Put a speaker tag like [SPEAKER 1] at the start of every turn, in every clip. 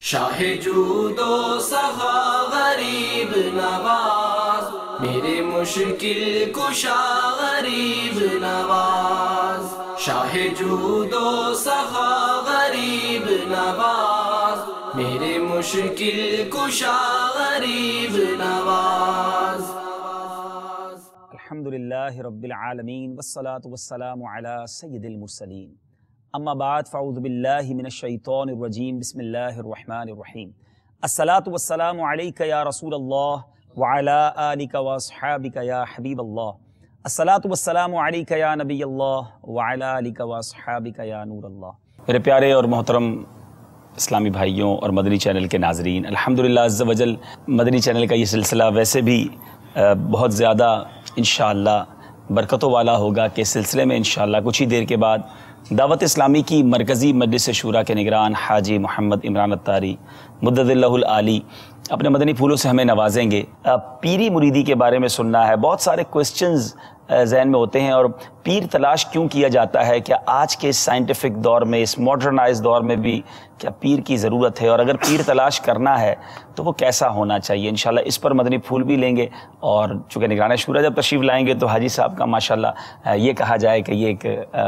[SPEAKER 1] شاہ جودو سخا غریب نواز، میرے مشکل کشا غریب نواز، شاہ جودو سخا غریب نواز، میرے مشکل کشا غریب نواز۔
[SPEAKER 2] الحمدللہ رب العالمین والصلاة والسلام علی سید المرسلین، اما بعد فاعوذ باللہ من الشیطان الرجیم، بسم اللہ الرحمن الرحیم۔ الصلاة والسلام علیک یا رسول اللہ وعلی آلک واصحابک یا حبیب اللہ، الصلاة والسلام علیک یا نبی اللہ وعلی آلک واصحابک یا نور اللہ۔ میرے پیارے اور محترم اسلامی بھائیوں اور مدنی چینل کے ناظرین، الحمدللہ عز و جل مدنی چینل کا یہ سلسلہ ویسے بھی بہت زیادہ انشاءاللہ برکتوں والا ہوگا کہ سلسلے میں انشاءاللہ کچھ ہی دیر کے بعد دعوت اسلامی کی مرکزی مجلس شورا کے نگران حاجی محمد عمران اتاری مدد اللہ العالی اپنے مدنی پھولوں سے ہمیں نوازیں گے۔ پیری مریدی کے بارے میں سننا ہے، بہت سارے کوسچنز ذہن میں ہوتے ہیں، اور پیر تلاش کیوں کیا جاتا ہے؟ کیا آج کے سائنٹیفک دور میں، اس ماڈرنائز دور میں بھی کیا پیر کی ضرورت ہے؟ اور اگر پیر تلاش کرنا ہے تو وہ کیسا ہونا چاہیے؟ انشاءاللہ اس پر مدنی پھول بھی لیں گے، اور چونکہ نگران شورا جب تشریف لائیں گے تو حاجی صاحب کا ماشاءاللہ یہ کہا جائے کہ یہ ایک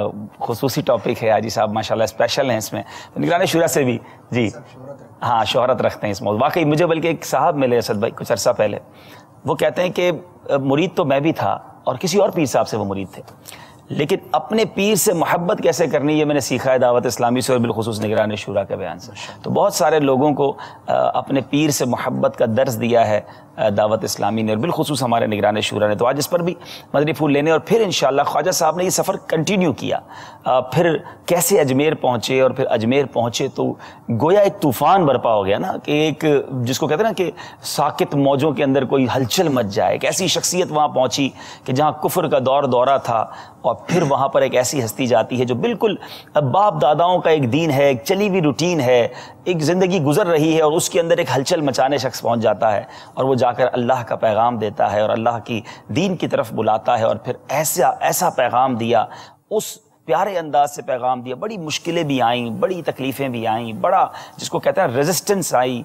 [SPEAKER 2] خصوصی ٹاپک ہے، حاجی صاحب ماشاءاللہ اسپیشل ہیں اس میں، تو نگران شورا سے بھی جی ہاں شہرت رکھتے ہیں اس موضوع۔ واقعی مجھے بلکہ ایک صاحب ملے اسد بھائی کچھ عرصہ پہلے، وہ کہتے ہیں کہ مرید تو میں بھی تھا اور کسی اور پیر صاحب سے وہ مرید تھے، لیکن اپنے پیر سے محبت کیسے کرنی یہ میں نے سیکھا ہے دعوت اسلامی سے، اور بالخصوص نگران شورا کے بیان سے۔ تو بہت سارے لوگوں کو اپنے پیر سے محبت کا درس دیا ہے دعوت اسلامی نے، اور بالخصوص ہمارے نگران شورا نے۔ تو آج اس پر بھی مدنی پھول لینے، اور پھر انشاءاللہ خواجہ صاحب نے یہ سفر کنٹینیو کیا، پھر کیسے اجمیر پہنچے، اور پھر اجمیر پہنچے تو گویا ایک طوفان برپا ہو گیا نا، کہ ایک جس کو کہتے ہیں نا کہ ساکت موجوں کے اندر کوئی ہلچل مچ جائے۔ ایک ایسی شخصیت وہاں پہنچی کہ جہاں کفر کا دور دورہ تھا، اور پھر وہاں پر ایک ایسی ہستی جاتی ہے جو بالکل باپ داداؤں کا ایک دین ہے، ایک چلی ہوئی روٹین ہے، ایک زندگی گزر رہی ہے، اور اس کے اندر ایک ہلچل مچانے شخص پہنچ جاتا ہے، اور وہ جا کر اللہ کا پیغام دیتا ہے اور اللہ کی دین کی طرف بلاتا ہے، اور پھر ایسا پیغام دیا، اس پیارے انداز سے پیغام دیا۔ بڑی مشکلیں بھی آئیں، بڑی تکلیفیں بھی آئیں، بڑا جس کو کہتے ہیں ریزسٹنس آئی،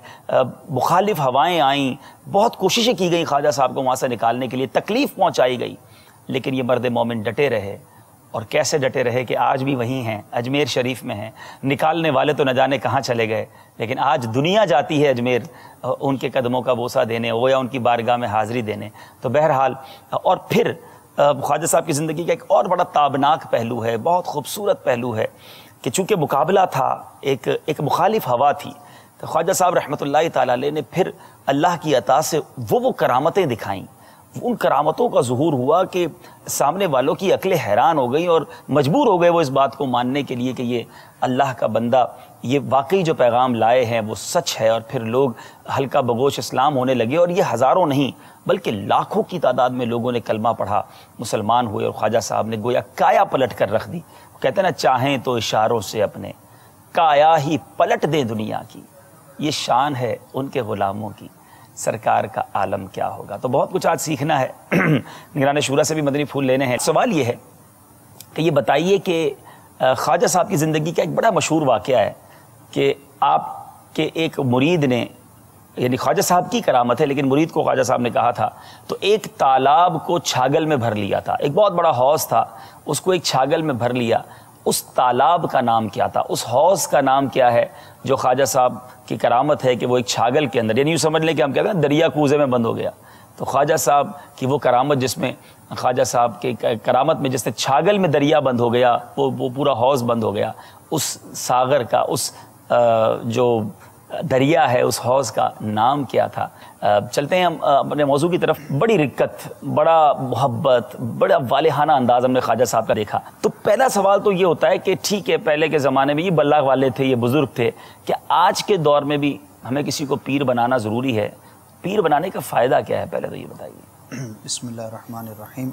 [SPEAKER 2] مخالف ہوائیں آئیں، بہت کوششیں کی گئیں خواجہ صاحب کو وہاں سے نکالنے کے لیے، تکلیف پہنچائی گئی، لیکن یہ مرد مومن ڈٹے رہے۔ اور کیسے ڈٹے رہے کہ آج بھی وہیں ہیں، اجمیر شریف میں ہیں۔ نکالنے والے تو نہ جانے کہاں چلے گئے، لیکن آج دنیا جاتی ہے اجمیر ان کے قدموں کا بوسہ دینے، وہ یا ان کی بارگاہ میں حاضری دینے۔ تو بہرحال، اور پھر خواجہ صاحب کی زندگی کا ایک اور بڑا تابناک پہلو ہے، بہت خوبصورت پہلو ہے، کہ چونکہ مقابلہ تھا، ایک مخالف ہوا تھی، تو خواجہ صاحب رحمۃ اللہ تعالی علیہ نے پھر اللہ کی عطا سے وہ کرامتیں دکھائیں۔ ان کرامتوں کا ظہور ہوا کہ سامنے والوں کی عقلیں حیران ہو گئیں، اور مجبور ہو گئے وہ اس بات کو ماننے کے لیے کہ یہ اللہ کا بندہ، یہ واقعی جو پیغام لائے ہیں وہ سچ ہے۔ اور پھر لوگ ہلکا بگوش اسلام ہونے لگے، اور یہ ہزاروں نہیں بلکہ لاکھوں کی تعداد میں لوگوں نے کلمہ پڑھا، مسلمان ہوئے، اور خواجہ صاحب نے گویا کایا پلٹ کر رکھ دی۔ کہتے ہیں نا، چاہیں تو اشاروں سے اپنے کایا ہی پلٹ دیں دنیا کی، یہ شان ہے ان کے غلاموں کی، سرکار کا عالم کیا ہوگا۔ تو بہت کچھ آج سیکھنا ہے، نگران شورا سے بھی مدنی پھول لینے ہیں۔ سوال یہ ہے کہ یہ بتائیے کہ خواجہ صاحب کی زندگی کا ایک بڑا مشہور واقعہ ہے کہ آپ کے ایک مرید نے، یعنی خواجہ صاحب کی کرامت ہے لیکن مرید کو خواجہ صاحب نے کہا تھا، تو ایک تالاب کو چھاگل میں بھر لیا تھا، ایک بہت بڑا حوض تھا، اس کو ایک چھاگل میں بھر لیا۔ اس تالاب کا نام کیا تھا؟ اس حوض کا نام کیا ہے جو خواجہ صاحب کی کرامت ہے کہ وہ ایک چھاگل کے اندر، یعنی یوں سمجھ لیں کہ ہم کہتے ہیں دریا کوزے میں بند ہو گیا۔ تو خواجہ صاحب کی وہ کرامت، جس میں خواجہ صاحب کی کرامت میں جس نے چھاگل میں دریا بند ہو گیا، وہ پورا حوض بند ہو گیا، اس ساغر کا، اس جو دریا ہے، اس حوض کا نام کیا تھا؟ چلتے ہیں ہم اپنے موضوع کی طرف۔ بڑی رقت، بڑا محبت، بڑا والہانہ انداز ہم نے خواجہ صاحب کا دیکھا۔ تو پہلا سوال تو یہ ہوتا ہے کہ ٹھیک ہے، پہلے کے زمانے میں یہ بلاغ والے تھے، یہ بزرگ تھے، کہ آج کے دور میں بھی ہمیں کسی کو پیر بنانا ضروری ہے؟ پیر بنانے کا فائدہ کیا ہے؟ پہلے تو یہ بتائیے۔
[SPEAKER 3] بسم اللہ الرحمن الرحیم۔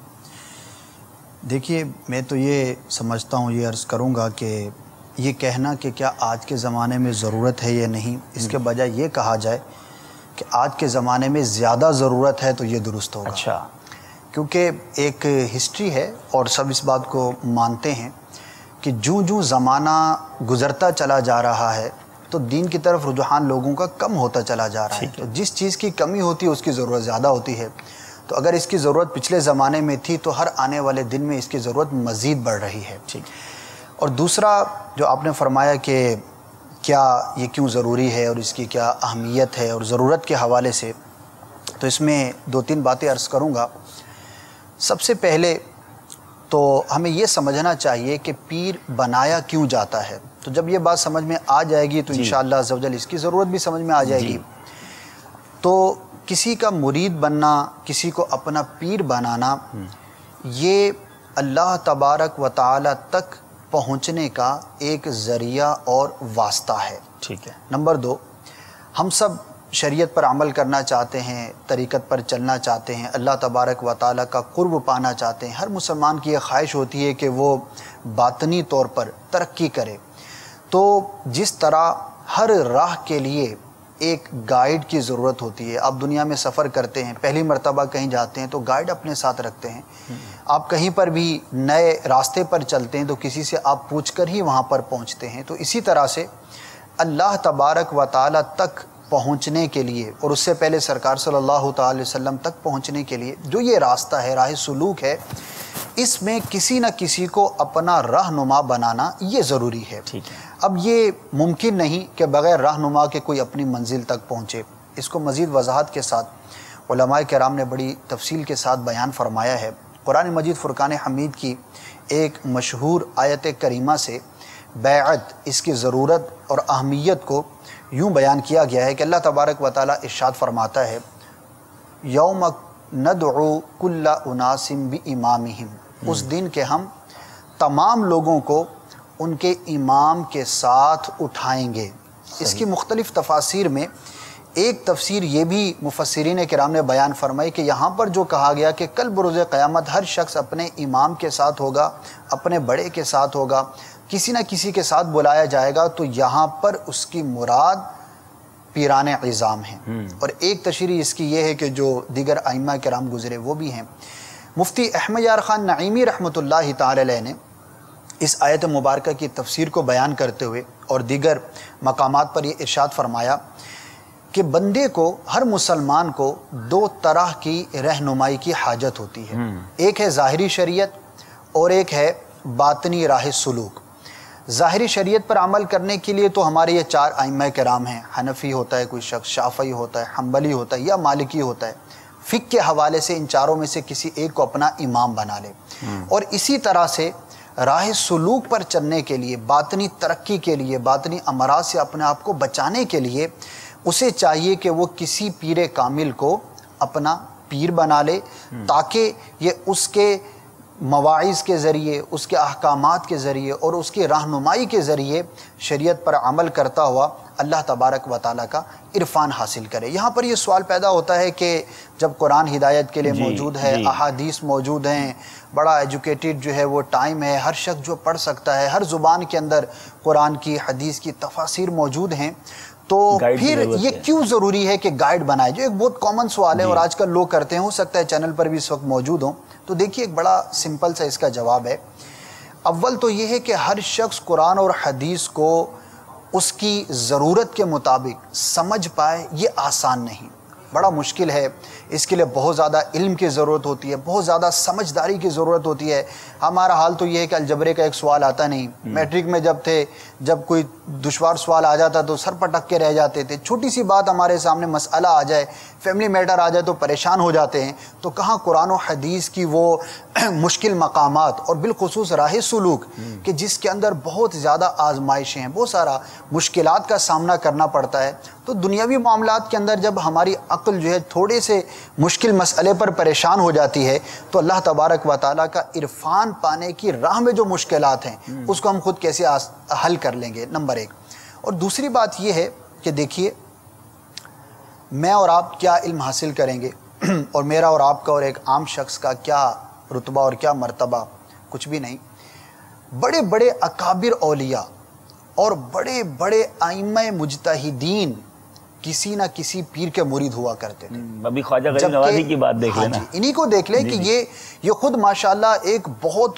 [SPEAKER 3] دیکھیے، میں تو یہ سمجھتا ہوں، یہ عرض کروں گا کہ یہ کہنا کہ کیا آج کے زمانے میں ضرورت ہے یا نہیں، اس کے بجائے یہ کہا جائے کہ آج کے زمانے میں زیادہ ضرورت ہے، تو یہ درست ہوگا۔
[SPEAKER 2] اچھا،
[SPEAKER 3] کیونکہ ایک ہسٹری ہے اور سب اس بات کو مانتے ہیں کہ جوں زمانہ گزرتا چلا جا رہا ہے، تو دین کی طرف رجحان لوگوں کا کم ہوتا چلا جا رہا ہے. تو جس چیز کی کمی ہوتی ہے اس کی ضرورت زیادہ ہوتی ہے. تو اگر اس کی ضرورت پچھلے زمانے میں تھی تو ہر آنے والے دن میں اس کی ضرورت مزید بڑھ رہی ہے. اور دوسرا جو آپ نے فرمایا کہ کیا یہ کیوں ضروری ہے اور اس کی کیا اہمیت ہے اور ضرورت کے حوالے سے، تو اس میں 2-3 باتیں عرض کروں گا. سب سے پہلے تو ہمیں یہ سمجھنا چاہیے کہ پیر بنایا کیوں جاتا ہے. تو جب یہ بات سمجھ میں آ جائے گی تو انشاءاللہ عز و جل اس کی ضرورت بھی سمجھ میں آ جائے گی. تو کسی کا مرید بننا، کسی کو اپنا پیر بنانا، یہ اللہ تبارک و تعالی تک پہنچنے کا ایک ذریعہ اور واسطہ ہے.
[SPEAKER 2] ٹھیک ہے.
[SPEAKER 3] نمبر 2، ہم سب شریعت پر عمل کرنا چاہتے ہیں، طریقت پر چلنا چاہتے ہیں، اللہ تبارک و تعالیٰ کا قرب پانا چاہتے ہیں. ہر مسلمان کی یہ خواہش ہوتی ہے کہ وہ باطنی طور پر ترقی کرے. تو جس طرح ہر راہ کے لیے ایک گائیڈ کی ضرورت ہوتی ہے. آپ دنیا میں سفر کرتے ہیں، پہلی مرتبہ کہیں جاتے ہیں تو گائیڈ اپنے ساتھ رکھتے ہیں. آپ کہیں پر بھی نئے راستے پر چلتے ہیں تو کسی سے آپ پوچھ کر ہی وہاں پر پہنچتے ہیں. تو اسی طرح سے اللہ تبارک و تعالیٰ تک پہنچنے کے لیے اور اس سے پہلے سرکار صلی اللہ تعالی وسلم تک پہنچنے کے لیے جو یہ راستہ ہے، راہ سلوک ہے، اس میں کسی نہ کسی کو اپنا رہنما بنانا یہ ضروری ہے. اب یہ ممکن نہیں کہ بغیر رہنما کے کوئی اپنی منزل تک پہنچے. اس کو مزید وضاحت کے ساتھ علماء کرام نے بڑی تفصیل کے ساتھ بیان فرمایا ہے. قرآن مجید فرقان حمید کی ایک مشہور آیت کریمہ سے بیعت، اس کی ضرورت اور اہمیت کو یوں بیان کیا گیا ہے کہ اللہ تبارک و تعالیٰ ارشاد فرماتا ہے، یوم ندعو کل اناس بامامہم، اس دن کے ہم تمام لوگوں کو ان کے امام کے ساتھ اٹھائیں گے. اس کی مختلف تفاسیر میں ایک تفسیر یہ بھی مفسرین کرام نے بیان فرمائی کہ یہاں پر جو کہا گیا کہ کل بروز قیامت ہر شخص اپنے امام کے ساتھ ہوگا، اپنے بڑے کے ساتھ ہوگا، کسی نہ کسی کے ساتھ بلایا جائے گا، تو یہاں پر اس کی مراد پیران عظام ہیں. اور ایک تشریح اس کی یہ ہے کہ جو دیگر ائمہ کرام گزرے وہ بھی ہیں. مفتی احمد یار خان نعیمی رحمۃ اللہ تعالی علیہ نے اس آیت مبارکہ کی تفسیر کو بیان کرتے ہوئے اور دیگر مقامات پر یہ ارشاد فرمایا کہ بندے کو، ہر مسلمان کو 2 طرح کی رہنمائی کی حاجت ہوتی ہے. ایک ہے ظاہری شریعت اور ایک ہے باطنی راہ سلوک. ظاہری شریعت پر عمل کرنے کے لیے تو ہمارے یہ 4 ائمہ کرام ہیں. حنفی ہوتا ہے کوئی شخص، شافعی ہوتا ہے، حنبلی ہوتا ہے یا مالکی ہوتا ہے. فقہ کے حوالے سے ان چاروں میں سے کسی ایک کو اپنا امام بنا لے. اور اسی طرح سے راہ سلوک پر چلنے کے لیے، باطنی ترقی کے لیے، باطنی امراض سے اپنے آپ کو بچانے کے لیے اسے چاہیے کہ وہ کسی پیر کامل کو اپنا پیر بنا لے، تاکہ یہ اس کے مواعظ کے ذریعے، اس کے احکامات کے ذریعے اور اس کی رہنمائی کے ذریعے شریعت پر عمل کرتا ہوا اللہ تبارک و تعالیٰ کا عرفان حاصل کرے. یہاں پر یہ سوال پیدا ہوتا ہے کہ جب قرآن ہدایت کے لیے موجود ہے، احادیث موجود ہیں، بڑا ایجوکیٹڈ جو ہے وہ ٹائم ہے، ہر شخص جو پڑھ سکتا ہے، ہر زبان کے اندر قرآن کی، حدیث کی تفاسیر موجود ہیں، تو پھر یہ کیوں ضروری ہے کہ گائیڈ بنائے؟ جو ایک بہت کامن سوال ہے اور آج کل لوگ کرتے ہیں، ہو سکتا ہے چینل پر بھی اس وقت موجود ہوں. تو دیکھیے ایک بڑا سمپل سا اس کا جواب ہے. اول تو یہ ہے کہ ہر شخص قرآن اور حدیث کو اس کی ضرورت کے مطابق سمجھ پائے، یہ آسان نہیں، بڑا مشکل ہے. اس کے لیے بہت زیادہ علم کی ضرورت ہوتی ہے، بہت زیادہ سمجھداری کی ضرورت ہوتی ہے. ہمارا حال تو یہ ہے کہ الجبرے کا ایک سوال آتا نہیں. میٹرک میں جب تھے، جب کوئی دشوار سوال آ جاتا تو سر پٹک کے رہ جاتے تھے. چھوٹی سی بات ہمارے سامنے مسئلہ آ جائے، فیملی میٹر آ جائے تو پریشان ہو جاتے ہیں. تو کہاں قرآن و حدیث کی وہ مشکل مقامات اور بالخصوص راہ سلوک کہ جس کے اندر بہت زیادہ آزمائشیں ہیں، بہت سارا مشکلات کا سامنا کرنا پڑتا ہے. تو دنیاوی معاملات کے اندر جب ہماری عقل جو ہے تھوڑے سے مشکل مسئلے پر پریشان ہو جاتی ہے تو اللہ تبارک و تعالیٰ کا عرفان پانے کی راہ میں جو مشکلات ہیں اس کو ہم خود کیسے حل کر لیں گے، نمبر 1. اور دوسری بات یہ ہے کہ دیکھیے میں اور آپ کیا علم حاصل کریں گے اور میرا اور آپ کا اور ایک عام شخص کا کیا رتبہ اور کیا مرتبہ، کچھ بھی نہیں. بڑے بڑے اکابر اولیاء اور بڑے بڑے ائمہ مجتہدین کسی نہ کسی پیر کے مرید ہوا کرتے تھے.
[SPEAKER 2] ابھی خواجہ غریب نوازی کی بات دیکھ لینا.
[SPEAKER 3] انہی کو دیکھ لیں کہ یہ خود ماشاءاللہ ایک بہت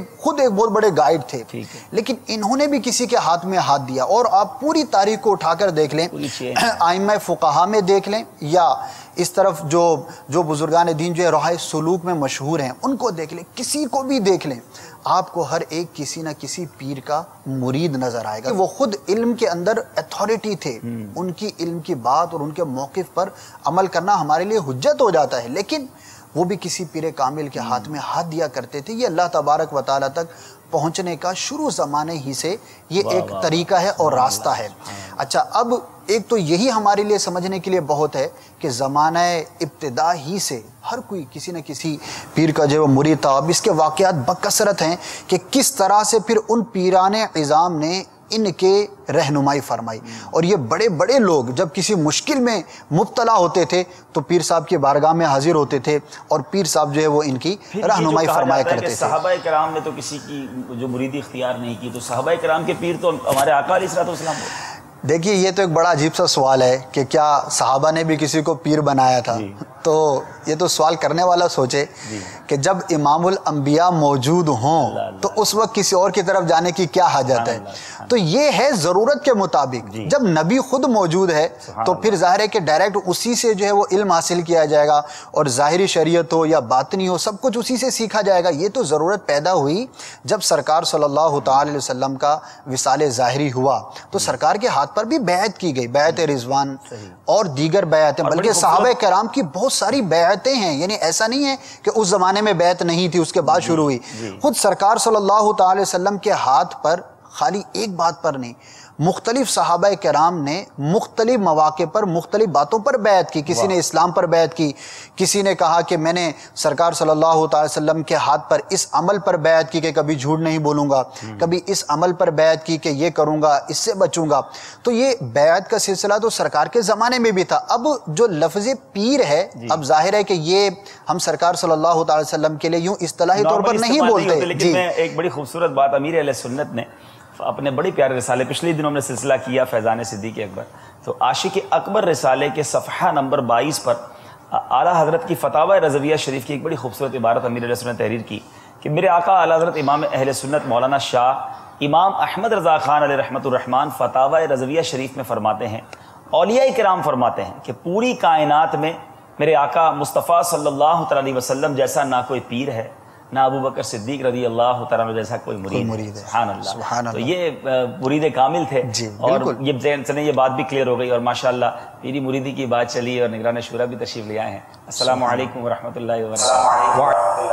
[SPEAKER 3] بڑے گائیڈ تھے, لیکن انہوں نے بھی کسی کے ہاتھ میں ہاتھ دیا. اور آپ پوری تاریخ کو اٹھا کر دیکھ لیں, ائمہ فقہا میں دیکھ لیں, یا اس طرف جو بزرگان دین جو راہ سلوک میں مشہور ہیں ان کو دیکھ لیں, کسی کو بھی دیکھ لیں, آپ کو ہر ایک کسی نہ کسی پیر کا مرید نظر آئے گا. وہ خود علم کے اندر اتھارٹی تھے, ان کی علم کی بات اور ان کے موقف پر عمل کرنا ہمارے لیے حجت ہو جاتا ہے, لیکن وہ بھی کسی پیر کامل کے ہاتھ میں ہاتھ دیا کرتے تھے. یہ اللہ تبارک و تعالیٰ تک پہنچنے کا شروع زمانے ہی سے یہ ایک طریقہ ہے اور راستہ ہے. اچھا, اب ایک تو یہی ہمارے لیے سمجھنے کے لیے بہت ہے کہ زمانہ ابتدا ہی سے ہر کوئی کسی نہ کسی پیر کا جو مرید تھا. اب اس کے واقعات بکثرت ہیں کہ کس طرح سے پھر ان پیران عظام نے ان کے رہنمائی فرمائی. اور یہ بڑے بڑے لوگ جب کسی مشکل میں مبتلا ہوتے تھے تو پیر صاحب کی بارگاہ میں حاضر ہوتے تھے اور پیر صاحب جو ہے وہ ان کی رہنمائی فرمایا کرتے تھے.
[SPEAKER 2] صحابہ کرام نے تو کسی کی جو مریدی اختیار نہیں کی, تو صحابہ کرام کے پیر تو ہمارے آقا علیہ الصلوۃ والسلام.
[SPEAKER 3] دیکھیے, یہ تو ایک بڑا عجیب سا سوال ہے کہ کیا صحابہ نے بھی کسی کو پیر بنایا تھا. تو یہ تو سوال کرنے والا سوچے کہ جب امام الانبیاء موجود ہوں تو اس وقت کسی اور کی طرف جانے کی کیا حاجت ہے. تو یہ ہے ضرورت کے مطابق. جب نبی خود موجود ہے تو پھر ظاہر ہے کہ ڈائریکٹ اسی سے جو ہے وہ علم حاصل کیا جائے گا, اور ظاہری شریعت ہو یا باطنی ہو سب کچھ اسی سے سیکھا جائے گا. یہ تو ضرورت پیدا ہوئی جب سرکار صلی اللہ تعالی علیہ وسلم کا وصال ظاہری ہوا تو سرکار کے ہاتھ پر بھی بیعت کی گئی, بیعت رضوان اور دیگر بیعتیں, بلکہ صحابہ کرام کی بہت ساری بیعتیں ہیں. یعنی ایسا نہیں ہے کہ اس زمانے میں بیعت نہیں تھی اس کے بعد شروع ہوئی. خود سرکار صلی اللہ تعالی وسلم کے ہاتھ پر خالی ایک بات پر نہیں, مختلف صحابہ کرام نے مختلف مواقع پر مختلف باتوں پر بیعت کی. کسی نے اسلام پر بیعت کی, کسی نے کہا کہ میں نے سرکار صلی اللہ تعالی وسلم کے ہاتھ پر اس عمل پر بیعت کی کہ کبھی جھوٹ نہیں بولوں گا, کبھی اس عمل پر بیعت کی کہ یہ کروں گا, اس سے بچوں گا. تو یہ بیعت کا سلسلہ تو سرکار کے زمانے میں بھی تھا. اب جو لفظ پیر ہے, اب ظاہر ہے کہ یہ ہم سرکار صلی اللہ تعالی وسلم کے لیے یوں اصطلاحی طور پر نہیں بولتے.
[SPEAKER 2] لیکن میں ایک بڑی خوبصورت بات امیر اہل سنت نے اپنے بڑے پیارے رسالے, پچھلے دنوں میں سلسلہ کیا فیضان صدیق اکبر, تو عاشق اکبر رسالے کے صفحہ نمبر 22 پر اعلیٰ حضرت کی فتاوی رضویہ شریف کی ایک بڑی خوبصورت عبارت امیر علیہ سنت تحریر کی کہ میرے آقا اعلیٰ حضرت امام اہل سنت مولانا شاہ امام احمد رضا خان علیہ رحمۃ الرحمن فتاوی رضویہ شریف میں فرماتے ہیں, اولیاء کرام فرماتے ہیں کہ پوری کائنات میں میرے آقا مصطفیٰ صلی اللہ تعالی علیہ وسلم جیسا نہ کوئی پیر ہے, نہ ابو بکر صدیق رضی اللہ تعالیٰ عنہ جیسا کوئی مرید ہے. سبحان اللہ. تو یہ مرید کامل تھے. اور یہ بات بھی کلیئر ہو گئی, اور ماشاءاللہ میری مریدی کی بات چلی اور نگران شورا بھی تشریف لے آئے ہیں. السلام علیکم ورحمۃ اللہ وبرکاتہ.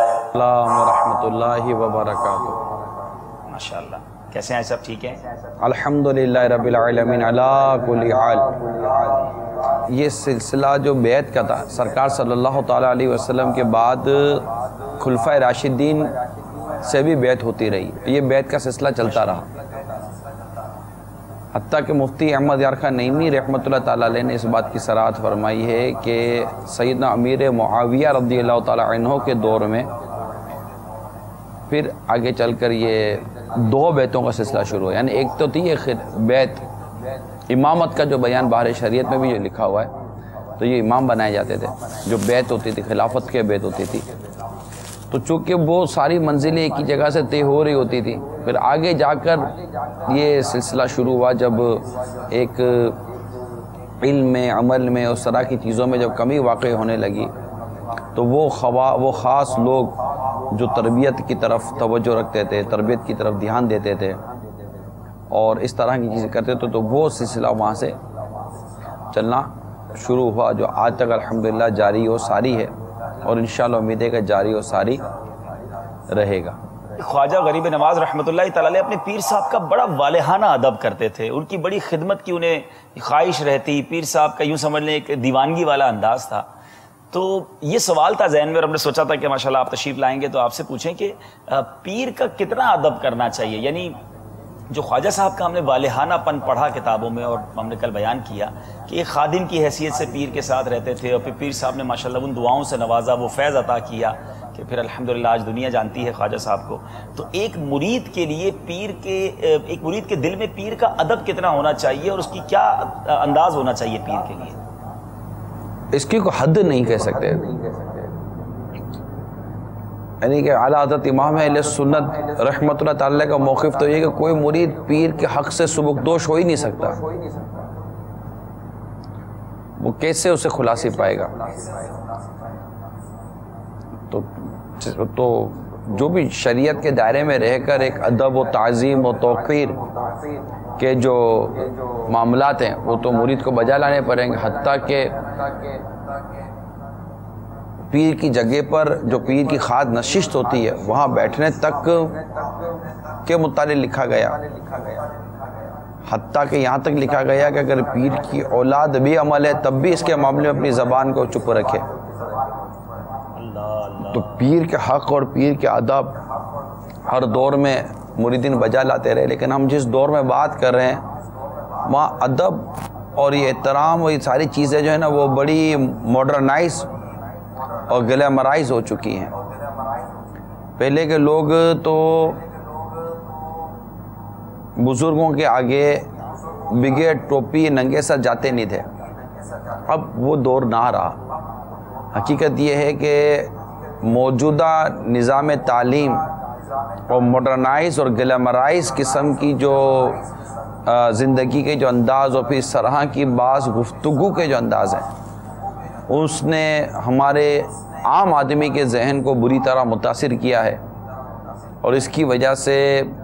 [SPEAKER 4] السلام ورحمۃ اللہ وبرکاتہ.
[SPEAKER 2] ماشاءاللہ, کیسے ہیں سب؟ ٹھیک ہیں
[SPEAKER 4] الحمدللہ رب العالمین علی کل حال. یہ سلسلہ جو بیعت کا تھا سرکار صلی اللہ تعالیٰ علیہ وسلم کے بعد خلفائے راشدین سے بھی بیعت ہوتی رہی. یہ بیعت کا سلسلہ چلتا رہا, حتیٰ کہ مفتی احمد یار خان نعیمی رحمۃ اللہ تعالیٰ علیہ نے اس بات کی صراحت فرمائی ہے کہ سیدنا امیر معاویہ رضی اللہ تعالیٰ عنہ کے دور میں پھر آگے چل کر یہ 2 بیعتوں کا سلسلہ شروع ہوا. یعنی ایک تو تھی یہ بیعت امامت کا جو بیان باہر شریعت میں بھی جو لکھا ہوا ہے, تو یہ امام بنائے جاتے تھے, جو بیعت ہوتی تھی خلافت کے بیعت ہوتی تھی. تو چونکہ وہ ساری منزلیں ایک ہی جگہ سے طے ہو رہی ہوتی تھی, پھر آگے جا کر یہ سلسلہ شروع ہوا جب ایک علم میں عمل میں اس طرح کی چیزوں میں جب کمی واقع ہونے لگی, تو وہ خاص لوگ جو تربیت کی طرف توجہ رکھتے تھے, تربیت کی طرف دھیان دیتے تھے اور اس طرح کی چیزیں کرتے تھے, تو وہ سلسلہ وہاں سے چلنا شروع ہوا, جو آج تک الحمدللہ جاری و ساری ہے, اور انشاءاللہ امید ہے کہ جاری و ساری رہے گا.
[SPEAKER 2] خواجہ غریب نواز رحمۃ اللہ تعالیٰ علیہ اپنے پیر صاحب کا بڑا والہانہ ادب کرتے تھے, ان کی بڑی خدمت کی انہیں خواہش رہتی. پیر صاحب کا یوں سمجھ لیں ایک دیوانگی والا انداز تھا. تو یہ سوال تھا ذہن میں, اور ہم نے سوچا تھا کہ ماشاءاللہ آپ تشریف لائیں گے تو آپ سے پوچھیں کہ پیر کا کتنا ادب کرنا چاہیے. یعنی جو خواجہ صاحب کا ہم نے والہانہ پن پڑھا کتابوں میں, اور ہم نے کل بیان کیا کہ ایک خادم کی حیثیت سے پیر کے ساتھ رہتے تھے, اور پھر پیر صاحب نے ماشاءاللہ ان دعاؤں سے نوازا, وہ فیض عطا کیا کہ پھر الحمدللہ آج دنیا جانتی ہے خواجہ صاحب کو. تو ایک مرید کے لیے ایک مرید کے دل میں پیر کا ادب کتنا ہونا چاہیے اور اس کی کیا انداز ہونا چاہیے پیر کے لیے؟
[SPEAKER 4] اس کی کوئی حد نہیں کہہ سکتے. یعنی کہ اعلیٰ حضرت امام اہل سنت رحمۃ اللہ تعالی کا موقف تو یہ کہ کوئی مرید پیر کے حق سے سبکدوش ہو ہی نہیں سکتا. وہ کیسے اسے خلاصی پائے گا؟ تو جو بھی شریعت کے دائرے میں رہ کر ایک ادب و تعظیم و توقیر کے جو معاملات ہیں وہ تو مرید کو بجا لانے پڑیں گے. حتیٰ کہ پیر کی جگہ پر جو پیر کی خاد نشست ہوتی ہے وہاں بیٹھنے تک کے متعلق لکھا گیا. حتیٰ کہ یہاں تک لکھا گیا کہ اگر پیر کی اولاد بھی عمل ہے تب بھی اس کے معاملے میں اپنی زبان کو چپ رکھے. تو پیر کے حق اور پیر کے ادب ہر دور میں مریدین بجا لاتے رہے. لیکن ہم جس دور میں بات کر رہے ہیں وہاں ادب اور یہ احترام اور یہ ساری چیزیں جو ہے نا وہ بڑی ماڈرنائز اور گلیمرائز ہو چکی ہیں. پہلے کے لوگ تو بزرگوں کے آگے بغیر ٹوپی ننگے سر جاتے نہیں تھے. اب وہ دور نہ رہا. حقیقت یہ ہے کہ موجودہ نظام تعلیم اور ماڈرنائز اور گلیمرائز قسم کی جو زندگی کے جو انداز اور پھر اس طرح کی بعض گفتگو کے جو انداز ہیں اس نے ہمارے عام آدمی کے ذہن کو بری طرح متاثر کیا ہے اور اس کی وجہ سے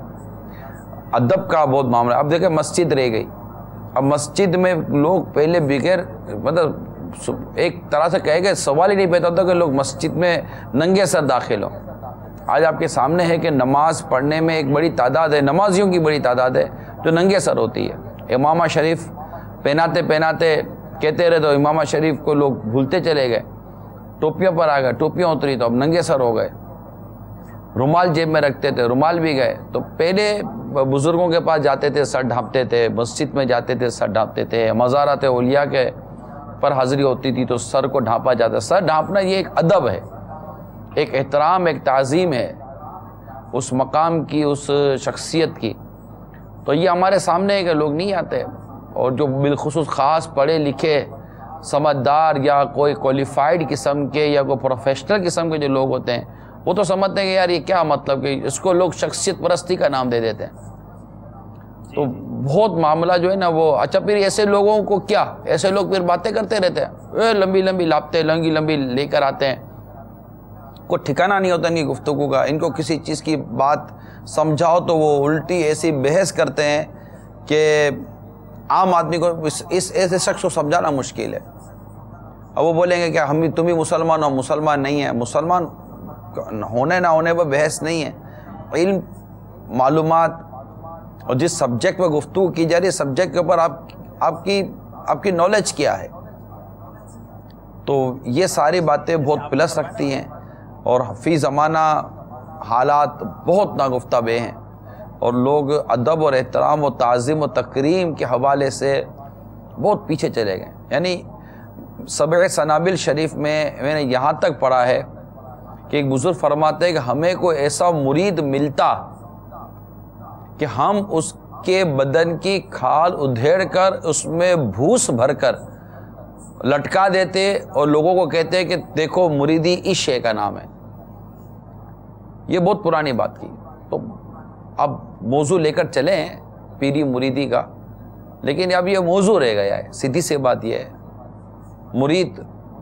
[SPEAKER 4] ادب کا بہت معاملہ. اب دیکھیں مسجد رہ گئی. اب مسجد میں لوگ پہلے بغیر مطلب ایک طرح سے کہے گئے سوال ہی نہیں پیدا ہوتا کہ لوگ مسجد میں ننگے سر داخل ہوں. آج آپ کے سامنے ہے کہ نماز پڑھنے میں ایک بڑی تعداد ہے, نمازیوں کی بڑی تعداد ہے جو ننگے سر ہوتی ہے. امامہ شریف پہناتے پہناتے کہتے رہے تو امامہ شریف کو لوگ بھولتے چلے گئے. ٹوپیوں پر آ گئے, ٹوپیاں اتری تو اب ننگے سر ہو گئے. رومال جیب میں رکھتے تھے, رومال بھی گئے. تو پہلے بزرگوں کے پاس جاتے تھے سر ڈھانپتے تھے, مسجد میں جاتے تھے سر ڈھانپتے تھے, مزارات اولیاء کے پر حاضری ہوتی تھی تو سر کو ڈھانپا جاتا. سر ڈھانپنا یہ ایک ادب ہے, ایک احترام, ایک تعظیم ہے اس مقام کی, اس شخصیت کی. تو یہ ہمارے سامنے ہے کہ لوگ نہیں آتے. اور جو بالخصوص خاص پڑھے لکھے سمجھدار یا کوئی کوالیفائڈ قسم کے یا کوئی پروفیشنل قسم کے جو لوگ ہوتے ہیں وہ تو سمجھتے ہیں کہ یار یہ کیا مطلب کہ اس کو لوگ شخصیت پرستی کا نام دے دیتے ہیں. تو بہت معاملہ جو ہے نا وہ اچھا. پھر ایسے لوگوں کو کیا, ایسے لوگ پھر باتیں کرتے رہتے ہیں, لمبی لمبی لاپتے لمبی لمبی لے کر آتے ہیں, کوئی ٹھکانہ نہیں ہوتا ان کی گفتگو کا. ان کو کسی چیز کی بات سمجھاؤ تو وہ الٹی ایسی بحث کرتے ہیں کہ عام آدمی کو اس ایسے شخص کو سمجھانا مشکل ہے. اب وہ بولیں گے کہ ہم تم ہی مسلمان ہو, مسلمان نہیں ہے. مسلمان ہونے نہ ہونے پر بحث نہیں ہے. علم, معلومات اور جس سبجیکٹ پہ گفتگو کی جا رہی ہے سبجیکٹ کے اوپر آپ کی نالج کیا ہے. تو یہ ساری باتیں بہت پلس رکھتی ہیں اور فی زمانہ حالات بہت ناگفتہ بے ہیں اور لوگ ادب اور احترام و تعظیم و تکریم کے حوالے سے بہت پیچھے چلے گئے. یعنی سبع سنابل شریف میں نے یہاں تک پڑھا ہے کہ ایک بزرگ فرماتے ہیں کہ ہمیں کوئی ایسا مرید ملتا کہ ہم اس کے بدن کی کھال ادھیڑ کر اس میں بھوس بھر کر لٹکا دیتے اور لوگوں کو کہتے کہ دیکھو مریدی اس شے کا نام ہے. یہ بہت پرانی بات کی. تو اب موضوع لے کر چلے ہیں پیری مریدی کا, لیکن اب یہ موضوع رہ گیا ہے. سیدھی سی بات یہ ہے مرید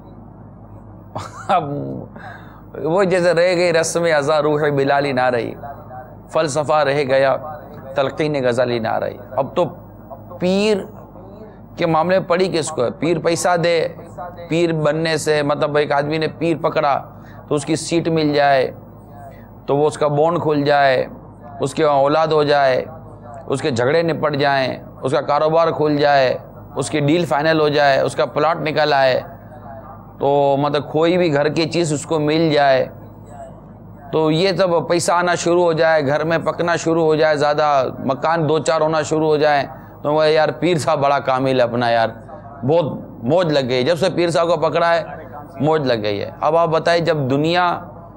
[SPEAKER 4] اب وہ جیسے رہ گئی رسم ازا روح بلالی نہ رہی, فلسفہ رہ گیا تلقین غزالی نہ رہی. اب تو پیر کے معاملے میں پڑی کس کو ہے؟ پیر پیسہ دے, پیر بننے سے مطلب ایک آدمی نے پیر پکڑا تو اس کی سیٹ مل جائے تو وہ اس کا بونڈ کھل جائے, اس کی اولاد ہو جائے, اس کے جھگڑے نپٹ جائیں, اس کا کاروبار کھل جائے, اس کی ڈیل فائنل ہو جائے, اس کا پلاٹ نکل آئے, تو مطلب کوئی بھی گھر کی چیز اس کو مل جائے. تو یہ سب پیسہ آنا شروع ہو جائے, گھر میں پکنا شروع ہو جائے, زیادہ مکان 2-4 ہونا شروع ہو جائیں تو وہ یار پیر صاحب بڑا کامل ہے اپنا, یار بہت موج لگ گئی. جب سے پیر صاحب کو پکڑا ہے موج لگ گئی ہے. اب آپ بتائیں جب دنیا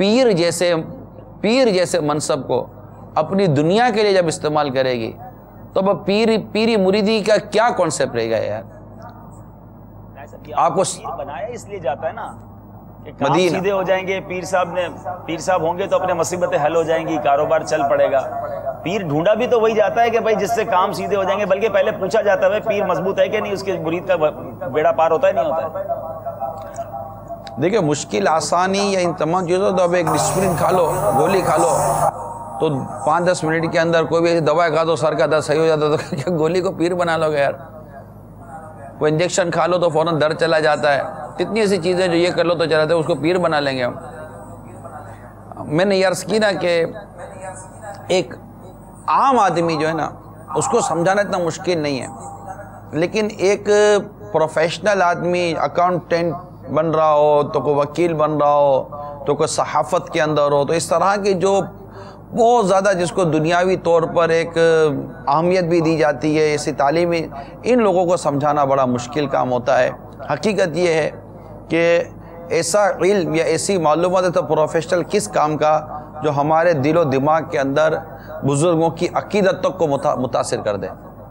[SPEAKER 4] پیر جیسے منصب کو اپنی دنیا کے لیے جب استعمال کرے گی تو اب پیری مریدی کا کیا کانسیپٹ رہے گا یار؟ آپ کو
[SPEAKER 2] بنایا اس لیے جاتا ہے نا کہ کام
[SPEAKER 4] مدینہ
[SPEAKER 2] سیدھے ہو جائیں گے، پیر صاحب ہوں گے تو اپنے مصیبتیں حل ہو جائیں گی، کاروبار چل پڑے گا۔ پیر ڈھونڈا بھی تو وہی جاتا ہے کہ بھائی جس سے کام سیدھے ہو جائیں گے، بلکہ پہلے پوچھا جاتا ہے پیر مضبوط ہے کہ نہیں، اس کے مرید کا بیڑا پار ہوتا ہے نہیں ہوتا ہے۔
[SPEAKER 4] دیکھیں مشکل آسانی یا ان تمام چیزوں تو اب ایک ڈسپلن کھا لو، گولی کھا لو تو 5-10 منٹ کے اندر کوئی بھی ایسی دوا کھا دو سر کا درد صحیح ہو جاتا، تو کیا گولی کو پیر بنا لو گے یار؟ کوئی انجیکشن کھا لو تو فوراً درد چلا جاتا ہے، کتنی ایسی چیزیں جو یہ کر لو تو چلاتے ہیں، اس کو پیر بنا لیں گے ہم۔ میں نے یہ عرض کی نا کہ ایک عام آدمی جو ہے نا اس کو سمجھانا اتنا مشکل نہیں ہے، لیکن ایک پروفیشنل آدمی اکاؤنٹنٹ بن رہا ہو تو کوئی وکیل بن رہا ہو تو کوئی صحافت کے اندر ہو، تو اس طرح کی جو بہت زیادہ جس کو دنیاوی طور پر ایک اہمیت بھی دی جاتی ہے، ایسی تعلیمی، ان لوگوں کو سمجھانا بڑا مشکل کام ہوتا ہے۔ حقیقت یہ ہے کہ ایسا علم یا ایسی معلومات ہے تو پروفیشنل کس کام کا جو ہمارے دل و دماغ کے اندر بزرگوں کی عقیدت تک کو متاثر کر دے۔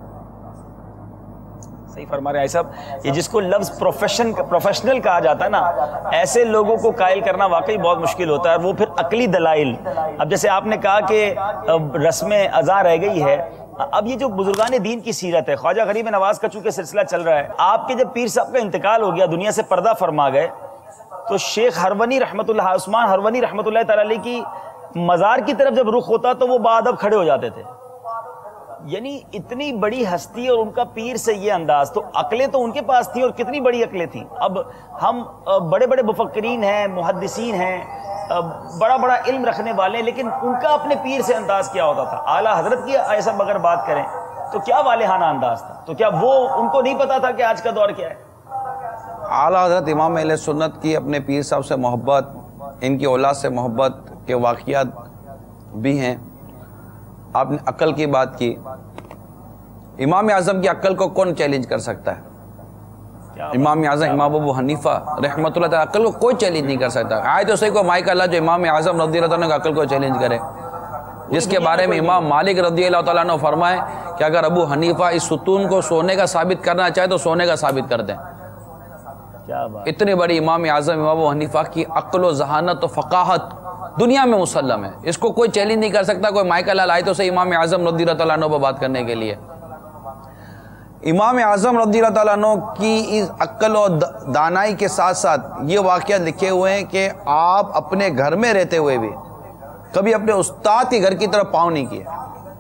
[SPEAKER 2] صحیح فرما رہے ہیں صاحب، یہ جس کو لفظ پروفیشنل کہا جاتا ہے نا، ایسے لوگوں کو قائل کرنا واقعی بہت مشکل ہوتا ہے، اور وہ پھر عقلی دلائل۔ اب جیسے آپ نے کہا کہ رسم ازاں رہ گئی ہے، اب یہ جو بزرگان دین کی سیرت ہے، خواجہ غریب نواز کا چونکہ سلسلہ چل رہا ہے، آپ کے جب پیر صاحب کا انتقال ہو گیا، دنیا سے پردہ فرما گئے، تو شیخ ہرونی رحمۃ اللہ، عثمان ہرونی رحمۃ اللہ تعالی علیہ کی مزار کی طرف جب رخ ہوتا تو وہ بادب کھڑے ہو جاتے تھے۔ یعنی اتنی بڑی ہستی اور ان کا پیر سے یہ انداز، تو عقلیں تو ان کے پاس تھی، اور کتنی بڑی عقلیں تھیں۔ اب ہم بڑے بڑے مفکرین ہیں، محدثین ہیں، بڑا بڑا علم رکھنے والے ہیں، لیکن ان کا اپنے پیر سے انداز کیا ہوتا تھا؟ اعلیٰ حضرت کی ایسا اگر بات کریں تو کیا والہانہ انداز تھا؟ تو کیا وہ ان کو نہیں پتا تھا کہ آج کا دور کیا ہے؟
[SPEAKER 4] اعلیٰ حضرت امام اہل سنت کی اپنے پیر صاحب سے محبت، ان کی اولاد سے محبت کے واقعات بھی ہیں۔ آپ نے عقل کی بات کی، امام اعظم کی عقل کو کون چیلنج کر سکتا ہے؟ امام اعظم امام ابو حنیفہ رحمۃ اللہ تعالیٰ عقل کو کوئی چیلنج نہیں کر سکتا۔ آئے تو صحیح کو مائک اللہ جو امام اعظم رضی اللہ عنہ کی عقل کو چیلنج کرے، جس کے بارے میں امام مالک رضی اللہ تعالیٰ عنہ فرمائے کہ اگر ابو حنیفہ اس ستون کو سونے کا ثابت کرنا چاہے تو سونے کا ثابت کر دیں۔ اتنی بڑی امام اعظم امام ابو حنیفہ کی عقل و ذہانت و فقاہت دنیا میں مسلم ہے، اس کو کوئی چیلنج نہیں کر سکتا۔ کوئی مائک اللہ لائے تو صحیح امام اعظم رضی اللہ تعالیٰ عنہ پر بات کرنے کے لیے۔ امام اعظم رضی اللہ تعالیٰ عنہ کی اس عقل و دانائی کے ساتھ ساتھ یہ واقعات لکھے ہوئے ہیں کہ آپ اپنے گھر میں رہتے ہوئے بھی کبھی اپنے استاد کے گھر کی طرف پاؤں نہیں کیے،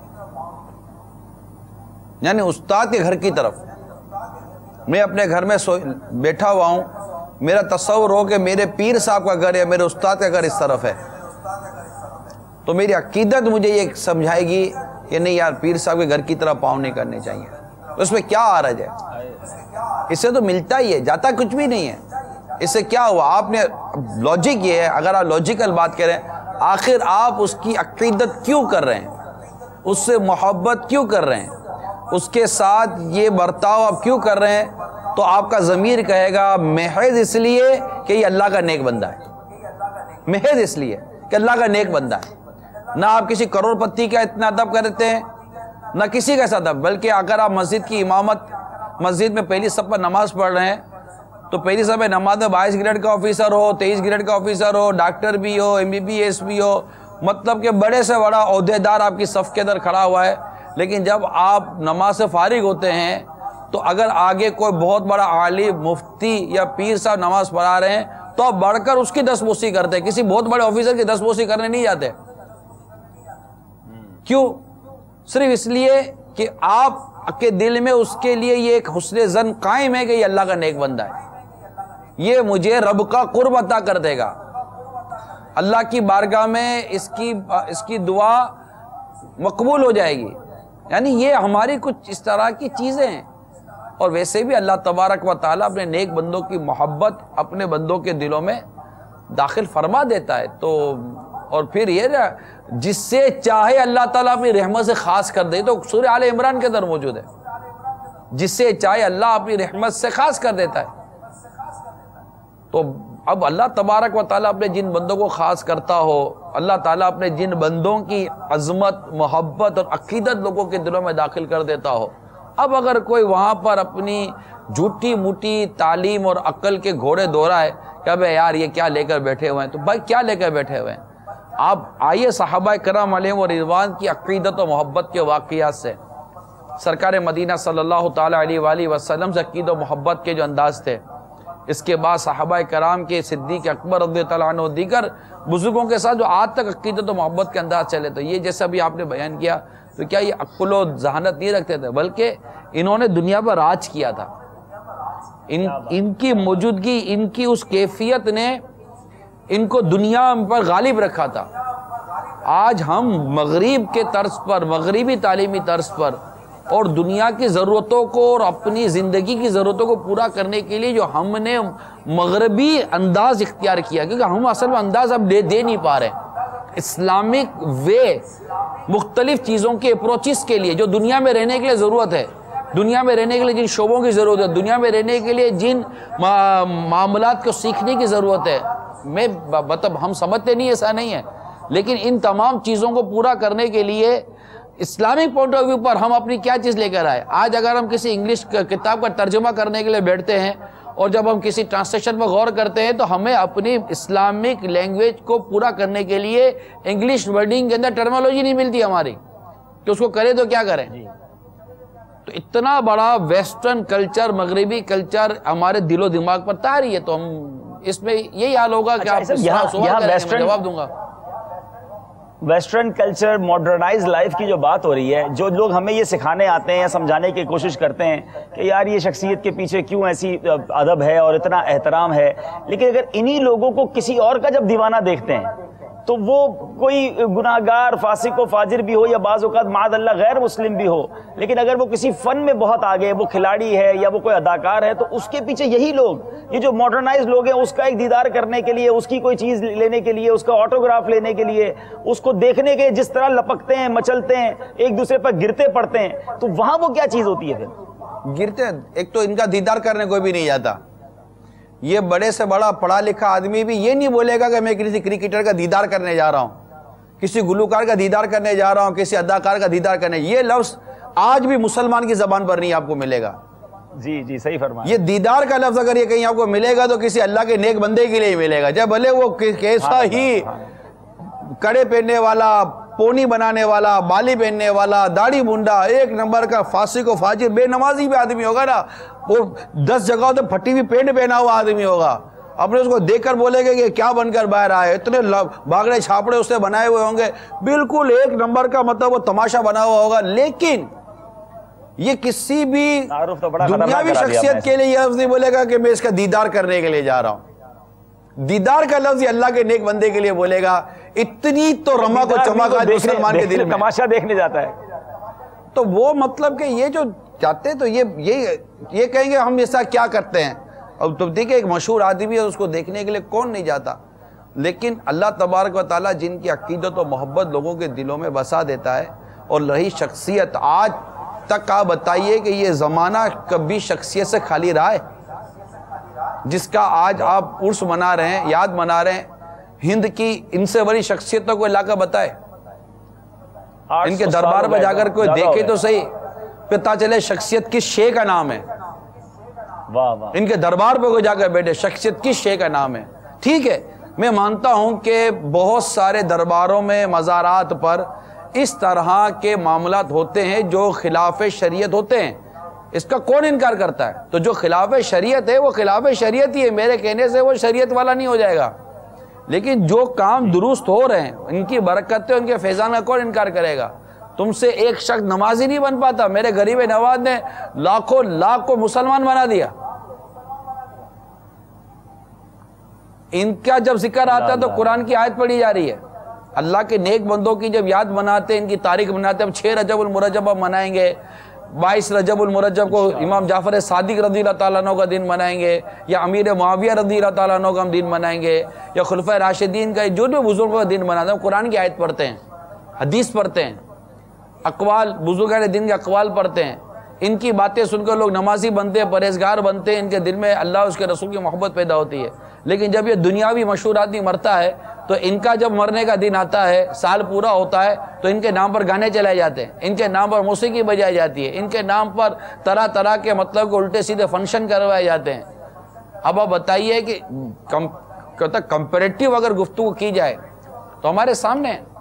[SPEAKER 4] یعنی استاد کے گھر کی طرف میں اپنے گھر میں بیٹھا ہوا ہوں، میرا تصور ہو کہ میرے پیر صاحب کا گھر یا میرے استاد کا گھر اس طرف ہے، تو میری عقیدت مجھے یہ سمجھائے گی کہ نہیں یار پیر صاحب کے گھر کی طرف پاؤں نہیں کرنے چاہیے۔ اس میں کیا حرج ہے؟ اس سے تو ملتا ہی ہے، جاتا کچھ بھی نہیں ہے۔ اس سے کیا ہوا؟ آپ نے لاجک یہ ہے، اگر آپ لاجیکل بات کریں، آخر آپ اس کی عقیدت کیوں کر رہے ہیں، اس سے محبت کیوں کر رہے ہیں، اس کے ساتھ یہ برتاؤ آپ کیوں کر رہے ہیں، تو آپ کا ضمیر کہے گا محض اس لیے کہ یہ اللہ کا نیک بندہ ہے، محض اس لیے کہ اللہ کا نیک بندہ ہے۔ نہ آپ کسی کروڑ پتی کا اتنا ادب کرتے ہیں، نہ کسی کا ادب، بلکہ اگر آپ مسجد کی امامت، مسجد میں پہلی صف پر نماز پڑھ رہے ہیں تو پہلی صف میں نماز میں 22 گریڈ کا آفیسر ہو، 23 گریڈ کا آفیسر ہو، ڈاکٹر بھی ہو، MBBS بھی ہو، مطلب کہ بڑے سے بڑا عہدیدار آپ کی صف کے اندر کھڑا ہوا ہے، لیکن جب آپ نماز سے فارغ ہوتے ہیں تو اگر آگے کوئی بہت بڑا عالم، مفتی یا پیر صاحب نماز پڑھا رہے ہیں تو آپ بڑھ کر اس کی دستبوسی کرتے ہیں، کسی بہت بڑے آفیسر کی دستبوسی کرنے نہیں جاتے۔ کیوں؟ صرف اس لیے کہ آپ کے دل میں اس کے لیے یہ ایک حسن ظن قائم ہے کہ یہ اللہ کا نیک بندہ ہے، یہ مجھے رب کا قرب عطا کر دے گا، اللہ کی بارگاہ میں اس کی دعا مقبول ہو جائے گی۔ یعنی یہ ہماری کچھ اس طرح کی چیزیں ہیں، اور ویسے بھی اللہ تبارک و تعالیٰ اپنے نیک بندوں کی محبت اپنے بندوں کے دلوں میں داخل فرما دیتا ہے۔ تو اور پھر یہ جس سے چاہے اللہ تعالیٰ اپنی رحمت سے خاص کر دے، تو سورہ آل عمران کے اندر موجود ہے، جس سے چاہے اللہ اپنی رحمت سے خاص کر دیتا ہے۔ تو اب اللہ تبارک و تعالیٰ اپنے جن بندوں کو خاص کرتا ہو، اللہ تعالیٰ اپنے جن بندوں کی عظمت، محبت اور عقیدت لوگوں کے دلوں میں داخل کر دیتا ہو، اب اگر کوئی وہاں پر اپنی جھوٹی موٹی تعلیم اور عقل کے گھوڑے دوہرائے کہ اب یار یہ کیا لے کر بیٹھے ہوئے ہیں، تو بھائی کیا لے کر بیٹھے ہوئے ہیں؟ آپ آئیے صحابہ کرام علیہم و رضوان کی عقیدت و محبت کے واقعات سے، سرکار مدینہ صلی اللہ تعالیٰ علیہ وآلہ وسلم سے عقیدت و محبت کے جو انداز تھے، اس کے بعد صحابہ کرام کے صدیق اکبر رضی اللہ عنہ دیگر بزرگوں کے ساتھ جو آج تک عقیدت و محبت کے انداز چلے، تو یہ جیسا بھی آپ نے بیان کیا، تو کیا یہ عقل و ذہانت نہیں رکھتے تھے، بلکہ انہوں نے دنیا پر راج کیا تھا۔ ان کی موجودگی، ان کی اس کیفیت نے ان کو دنیا پر غالب رکھا تھا۔ آج ہم مغرب کے طرز پر، مغربی تعلیمی طرز پر اور دنیا کی ضرورتوں کو اور اپنی زندگی کی ضرورتوں کو پورا کرنے کے لیے جو ہم نے مغربی انداز اختیار کیا، کیونکہ ہم اصل میں انداز اب دے نہیں پا رہے، اسلامک وے، مختلف چیزوں کے اپروچز کے لیے جو دنیا میں رہنے کے لیے ضرورت ہے، دنیا میں رہنے کے لیے جن شعبوں کی ضرورت ہے، دنیا میں رہنے کے لیے جن معاملات کو سیکھنے کی ضرورت ہے، مطلب ہم سمجھتے نہیں، ایسا نہیں ہے، لیکن ان تمام چیزوں کو پورا کرنے کے لیے اسلامک پوائنٹ آف ویو پر ہم اپنی کیا چیز لے کر آئے۔ آج اگر ہم کسی انگلش کتاب کا ترجمہ کرنے کے لیے بیٹھتے ہیں اور جب ہم کسی ٹرانسلیشن پر غور کرتے ہیں تو ہمیں اپنی اسلامک لینگویج کو پورا کرنے کے لیے انگلش ورڈنگ کے اندر ٹرمالوجی نہیں ملتی ہماری کہ اس کو کرے تو کیا کریں۔ تو اتنا بڑا ویسٹرن کلچر، مغربی کلچر ہمارے دل و دماغ پر طاری ہے، تو ہم اس میں یہی حال ہوگا کہ آپ سوال کریں گے، میں جواب دوں گا۔
[SPEAKER 2] ویسٹرن کلچر، ماڈرنائز لائف کی جو بات ہو رہی ہے، جو لوگ ہمیں یہ سکھانے آتے ہیں یا سمجھانے کی کوشش کرتے ہیں کہ یار یہ شخصیت کے پیچھے کیوں ایسی ادب ہے اور اتنا احترام ہے، لیکن اگر انہی لوگوں کو کسی اور کا جب دیوانہ دیکھتے ہیں تو وہ کوئی گناہگار، فاسق و فاجر بھی ہو یا بعض اوقات معاذ اللہ غیر مسلم بھی ہو، لیکن اگر وہ کسی فن میں بہت آگے، وہ کھلاڑی ہے یا وہ کوئی اداکار ہے، تو اس کے پیچھے یہی لوگ، یہ جو ماڈرنائز لوگ ہیں، اس کا ایک دیدار کرنے کے لیے، اس کی کوئی چیز لینے کے لیے، اس کا آٹوگراف لینے کے لیے، اس کو دیکھنے کے جس طرح لپکتے ہیں، مچلتے ہیں، ایک دوسرے پر گرتے پڑتے ہیں، تو وہاں وہ کیا چیز ہوتی ہے پھر؟
[SPEAKER 4] گرتے ہیں، ایک تو ان کا دیدار کرنے کوئی بھی نہیں جاتا۔ یہ بڑے سے بڑا پڑھا لکھا آدمی بھی یہ نہیں بولے گا کہ میں کسی کرکٹر کا دیدار کرنے جا رہا ہوں، کسی گلوکار کا دیدار کرنے جا رہا ہوں، کسی اداکار کا دیدار کرنے، یہ لفظ آج بھی مسلمان کی زبان پر نہیں آپ کو ملے گا۔
[SPEAKER 2] جی جی صحیح فرمایا۔
[SPEAKER 4] یہ دیدار کا لفظ اگر یہ کہیں آپ کو ملے گا تو کسی اللہ کے نیک بندے کے لیے ہی ملے گا، جب بھلے وہ کیسا ہی کڑے پہننے والا، پونی بنانے والا، بالی پہننے والا، داڑھی منڈا، ایک نمبر کا فاسق و فاجر، بے نمازی بھی آدمی ہوگا نا، وہ 10 جگہوں تو پھٹی ہوئی پینٹ پہنا ہوا آدمی ہوگا، اپنے اس کو دیکھ کر بولے گے کہ کیا بن کر باہر آئے، اتنے بھاگڑے چھاپڑے اس سے بنائے ہوئے ہوں گے، بالکل ایک نمبر کا مطلب وہ تماشا بنا ہوا ہوگا، لیکن یہ کسی بھی دنیاوی شخصیت کے لیے یہ لفظ نہیں بولے گا کہ میں اس کا دیدار کرنے کے لیے جا رہا ہوں۔ دیدار کا لفظ یہ اللہ کے نیک بندے کے لیے بولے گا۔ اتنی تو رمق و چمک آج مسلمان کے دل میں،
[SPEAKER 2] تماشا دیکھنے جاتا ہے،
[SPEAKER 4] تو وہ مطلب کہ یہ جو چاہتے تو یہ کہیں گے ہم ایسا کیا کرتے ہیں، اب تو دیکھیں ایک مشہور آدمی ہے، اس کو دیکھنے کے لیے کون نہیں جاتا، لیکن اللہ تبارک و تعالیٰ جن کی عقیدت و محبت لوگوں کے دلوں میں بسا دیتا ہے، اور رہی شخصیت، آج تک آپ بتائیے کہ یہ زمانہ کبھی شخصیت سے خالی رہا ہے؟ جس کا آج آپ عرس منا رہے ہیں، یاد منا رہے ہیں، ہند کی ان سے بڑی شخصیتوں کو علاقہ بتائے، ان کے دربار میں جا کر کوئی دیکھے تو صحیح، پتہ چلے شخصیت کس شے کا نام ہے، ان کے دربار پہ کوئی جا کر بیٹھے شخصیت کس شے کا نام ہے۔ ٹھیک ہے، میں مانتا ہوں کہ بہت سارے درباروں میں، مزارات پر اس طرح کے معاملات ہوتے ہیں جو خلاف شریعت ہوتے ہیں، اس کا کون انکار کرتا ہے؟ تو جو خلاف شریعت ہے وہ خلاف شریعت ہی ہے، میرے کہنے سے وہ شریعت والا نہیں ہو جائے گا، لیکن جو کام درست ہو رہے ہیں، ان کی برکتیں، ان کے فیضان کا کون انکار کرے گا؟ تم سے ایک شخص نمازی نہیں بن پاتا، میرے غریب نواز نے لاکھوں لاکھ کو مسلمان بنا دیا۔ ان کا جب ذکر آتا ہے تو قرآن کی آیت پڑھی جا رہی ہے، اللہ کے نیک بندوں کی جب یاد مناتے ہیں، ان کی تاریخ مناتے ہیں، اب 6 رجب المرجب اب منائیں گے، 22 رجب المرجب کو امام جعفر صادق رضی اللہ تعالیٰ عنہ کا دن منائیں گے، یا امیر معاویہ رضی اللہ تعالیٰ عنہ کا ہم دن منائیں گے، یا خلفۂ راشدین کا جو بھی بزرگوں کا دن مناتے ہیں، قرآن کی آیت پڑھتے ہیں، حدیث پڑھتے ہیں، اقوال بزرگان دین کے اقوال پڑھتے ہیں، ان کی باتیں سن کر لوگ نمازی بنتے ہیں، پرہیزگار بنتے ہیں، ان کے دل میں اللہ اس کے رسول کی محبت پیدا ہوتی ہے. لیکن جب یہ دنیاوی مشہور آدمی مرتا ہے تو ان کا جب مرنے کا دن آتا ہے، سال پورا ہوتا ہے، تو ان کے نام پر گانے چلائے جاتے ہیں، ان کے نام پر موسیقی بجائی جاتی ہے، ان کے نام پر طرح طرح کے مطلب کہ الٹے سیدھے فنکشن کروائے جاتے ہیں. اب آپ بتائیے کہ کمپیریٹیو اگر گفتگو کی جائے تو ہمارے سامنے ہے.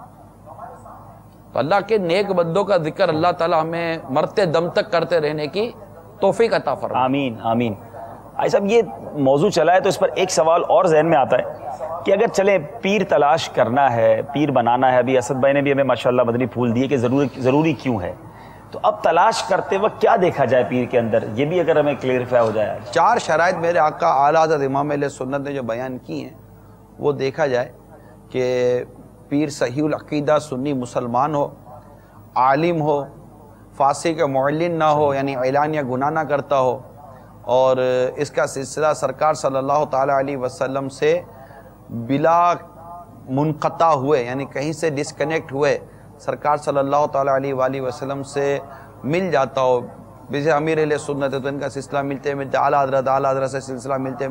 [SPEAKER 4] تو اللہ کے نیک بندوں کا ذکر اللہ تعالیٰ ہمیں مرتے دم تک کرتے رہنے کی توفیق عطا فرمائے.
[SPEAKER 2] آمین آمین. بھائی صاحب یہ موضوع چلا ہے تو اس پر ایک سوال اور ذہن میں آتا ہے کہ اگر چلیں پیر تلاش کرنا ہے، پیر بنانا ہے، ابھی اسد بھائی نے بھی ہمیں ماشاءاللہ مدنی پھول دیے کہ ضروری کیوں ہے، تو اب تلاش کرتے وقت کیا دیکھا جائے پیر کے اندر، یہ بھی اگر ہمیں کلیئرفائی ہو جائے.
[SPEAKER 4] 4 شرائط میرے آقا اعلیٰ حضرت امام اہل سنت نے جو بیان کی ہیں وہ دیکھا جائے کہ پیر صحیح العقیدہ سنی مسلمان ہو، عالم ہو، فاسق معلن نہ ہو یعنی اعلانیہ گناہ نہ کرتا ہو، اور اس کا سلسلہ سرکار صلی اللہ تعالیٰ علیہ وسلم سے بلا منقطع ہوئے یعنی کہیں سے ڈسکنیکٹ ہوئے سرکار صلی اللہ تعالیٰ علیہ وآلہ وسلم سے مل جاتا ہو. جیسے امیر اہل سنت ہے تو ان کا سلسلہ ملتے اعلیٰ حضرت سے سلسلہ ملتے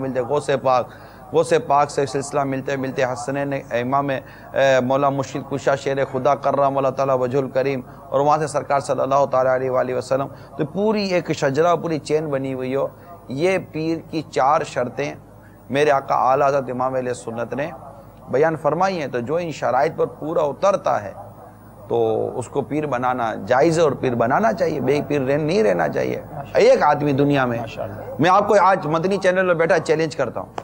[SPEAKER 4] غوث پاک سے سلسلہ ملتے حسنین امام مولا مشکل کشا شیر خدا کرم اللہ تعالیٰ وجہ الکریم، اور وہاں سے سرکار صلی اللہ تعالیٰ علیہ وآلہ وسلم. تو پوری ایک شجرہ، پوری چین بنی ہوئی ہو. یہ پیر کی 4 شرطیں میرے آقا اعلیٰ حضرت امام اہل سنت نے بیان فرمائی ہیں. تو جو ان شرائط پر پورا اترتا ہے تو اس کو پیر بنانا جائز ہے اور پیر بنانا چاہیے، بے پیر نہیں رہنا چاہیے. ایک آدمی دنیا میں، میں آپ کو آج مدنی چینل میں بیٹھا چیلنج کرتا ہوں،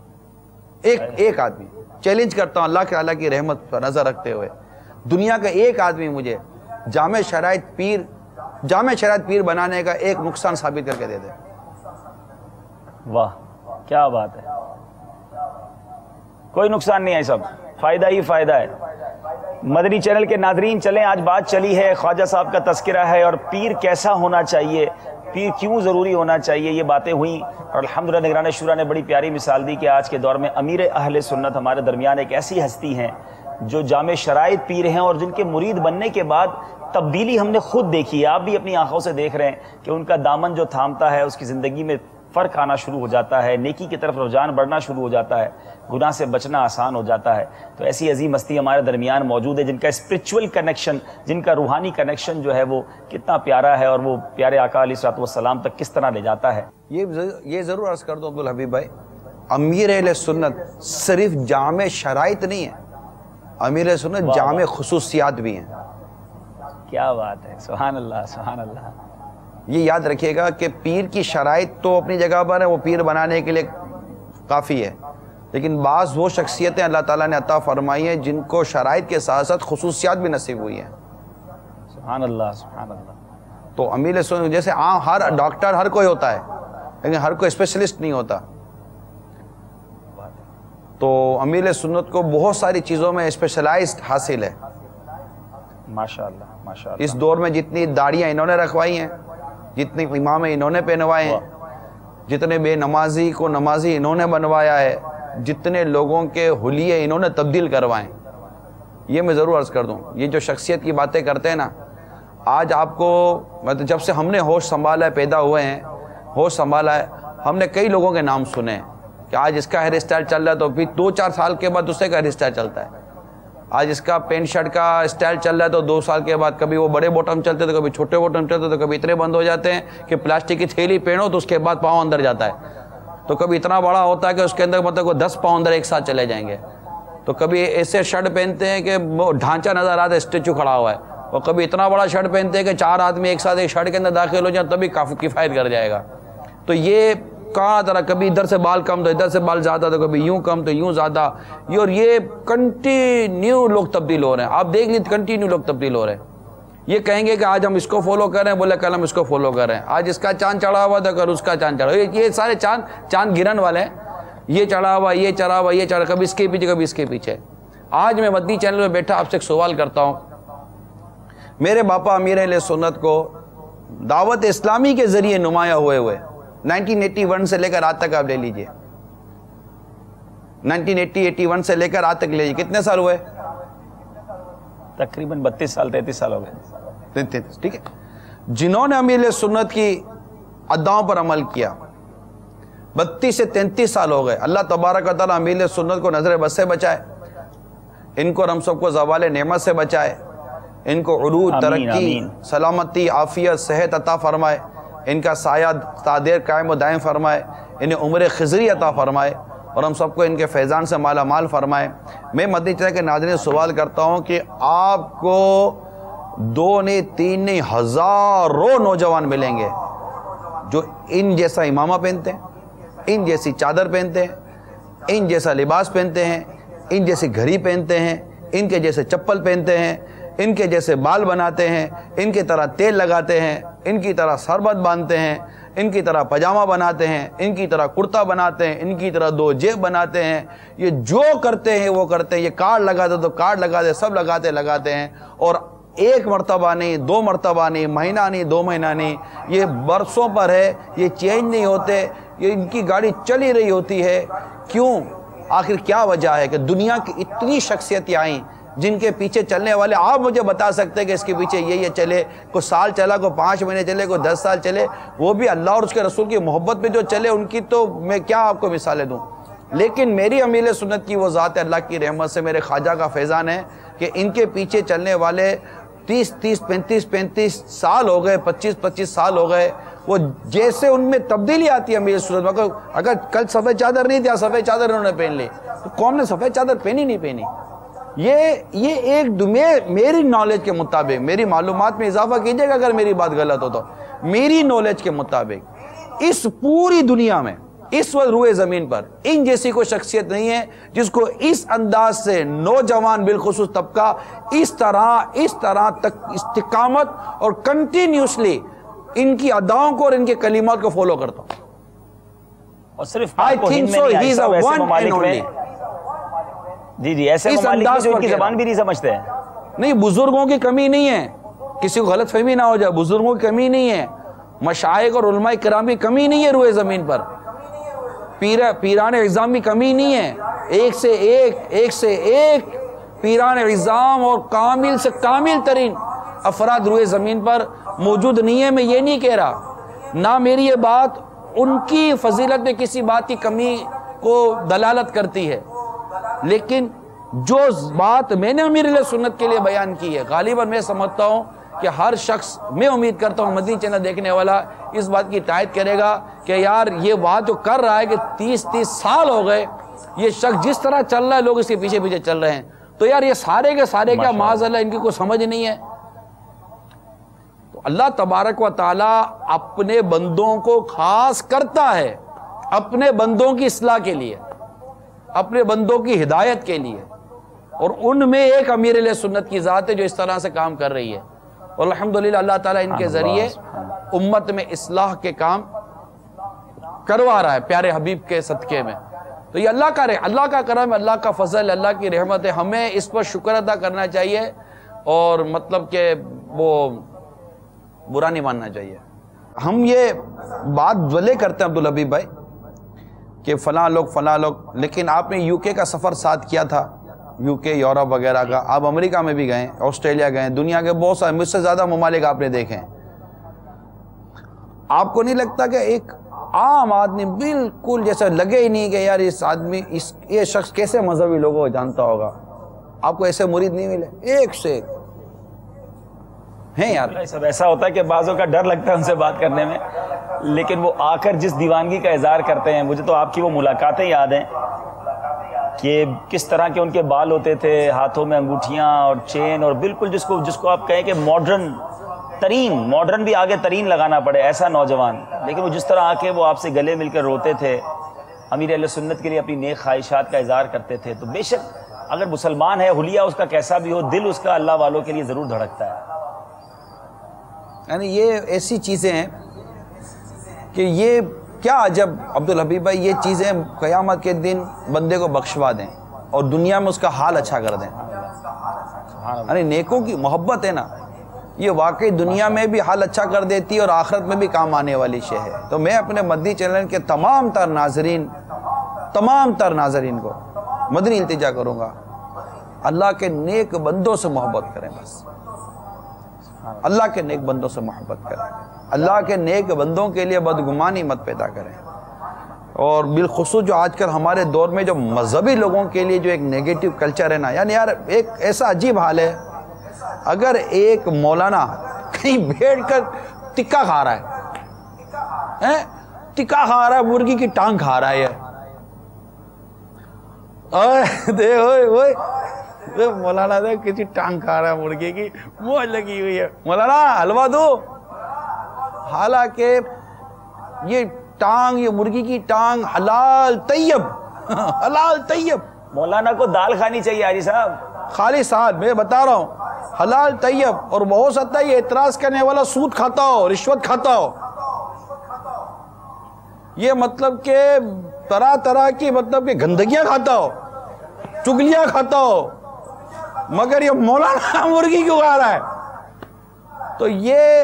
[SPEAKER 4] ایک آدمی چیلنج کرتا ہوں اللہ کی رحمت پر نظر رکھتے ہوئے، دنیا کا ایک آدمی مجھے جامع شرائط پیر بنانے کا ایک نقصان ثابت کر کے دے دے.
[SPEAKER 2] واہ کیا بات ہے. کوئی نقصان نہیں ہے، سب فائدہ ہی فائدہ ہے. مدنی چینل کے ناظرین چلیں، آج بات چلی ہے، خواجہ صاحب کا تذکرہ ہے اور پیر کیسا ہونا چاہیے، پیر کیوں ضروری ہونا چاہیے، یہ باتیں ہوئیں. اور الحمدللہ نگران شورا نے بڑی پیاری مثال دی کہ آج کے دور میں امیر اہل سنت ہمارے درمیان ایک ایسی ہستی ہیں جو جامع شرائط پیر ہیں اور جن کے مرید بننے کے بعد تبدیلی ہم نے خود دیکھی ہے. آپ بھی اپنی آنکھوں سے دیکھ رہے ہیں کہ ان کا دامن جو تھامتا ہے اس کی زندگی میں فرق آنا شروع ہو جاتا ہے، نیکی کی طرف رجحان بڑھنا شروع ہو جاتا ہے، گناہ سے بچنا آسان ہو جاتا ہے. تو ایسی عظیم ہستی ہمارے درمیان موجود ہے جن کا اسپرچول کنیکشن، جن کا روحانی کنیکشن جو ہے وہ کتنا پیارا ہے اور وہ پیارے آقا علیہ الصلوۃ والسلام تک کس طرح لے جاتا ہے.
[SPEAKER 4] یہ ضرور عرض کر دو عبدالحبیب بھائی، امیر اہل سنت صرف جامع شرائط نہیں ہے، امیر اہل سنت جامع خصوصیات بھی ہیں.
[SPEAKER 2] کیا بات ہے، سبحان اللہ سبحان اللہ.
[SPEAKER 4] یہ یاد رکھیے گا کہ پیر کی شرائط تو اپنی جگہ پر ہے، وہ پیر بنانے کے لیے کافی ہے، لیکن بعض وہ شخصیتیں اللہ تعالیٰ نے عطا فرمائی ہیں جن کو شرائط کے ساتھ ساتھ خصوصیات بھی نصیب ہوئی ہیں.
[SPEAKER 2] سبحان اللہ سبحان اللہ.
[SPEAKER 4] تو امیر سنت جیسے ہر ڈاکٹر ہر کوئی ہوتا ہے لیکن ہر کوئی اسپیشلسٹ نہیں ہوتا، تو امیر سنت کو بہت ساری چیزوں میں اسپیشلائزڈ حاصل ہے.
[SPEAKER 2] ماشاءاللہ ماشاءاللہ.
[SPEAKER 4] اس دور میں جتنی داڑیاں انہوں نے رکھوائی ہیں، جتنے امام انہوں نے پہنوائے ہیں، جتنے بے نمازی کو نمازی انہوں نے بنوایا ہے، جتنے لوگوں کے حلیے انہوں نے تبدیل کروائے. یہ میں ضرور عرض کر دوں، یہ جو شخصیت کی باتیں کرتے ہیں نا، آج آپ کو مطلب جب سے ہم نے ہوش سنبھالا ہے، پیدا ہوئے ہیں، ہوش سنبھالا ہے، ہم نے کئی لوگوں کے نام سنے کہ آج اس کا ہیئر اسٹائل چل رہا ہے تو پھر 2-4 سال کے بعد دوسرے کا ہیئر اسٹائل چلتا ہے. آج اس کا پینٹ شرٹ کا اسٹائل چل رہا ہے تو 2 سال کے بعد کبھی وہ بڑے بوٹم چلتے تو کبھی چھوٹے بوٹم چلتے تو کبھی اتنے بند ہو جاتے ہیں کہ پلاسٹک کی تھیلی پہنو تو اس کے بعد پاؤں اندر جاتا ہے، تو کبھی اتنا بڑا ہوتا ہے کہ اس کے اندر مطلب 10 پاؤں اندر ایک ساتھ چلے جائیں گے. تو کبھی ایسے شرٹ پہنتے ہیں کہ وہ ڈھانچہ نظر آتا ہے اسٹیچو کھڑا ہوا ہے، اور کبھی اتنا بڑا شرٹ پہنتے ہیں کہ 4 آدمی ایک ساتھ ایک شرٹ کے اندر داخل ہو جائیں تبھی کافی کفایت کر جائے گا. تو یہ کہاں طرح کبھی ادھر سے بال کم تو ادھر سے بال زیادہ، تو کبھی یوں کم تو یوں زیادہ، اور یہ کنٹینیو لوگ تبدیل ہو رہے ہیں. آپ دیکھ لیجیے کنٹینیو لوگ تبدیل ہو رہے ہیں. یہ کہیں گے کہ آج ہم اس کو فالو کر رہے ہیں، بولے کل ہم اس کو فالو کر رہے ہیں. آج اس کا چاند چڑھا ہوا تھا کل اس کا چاند چڑھا، یہ سارے چاند گرن والے ہیں. یہ چڑھا ہوا، یہ چڑھا ہوا، یہ چڑھا، کبھی اس کے پیچھے کبھی اس کے پیچھے. آج میں مدنی چینل میں بیٹھا آپ سے ایک سوال کرتا ہوں. میرے باپا امیر اہل سنت کو دعوت اسلامی کے ذریعے نمایاں ہوئے 1981 سے لے کر آج تک آپ لے لیجئے، 1981 سے لے کر آج تک لے لیجئے، کتنے سال ہوئے؟
[SPEAKER 2] تقریباً 32 سال 33 سال ہو گئے.
[SPEAKER 4] ٹھیک ہے. جنہوں نے امیر سنت کی اداؤں پر عمل کیا، 32 سے 33 سال ہو گئے، اللہ تبارک و تعالیٰ امیر سنت کو نظر بد سے بچائے، ان کو اور ہم سب کو زوال نعمت سے بچائے، ان کو عروج، ترقی، سلامتی، عافیت، صحت عطا فرمائے، ان کا سایہ تا دیر قائم و دائم فرمائے، انہیں عمر خضری عطا فرمائے، اور ہم سب کو ان کے فیضان سے مالا مال فرمائے۔ میں مدنی چینل کے ناظرین سوال کرتا ہوں کہ آپ کو 2 نہیں 3 نہیں ہزاروں نوجوان ملیں گے جو ان جیسا امامہ پہنتے ہیں، ان جیسی چادر پہنتے ہیں، ان جیسا لباس پہنتے ہیں، ان جیسی گھڑی پہنتے ہیں، ان کے جیسے چپل پہنتے ہیں، ان کے جیسے بال بناتے ہیں، ان کی طرح تیل لگاتے ہیں، ان کی طرح سربت باندھتے ہیں، ان کی طرح پاجامہ بناتے ہیں، ان کی طرح کرتا بناتے ہیں، ان کی طرح 2 جیب بناتے ہیں، یہ جو کرتے ہیں وہ کرتے ہیں، یہ کارڈ لگاتے تو کارڈ لگاتے، سب لگاتے ہیں، اور 1 مرتبہ نہیں، 2 مرتبہ نہیں، مہینہ نہیں، 2 مہینہ نہیں، یہ برسوں پر ہے، یہ چینج نہیں ہوتے، یہ ان کی گاڑی چلی رہی ہوتی ہے۔ کیوں؟ آخر کیا وجہ ہے کہ دنیا کی اتنی شخصیتیں آئیں جن کے پیچھے چلنے والے آپ مجھے بتا سکتے ہیں کہ اس کے پیچھے یہ چلے، کوئی سال چلا، کوئی 5 مہینے چلے، کوئی 10 سال چلے، وہ بھی اللہ اور اس کے رسول کی محبت میں جو چلے، ان کی تو میں کیا آپ کو مثالیں دوں۔ لیکن میری امیر سنت کی وہ ذات اللہ کی رحمت سے میرے خواجہ کا فیضان ہے کہ ان کے پیچھے چلنے والے 35 سال ہو گئے، 25 سال ہو گئے، وہ جیسے ان میں تبدیلی آتی ہے امیر سنت میں۔ اگر کل سفید چادر نہیں تھی، سفید چادر انہوں نے پہن لی، تو قوم نے سفید چادر پہنی نہیں پہنی۔ یہ ایک میری نالج کے مطابق، میری معلومات میں اضافہ کیجئے گا اگر میری بات غلط ہو تو، میری نالج کے مطابق اس پوری دنیا میں اس وقت روئے زمین پر ان جیسی کوئی شخصیت نہیں ہے جس کو اس انداز سے نوجوان بالخصوص طبقہ اس طرح تک استقامت اور کنٹینیوسلی ان کی اداؤں کو اور ان کے کلمات کو فالو کرتا ہوں۔
[SPEAKER 2] اور صرف
[SPEAKER 4] I think so, he is a one and only۔
[SPEAKER 2] جی ایسے ممالک میں جو ان کی زبان بھی نہیں سمجھتے ہیں۔
[SPEAKER 4] نہیں، بزرگوں کی کمی نہیں ہے، کسی کو غلط فہمی نہ ہو جائے، بزرگوں کی کمی نہیں ہے، مشائخ اور علماء کرام کی کمی نہیں ہے روئے زمین پر، پیران اعظام کی کمی نہیں ہے، ایک سے ایک پیران اعظام اور کامل سے کامل ترین افراد روئے زمین پر موجود نہیں ہے۔ میں یہ نہیں کہہ رہا، نہ میری یہ بات ان کی فضیلت میں کسی بات کی کمی کو دلالت کرتی ہے، لیکن جو بات میں نے امیر علیہ سنت کے لیے بیان کی ہے، غالباً میں سمجھتا ہوں کہ ہر شخص، میں امید کرتا ہوں مدنی چینل دیکھنے والا اس بات کی تائید کرے گا کہ یار یہ بات جو کر رہا ہے کہ 30 سال ہو گئے یہ شخص جس طرح چل رہا ہے، لوگ اس کے پیچھے چل رہے ہیں، تو یار یہ سارے کے سارے کیا معاذ اللہ ان کی کوئی سمجھ نہیں ہے۔ تو اللہ تبارک و تعالیٰ اپنے بندوں کو خاص کرتا ہے اپنے بندوں کی اصلاح کے لیے، اپنے بندوں کی ہدایت کے لیے، اور ان میں ایک امیر علیہ سنت کی ذات ہے جو اس طرح سے کام کر رہی ہے، اور الحمدللہ اللہ تعالیٰ ان کے ذریعے امت میں اصلاح کے کام کروا رہا ہے پیارے حبیب کے صدقے میں۔ تو یہ اللہ کا کرم، اللہ کا فضل، اللہ کی رحمت ہے، ہمیں اس پر شکر ادا کرنا چاہیے، اور مطلب کہ وہ برا نہیں ماننا چاہیے۔ ہم یہ بات بھلے کرتے ہیں عبدالحبیب بھائی کہ فلاں لوگ، لیکن آپ نے UK کا سفر ساتھ کیا تھا، UK، یورپ وغیرہ کا، آپ امریکہ میں بھی گئے، آسٹریلیا گئے، دنیا کے بہت سارے، مجھ سے زیادہ ممالک آپ نے دیکھے ہیں۔ آپ کو نہیں لگتا کہ ایک عام آدمی بالکل جیسے لگے ہی نہیں کہ یار یہ شخص کیسے مذہبی لوگوں کو جانتا ہوگا؟ آپ کو ایسے مرید نہیں ملے؟ ایک سے ایک ہیں یار۔
[SPEAKER 2] سب ایسا ہوتا ہے کہ بعضوں کا ڈر لگتا ہے ان سے بات کرنے میں، لیکن وہ آ کر جس دیوانگی کا اظہار کرتے ہیں، مجھے تو آپ کی وہ ملاقاتیں یاد ہیں کہ کس طرح کے ان کے بال ہوتے تھے، ہاتھوں میں انگوٹھیاں اور چین، اور بالکل جس کو آپ کہیں کہ ماڈرن بھی آگے ترین لگانا پڑے ایسا نوجوان، لیکن وہ جس طرح آ کے وہ آپ سے گلے مل کر روتے تھے، امیر اہل سنت کے لیے اپنی نیک خواہشات کا اظہار کرتے تھے، تو بے شک اگر مسلمان ہے، حلیہ اس کا کیسا بھی ہو، دل اس کا اللہ والوں کے لیے ضرور دھڑکتا ہے۔
[SPEAKER 4] یعنی یہ ایسی چیزیں ہیں کہ یہ کیا عجب عبدالحبیب بھائی، یہ چیزیں قیامت کے دن بندے کو بخشوا دیں اور دنیا میں اس کا حال اچھا کر دیں۔ یعنی نیکوں کی محبت ہے نا، یہ واقعی دنیا میں بھی حال اچھا کر دیتی ہے اور آخرت میں بھی کام آنے والی شے ہے۔ تو میں اپنے مدنی چینل کے تمام تر ناظرین کو مدنی التجا کروں گا، اللہ کے نیک بندوں سے محبت کریں بس۔ اللہ کے نیک بندوں سے محبت کریں، اللہ کے نیک بندوں کے لیے بدگمانی مت پیدا کریں. اور بالخصوص جو آج کل ہمارے دور میں جو مذہبی لوگوں کے لیے جو ایک نیگیٹو کلچر ہے نا، یعنی یار ایک ایسا عجیب حال ہے، اگر ایک مولانا کہیں بیٹھ کر ٹکا کھا رہا ہے، ٹکا کھا رہا ہے، مرغی کی ٹانگ کھا رہا ہے، مولانا دے کسی ٹانگ کھا رہا ہے، مرغی کی موج لگی ہوئی ہے، مولانا حلوہ دو. حالانکہ یہ ٹانگ، یہ مرغی کی ٹانگ حلال طیب، حلال طیب.
[SPEAKER 2] مولانا کو دال کھانی چاہیے حاجی صاحب.
[SPEAKER 4] خالی ساتھ میں بتا رہا ہوں حلال طیب. اور ہو سکتا ہے یہ اعتراض کرنے والا سود کھاتا ہو، رشوت کھاتا ہو، یہ مطلب کہ طرح طرح کی مطلب کہ گندگیاں کھاتا ہو، چگلیاں کھاتا ہو، مگر یہ مولانا مرغی کیوں کھا رہا ہے؟ تو یہ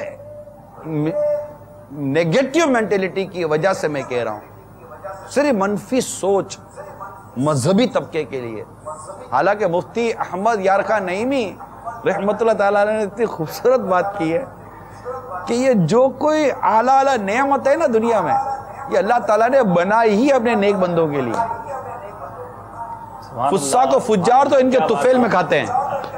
[SPEAKER 4] نیگیٹو مینٹیلٹی کی وجہ سے میں کہہ رہا ہوں، صرف منفی سوچ مذہبی طبقے کے لیے. حالانکہ مفتی احمد یار خان نعیمی رحمت اللہ تعالیٰ نے اتنی خوبصورت بات کی ہے کہ یہ جو کوئی اعلیٰ اعلیٰ نعمت ہے نا دنیا میں، یہ اللہ تعالیٰ نے بنائی ہی اپنے نیک بندوں کے لیے. فساق و فجار تو ان کے طفیل میں کھاتے ہیں.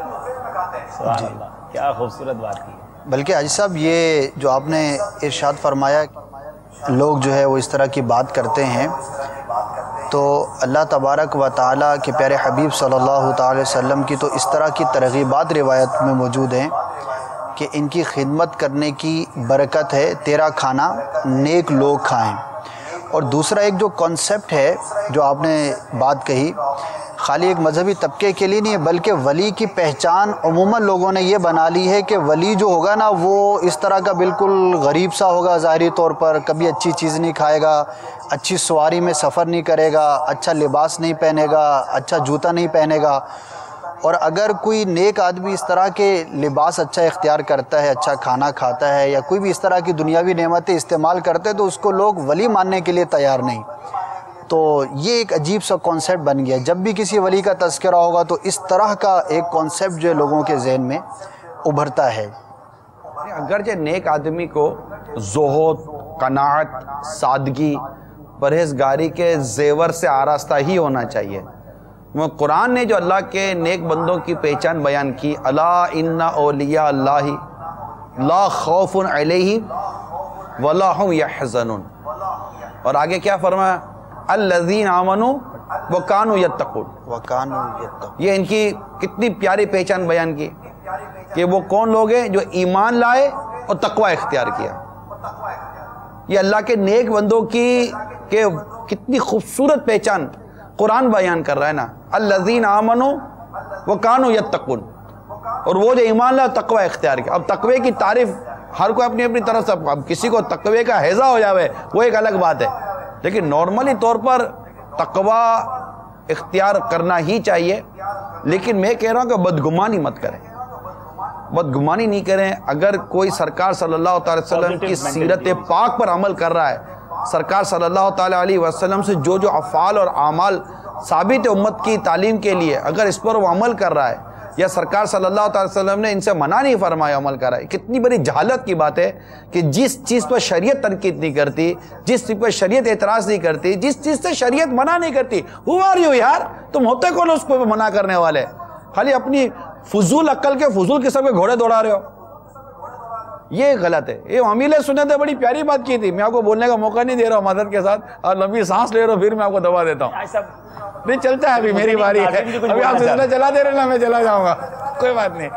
[SPEAKER 2] سبحان اللہ، کیا خوبصورت بات کی.
[SPEAKER 3] بلکہ حاجی صاحب یہ جو آپ نے ارشاد فرمایا لوگ جو ہے وہ اس طرح کی بات کرتے ہیں، تو اللہ تبارک و تعالیٰ کے پیارے حبیب صلی اللہ تعالی وسلم کی تو اس طرح کی ترغیبات روایت میں موجود ہیں کہ ان کی خدمت کرنے کی برکت ہے، تیرا کھانا نیک لوگ کھائیں. اور دوسرا ایک جو کانسیپٹ ہے جو آپ نے بات کہی، خالی ایک مذہبی طبقے کے لیے نہیں ہے بلکہ ولی کی پہچان عموماً لوگوں نے یہ بنا لی ہے کہ ولی جو ہوگا نا وہ اس طرح کا بالکل غریب سا ہوگا ظاہری طور پر، کبھی اچھی چیز نہیں کھائے گا، اچھی سواری میں سفر نہیں کرے گا، اچھا لباس نہیں پہنے گا، اچھا جوتا نہیں پہنے گا. اور اگر کوئی نیک آدمی اس طرح کے لباس اچھا اختیار کرتا ہے، اچھا کھانا کھاتا ہے، یا کوئی بھی اس طرح کی دنیاوی نعمتیں استعمال کرتے ہیں، تو اس کو لوگ ولی ماننے کے لیے تیار نہیں. تو یہ ایک عجیب سا کانسیپٹ بن گیا. جب بھی کسی ولی کا تذکرہ ہوگا تو اس طرح کا ایک کانسیپٹ جو لوگوں کے ذہن میں ابھرتا ہے.
[SPEAKER 4] اگرچہ نیک آدمی کو زہد، قناعت، سادگی، پرہیزگاری کے زیور سے آراستہ ہی ہونا چاہیے. قرآن نے جو اللہ کے نیک بندوں کی پہچان بیان کی، الا ان اولیاء اللہ لا خوف علیہم ولا هم یحزنون، اور آگے کیا فرمایا؟ الذین آمنوا وکانوا یتقون. یہ ان کی کتنی پیاری پہچان بیان کی کہ وہ کون لوگ ہیں جو ایمان لائے اور تقوی اختیار کیا. یہ اللہ کے نیک بندوں کی کہ کتنی خوبصورت پہچان قرآن بیان کر رہا ہے نا. الذین آمنوا وکانوا یتقون، اور وہ جو ایمان لائے تقوی اختیار کیا. اب تقوی کی تعریف ہر کوئی اپنی اپنی طرف سے، اب کسی کو تقوی کا ہیضہ ہو جاوے وہ ایک الگ بات ہے، لیکن نارملی طور پر تقوی اختیار کرنا ہی چاہیے. لیکن میں کہہ رہا ہوں کہ بدگمانی مت کریں، بدگمانی نہیں کریں. اگر کوئی سرکار صلی اللہ تعالی وسلم کی سیرت پاک پر عمل کر رہا ہے، سرکار صلی اللہ تعالی علیہ وسلم سے جو جو افعال اور اعمال ثابت امت کی تعلیم کے لیے، اگر اس پر وہ عمل کر رہا ہے، یا سرکار صلی اللہ تعالی وسلم نے ان سے منع نہیں فرمایا عمل کر رہا ہے، کتنی بڑی جہالت کی بات ہے کہ جس چیز پر شریعت تنقید نہیں کرتی، جس چیز پر شریعت اعتراض نہیں کرتی، جس چیز سے شریعت منع نہیں کرتی، who are you یار؟ تم ہوتے کون اس کو منع کرنے والے؟ خالی اپنی فضول عقل کے فضول قسم کے گھوڑے دوڑا رہے ہو، یہ غلط ہے. یہ امیل سنت نے بڑی پیاری بات کی تھی، میں آپ کو بولنے کا موقع نہیں دے رہا ہوں مدد کے ساتھ، اور لمبی سانس لے رہا ہوں، پھر میں آپ کو دبا دیتا ہوں. نہیں چلتا ہے، ابھی میری باری ہے، ابھی آپ سلسلہ چلا دے رہے نا، میں چلا جاؤں گا، کوئی بات نہیں.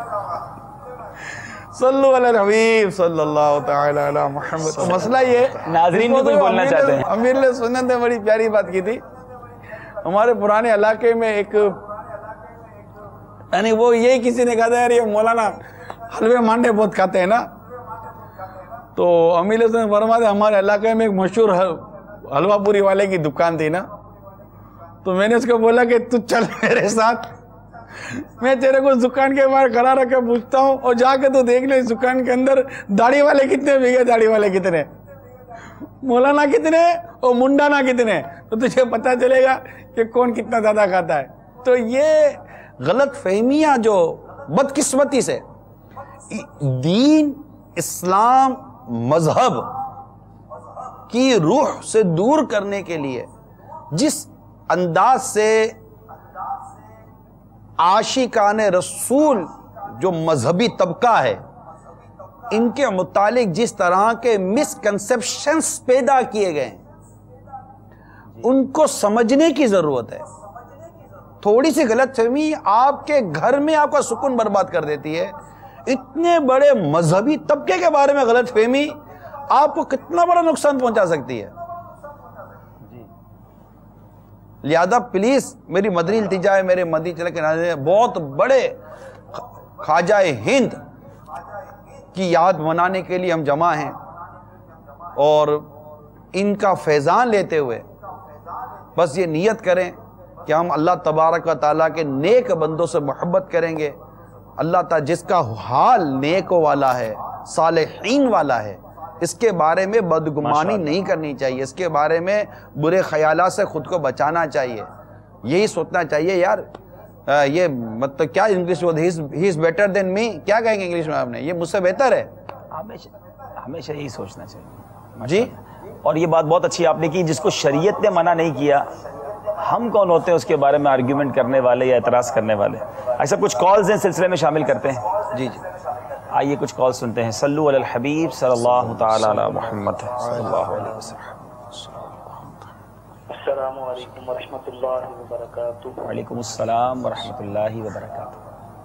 [SPEAKER 4] صلو علی الحبیب صلی اللہ تعالی علی محمد. مسئلہ یہ
[SPEAKER 2] ناظرین بھی کچھ بولنا چاہتے ہیں.
[SPEAKER 4] امیر سنت نے بڑی پیاری بات کی تھی. ہمارے پرانے علاقے میں ایک، یعنی وہ یہی کسی نے کہا تھا یار یہ مولانا حلوے مانڈے بہت کھاتے ہیں نا، تو امیر حسن فرماتے ہمارے علاقے میں ایک مشہور حلوہ پوری والے کی دکان تھی نا، تو میں نے اس کو بولا کہ تو چل میرے ساتھ، میں تیرے کو دکان کے باہر کھڑا رکھ کے پوچھتا ہوں، اور جا کے تو دیکھ لے اس دکان کے اندر داڑھی والے کتنے بگے، داڑھی والے کتنے، مولانا کتنے اور منڈانا کتنے، تو تجھے پتہ چلے گا کہ کون کتنا زیادہ کھاتا ہے. تو یہ غلط فہمیاں جو بدقسمتی سے دین اسلام مذہب کی روح سے دور کرنے کے لیے جس انداز سے عاشقان رسول جو مذہبی طبقہ ہے ان کے متعلق جس طرح کے مسکنسیپشنز پیدا کیے گئے ہیں ان کو سمجھنے کی ضرورت ہے. تھوڑی سی غلط فہمی آپ کے گھر میں آپ کا سکون برباد کر دیتی ہے. اتنے بڑے مذہبی طبقے کے بارے میں غلط فہمی آپ کو کتنا بڑا نقصان پہنچا سکتی ہے. لہذا پلیز میری مدنی التجا ہے, میرے مدنی چلے کے ناظرین, بہت بڑے خواجہ ہند کی یاد منانے کے لیے ہم جمع ہیں اور ان کا فیضان لیتے ہوئے بس یہ نیت کریں کہ ہم اللہ تبارک و تعالیٰ کے نیک بندوں سے محبت کریں گے. اللہ تعالیٰ جس کا حال نیکوں والا ہے, صالحین والا ہے, اس کے بارے میں بدگمانی نہیں کرنی چاہیے, اس کے بارے میں برے خیالات سے خود کو بچانا چاہیے. یہی سوچنا چاہیے یار یہ مطلب کیا English he is better than می, کیا کہیں گے انگلش میں آپ نے, یہ مجھ سے بہتر ہے.
[SPEAKER 2] ہمیشہ یہی سوچنا چاہیے
[SPEAKER 4] جی.
[SPEAKER 2] اور یہ بات بہت اچھی آپ نے کی, جس کو شریعت نے منع نہیں کیا, ہم کون ہوتے ہیں اس کے بارے میں آرگیومنٹ کرنے والے یا اعتراض کرنے والے. ایسا کچھ کالز ہیں سلسلے میں شامل کرتے ہیں.
[SPEAKER 4] جی جی
[SPEAKER 2] آئیے کچھ کال سنتے ہیں. صلو علی الحبیب صلی اللہ تعالی علی محمد صلی اللہ علیہ وسلم.
[SPEAKER 5] السلام علیکم ورحمۃ اللہ وبرکاتہ.
[SPEAKER 2] وعلیکم السلام ورحمۃ اللہ وبرکاتہ.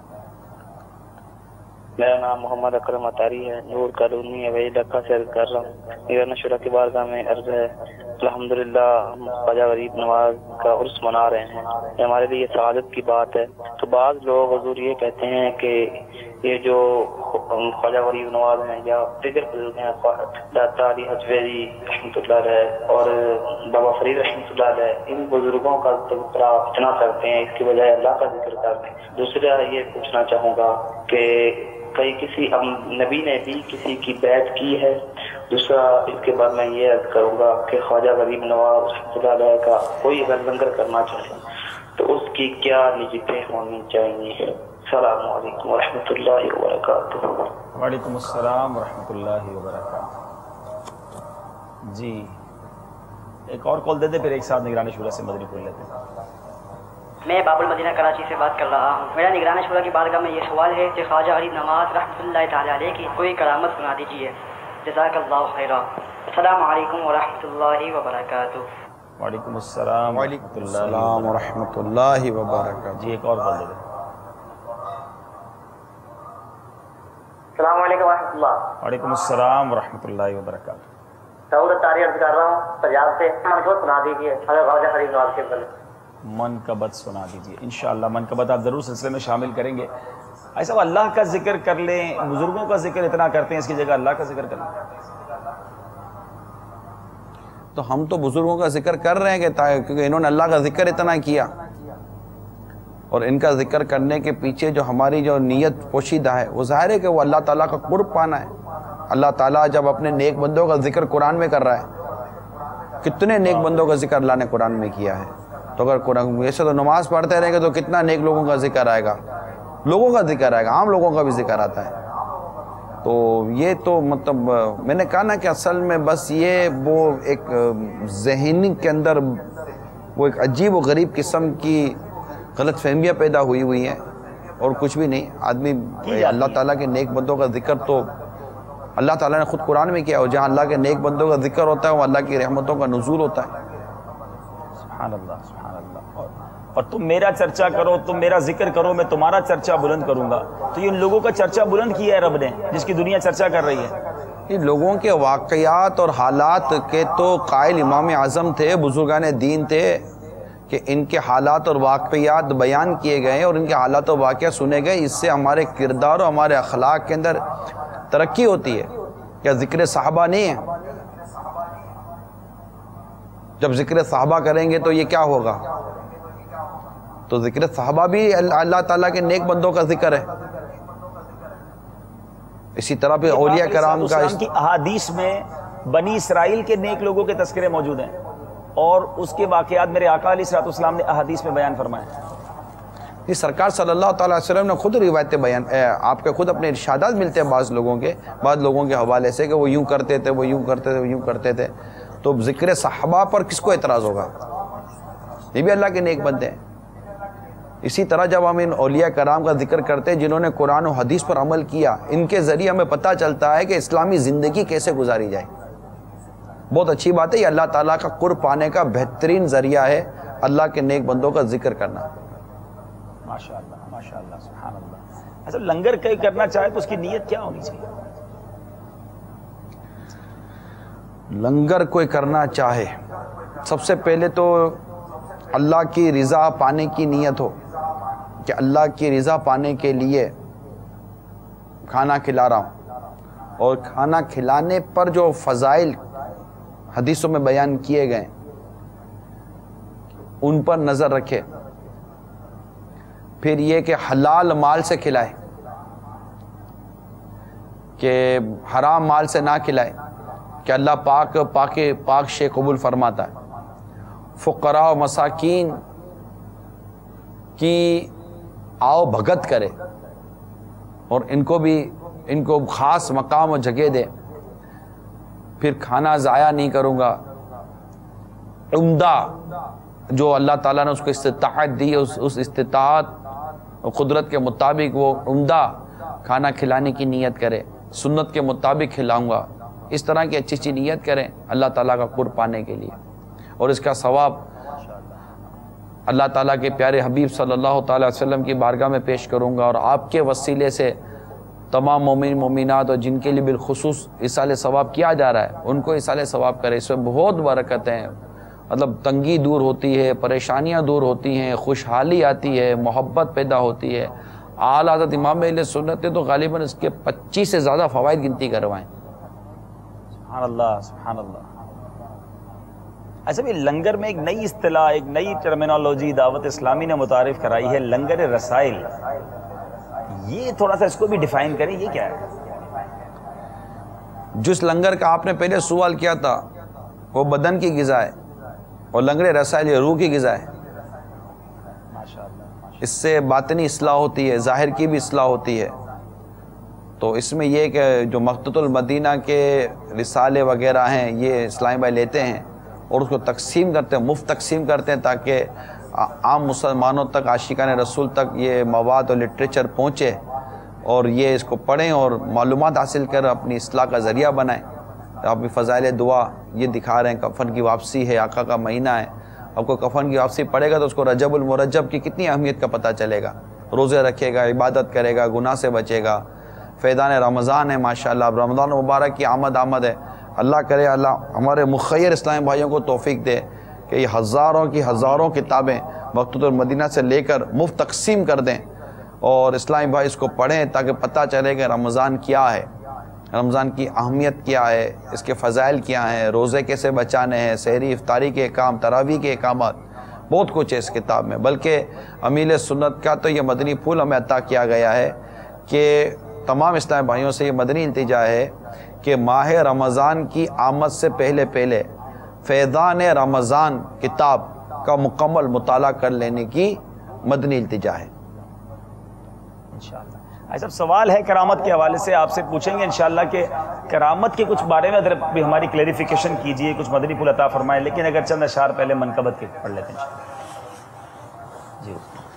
[SPEAKER 5] میرا نام محمد اکرم اطاری ہے, نور کالونی اویلی ڈکا سے عرض کر رہا ہوں. میرا نشرہ کی بارگاہ میں عرض ہے, الحمدللہ ہم خواجہ غریب نواز کا عرس منا رہے ہیں, یہ ہمارے لیے سعادت کی بات ہے. تو بعض لوگ حضور یہ کہتے ہیں کہ یہ جو خواجہ غریب نواز ہیں یا دیگر بزرگ ہیں, داتا علی حجویری رحمۃ اللہ علیہ اور بابا فرید رحمۃ اللہ علیہ, ان بزرگوں کا تذکرہ اتنا کرتے ہیں, اس کی بجائے اللہ کا ذکر کرتے ہیں. دوسرا یہ پوچھنا چاہوں گا کہ کئی کسی نبی نے بھی کسی کی بیعت کی ہے. دوسرا اس کے بعد میں یہ عرض کروں گا کہ خواجہ غریب نواز رحمۃ اللہ علیہ کا کوئی اگر لنگر کرنا چاہے تو اس کی کیا نجتیں ہونی چاہیے. السلام علیکم ورحمۃ اللہ وبرکاتہ.
[SPEAKER 2] وعلیکم السلام ورحمۃ اللہ وبرکاتہ. جی ایک اور کال دے دے, پھر ایک ساتھ نگران شورا سے مدنی کھول لیتے ہیں.
[SPEAKER 6] میں باب المدینہ کراچی سے بات کر رہا ہوں. میرا نگران شورا کی بارگاہ میں یہ سوال ہے کہ خواجہ غریب نواز رحمۃ اللہ تعالیٰ علیہ کی کوئی کرامت سنا دیجیے. جزاک اللہ خیرا. السلام علیکم ورحمۃ اللہ وبرکاتہ.
[SPEAKER 2] وعلیکم السلام
[SPEAKER 4] ورحمۃ اللہ وبرکاتہ.
[SPEAKER 2] جی ایک اور کال دے دے.
[SPEAKER 6] السلام علیکم ورحمۃ اللہ.
[SPEAKER 2] وعلیکم السلام ورحمۃ اللہ وبرکاتہ.
[SPEAKER 6] سعود اطاری عرض کر رہا ہوں پنجاب سے. منقبت سنا دیجیے خواجہ غریب نواز کے بارے.
[SPEAKER 2] منقبت سنا دیجیے. انشاءاللہ منقبت آپ ضرور سلسلے میں شامل کریں گے. ایسا اللہ کا ذکر کر لیں, بزرگوں کا ذکر اتنا کرتے ہیں, اس کی جگہ اللہ کا ذکر کر لیں.
[SPEAKER 4] تو ہم تو بزرگوں کا ذکر کر رہے ہیں کیونکہ انہوں نے اللہ کا ذکر اتنا کیا, اور ان کا ذکر کرنے کے پیچھے جو ہماری جو نیت پوشیدہ ہے وہ ظاہر ہے کہ وہ اللہ تعالیٰ کا قرب پانا ہے. اللہ تعالیٰ جب اپنے نیک بندوں کا ذکر قرآن میں کر رہا ہے, کتنے نیک بندوں کا ذکر اللہ نے قرآن میں کیا ہے. تو اگر قرآن ایسے تو نماز پڑھتے رہیں گے تو کتنا نیک لوگوں کا ذکر آئے گا, لوگوں کا ذکر آئے گا, عام لوگوں کا بھی ذکر آتا ہے. تو یہ تو مطلب میں نے کہا نا کہ اصل میں بس یہ وہ ایک ذہنی کے اندر وہ ایک عجیب و غریب قسم کی غلط فہمیاں پیدا ہوئی ہیں, اور کچھ بھی نہیں. آدمی اللہ تعالیٰ کے نیک بندوں کا ذکر تو اللہ تعالیٰ نے خود قرآن میں کیا, اور جہاں اللہ کے نیک بندوں کا ذکر ہوتا ہے وہ اللہ کی رحمتوں کا نزول ہوتا ہے.
[SPEAKER 2] سبحان اللہ سبحان اللہ. اور تم میرا چرچا کرو, تم میرا ذکر کرو, میں تمہارا چرچا بلند کروں گا. تو یہ ان لوگوں کا چرچا بلند کیا ہے رب نے, جس کی دنیا چرچا کر رہی ہے.
[SPEAKER 4] یہ لوگوں کے واقعات اور حالات کے تو قائل امام اعظم تھے, بزرگان دین تھے, کہ ان کے حالات اور واقعات بیان کیے گئے اور ان کے حالات اور واقعات سنے گئے. اس سے ہمارے کردار اور ہمارے اخلاق کے اندر ترقی ہوتی ہے. کیا ذکر صحابہ نہیں ہے؟ جب ذکر صحابہ کریں گے تو یہ کیا ہوگا؟ تو ذکر صحابہ بھی اللہ تعالیٰ کے نیک بندوں کا ذکر ہے. اسی طرح پہ اولیاء کرام کا
[SPEAKER 2] کی احادیث میں بنی اسرائیل کے نیک لوگوں کے تذکرے موجود ہیں, اور اس کے واقعات میرے آقا علیہ الصلوۃ والسلام نے احادیث میں بیان فرمائے.
[SPEAKER 4] یہ سرکار صلی اللہ تعالیٰ علیہ وسلم نے خود روایتیں بیان، آپ کے خود اپنے ارشادات ملتے ہیں بعض لوگوں کے حوالے سے کہ وہ یوں کرتے تھے، وہ یوں کرتے تھے، وہ یوں کرتے تھے. تو ذکر صحابہ پر کس کو اعتراض ہوگا؟ یہ بھی اللہ کے نیک بندے ہیں. اسی طرح جب ہم ان اولیاء کرام کا ذکر کرتے ہیں جنہوں نے قرآن و حدیث پر عمل کیا، ان کے ذریعے ہمیں پتہ چلتا ہے کہ اسلامی زندگی کیسے گزاری جائے. بہت اچھی بات ہے، یہ اللہ تعالیٰ کا قرب پانے کا بہترین ذریعہ ہے، اللہ کے نیک بندوں کا ذکر کرنا.
[SPEAKER 2] ماشاءاللہ ماشاءاللہ سبحان اللہ. اچھا لنگر کئی کرنا چاہے تو اس کی نیت کیا ہونی چاہیے؟
[SPEAKER 4] لنگر کوئی کرنا چاہے سب سے پہلے تو اللہ کی رضا پانے کی نیت ہو کہ اللہ کی رضا پانے کے لیے کھانا کھلا رہا ہوں، اور کھانا کھلانے پر جو فضائل حدیثوں میں بیان کیے گئے ان پر نظر رکھے. پھر یہ کہ حلال مال سے کھلائے، کہ حرام مال سے نہ کھلائے، کہ اللہ پاک شے قبول فرماتا ہے. فقراء و مساکین کی آؤ بھگت کرے اور ان کو خاص مقام و جگہ دے. پھر کھانا ضائع نہیں کروں گا. عمدہ جو اللہ تعالیٰ نے اس کو استطاعت دی، اس استطاعت اور قدرت کے مطابق وہ عمدہ کھانا کھلانے کی نیت کرے، سنت کے مطابق کھلاؤں گا. اس طرح کی اچھی اچھی نیت کریں اللہ تعالیٰ کا قرب پانے کے لیے، اور اس کا ثواب اللہ تعالیٰ کے پیارے حبیب صلی اللہ تعالیٰ علیہ وسلم کی بارگاہ میں پیش کروں گا. اور آپ کے وسیلے سے تمام مومن مومنات اور جن کے لیے بالخصوص اصال ثواب کیا جا رہا ہے ان کو اصال ثواب کرے. اس میں بہت برکتیں ہیں، مطلب تنگی دور ہوتی ہے، پریشانیاں دور ہوتی ہیں، خوشحالی آتی ہے، محبت پیدا ہوتی ہے. اعلیٰ حضرت امام اہل سنت نے تو غالباً اس کے 25 سے زیادہ فوائد گنتی کروائیں.
[SPEAKER 2] سبحان اللہ سبحان اللہ. اچھا بھی لنگر میں ایک نئی اصطلاح، ایک نئی ٹرمینالوجی دعوت اسلامی نے متعارف کرائی ہے، لنگر رسائل. یہ تھوڑا سا اس کو بھی ڈیفائن کریں، یہ کیا ہے؟
[SPEAKER 4] جس لنگر کا آپ نے پہلے سوال کیا تھا وہ بدن کی غذا ہے، اور لنگر رسائل یہ روح کی غذا ہے. اس سے باطنی اصلاح ہوتی ہے، ظاہر کی بھی اصلاح ہوتی ہے. تو اس میں یہ کہ جو مقتۃ المدینہ کے رسالے وغیرہ ہیں یہ اسلامی بھائی لیتے ہیں اور اس کو تقسیم کرتے ہیں، مفت تقسیم کرتے ہیں تاکہ عام مسلمانوں تک، عاشقان رسول تک یہ مواد اور لٹریچر پہنچے اور یہ اس کو پڑھیں اور معلومات حاصل کر اپنی اصلاح کا ذریعہ بنائیں. آپ کی فضائل دعا یہ دکھا رہے ہیں، کفن کی واپسی ہے، آقا کا مہینہ ہے. اب کوئی کفن کی واپسی پڑھے گا تو اس کو رجب المرجب کی کتنی اہمیت کا پتہ چلے گا. روزے رکھے گا، عبادت کرے گا، گناہ سے بچے گا. فیضان رمضان ہے ماشاءاللہ، اب رمضان مبارک کی آمد ہے. اللہ کرے اللہ ہمارے مخیر اسلامی بھائیوں کو توفیق دے کہ یہ ہزاروں کتابیں مقتۃ المدینہ سے لے کر مفت تقسیم کر دیں اور اسلامی بھائی اس کو پڑھیں تاکہ پتہ چلے کہ رمضان کیا ہے، رمضان کی اہمیت کیا ہے، اس کے فضائل کیا ہیں، روزے کیسے بچانے ہیں، سحری افطاری کے احکام، تراویح کے احکامات، بہت کچھ ہے اس کتاب میں. بلکہ امیل سنت کا تو یہ مدنی پھول ہمیں عطا کیا گیا ہے کہ تمام اسلامی بھائیوں سے یہ مدنی التجا ہے کہ ماہ رمضان کی آمد سے پہلے فیضان رمضان کتاب کا مکمل مطالعہ کر لینے کی مدنی التجا ہے.
[SPEAKER 2] انشاءاللہ. ایسا سوال ہے کرامت کے حوالے سے آپ سے پوچھیں گے انشاءاللہ کہ کرامت کے کچھ بارے میں اگر بھی ہماری کلیریفیکیشن کیجئے، کچھ مدنی پھول عطا فرمائیں. لیکن اگر چند اشعار پہلے منقبت کے پڑھ لیتے ہیں جی.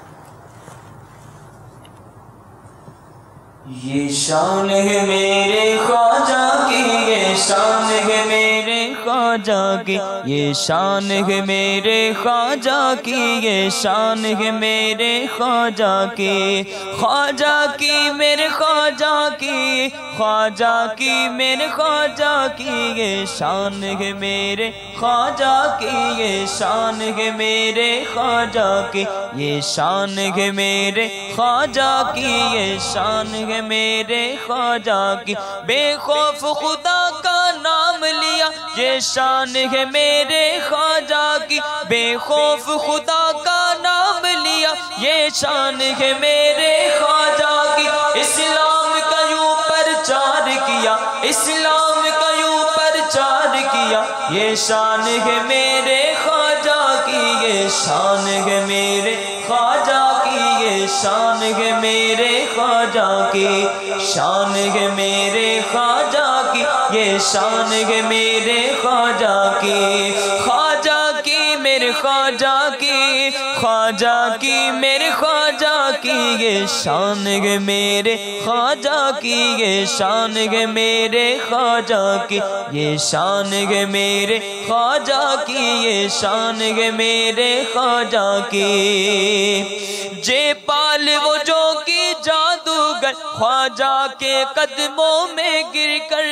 [SPEAKER 1] یہ شان ہے میرے خواجہ کی، یہ شان ہے میرے خواجہ کی، یہ شان ہے میرے خواجہ کی، یہ شان ہے میرے خواجہ کی. خواجہ کی میرے خواجہ کی، خواجہ کی میرے خواجہ کی، یہ شان ہے میرے خواجہ کی، یہ شان ہے میرے خواجہ کی، یہ شان ہے میرے خواجہ کی، یہ شان ہے میرے خواجہ کی. بے خوف خدا کا نام لیا، یہ شان ہے میرے خواجہ کی. بے خوف خدا کا نام لیا، یہ شان ہے میرے خواجہ کی. اسلام کا یوں پرچار کیا، اسلام کا یوں پرچار کیا، یہ شان ہے میرے خواجہ کی، یہ شان ہے میرے خواجہ کی، یہ شان ہے میرے خواجہ کی، شان ہے میرے خواجہ کی، یہ شان ہے میرے خواجہ کی، خواجہ کی میرے خواجہ کی، خواجہ کی میرے خواجہ کی، یہ شان ہے میرے خواجہ کی، یہ شان ہے میرے خواجہ کی، یہ شان ہے میرے خواجہ کی، یہ شان ہے میرے خواجہ کی۔ جے پال وہ جو کی جادوگر خواجہ کے قدموں میں گر کر،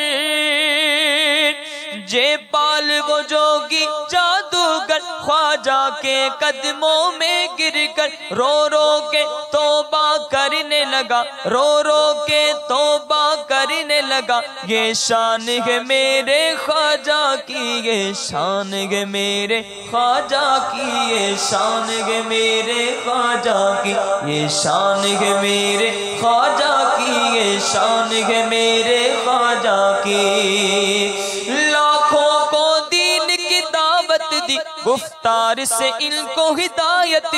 [SPEAKER 1] جے پال وہ جوگی جادوگر خواجہ کے قدموں میں گر کر رو رو کے توبہ کرنے لگا، رو رو کے توبہ کرنے لگا، یہ شان ہے میرے خواجہ کی، یہ شان ہے میرے خواجہ کی، یہ شان ہے میرے خواجہ کی، یہ شان ہے میرے خواجہ کی، یہ شان ہے میرے خواجہ کی۔ لاکھوں کو دین کی دعوت دی، گفتار سے ان کو ہدایت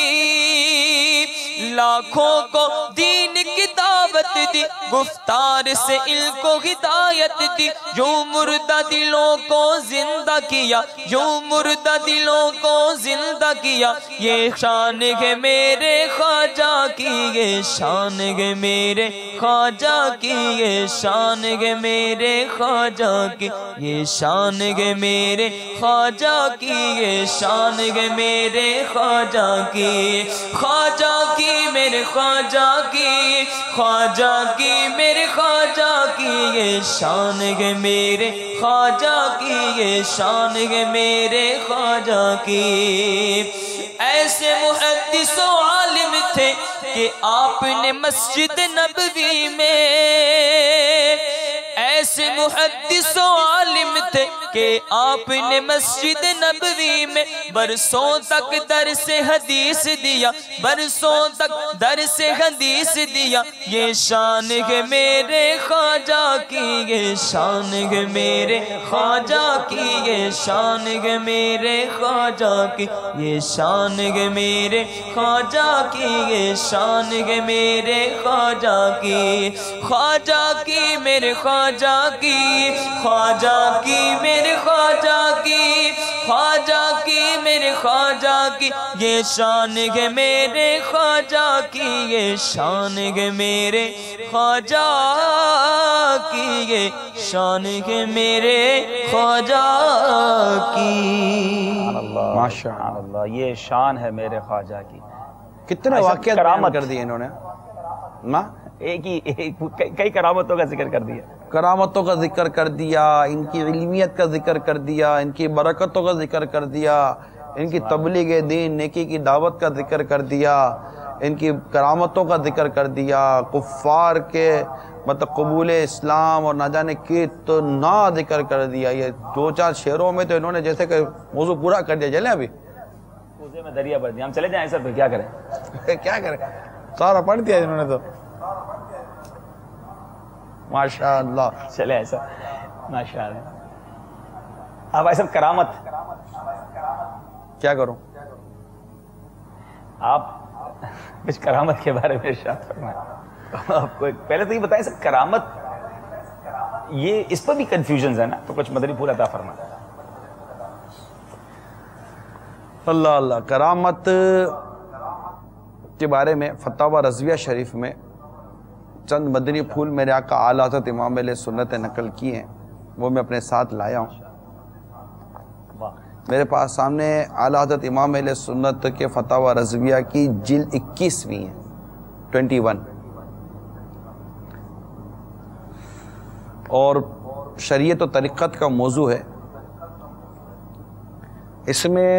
[SPEAKER 1] دی، لاکھوں کو دین کی دعوت دی، گفتار سے ان کو ہدایت دی، جو مردہ دلوں کو زندہ کیا، جو مردہ دلوں کو زندہ کیا، یہ شان ہے میرے خواجہ کی، یہ شان ہے میرے خواجہ کی، یہ شان ہے میرے خواجہ کی، یہ شان ہے میرے خواجہ کی، یہ شان ہے میرے خواجہ کی، خواجہ کی میرے خواجہ کی، خواجہ کی میرے خواجہ کی، یہ شان ہے میرے خواجہ کی، یہ شان ہے میرے خواجہ کی۔ ایسے محدث و عالم تھے کہ آپ نے مسجد نبوی میں، ایسے محدث و عالم تھے کہ آپ نے مسجد نبوی میں برسوں تک درس حدیث دیا، برسوں تک درس حدیث دیا، یہ شان ہے میرے خواجہ کی، یہ شان ہے میرے خواجہ کی، یہ شان ہے میرے خواجہ کی، یہ شان ہے میرے خواجہ کی، یہ شان ہے میرے خواجہ کی، خواجہ کی میرے خواجہ کی، خواجہ کی میرے خواجہ کی، خواجہ کی میرے خواجہ کی، یہ شان ہے میرے خواجہ کی، یہ شان ہے میرے خواجہ کی، یہ شان ہے میرے خواجہ کی۔
[SPEAKER 2] ماشاء اللہ، یہ شان ہے میرے خواجہ کی۔
[SPEAKER 4] کتنے واقعات بیان کر دیے انہوں نے،
[SPEAKER 2] کئی کرامتوں کا ذکر کر دیا،
[SPEAKER 4] کرامتوں کا ذکر کر دیا، ان کی علمیت کا ذکر کر دیا، ان کی برکتوں کا ذکر کر دیا، ان کی تبلیغ دین نیکی کی دعوت کا ذکر کر دیا، ان کی کرامتوں کا ذکر کر دیا، کفار کے مطلب قبول اسلام اور نہ جانے کتنا ذکر کر دیا۔ یہ دو چار شعروں میں تو انہوں نے جیسے کہ موضوع پورا کر دیا۔ چلیں ابھی
[SPEAKER 2] کوزے میں دریا بھر دیا، ہم چلے جائیں سر، پھر کیا کریں؟
[SPEAKER 4] کیا کریں، سارا پڑھ دیا انہوں نے تو، ماشاء اللہ۔
[SPEAKER 2] چلے ایسا، ماشاء اللہ۔ اب ایسا کرامت
[SPEAKER 4] کیا کروں؟
[SPEAKER 2] آپ کچھ کرامت کے بارے میں ارشاد فرمائیں۔ آپ کو پہلے تو یہ بتائیں سر، کرامت یہ اس پر بھی کنفیوژنز ہے نا، تو کچھ مدنی پھول عطا فرمائیں۔
[SPEAKER 4] اللہ اللہ، کرامت کے بارے میں فتاوی رضویہ شریف میں چند مدنی پھول میرے آقا اعلیٰ حضرت امام اہل سنت نے نقل کیے ہیں، وہ میں اپنے ساتھ لایا ہوں۔ میرے پاس سامنے اعلیٰ حضرت امام اہل سنت کے فتاوی رضویہ کی جلد 21ویں ہے، 21، اور شریعت و طریقت کا موضوع ہے۔ اس میں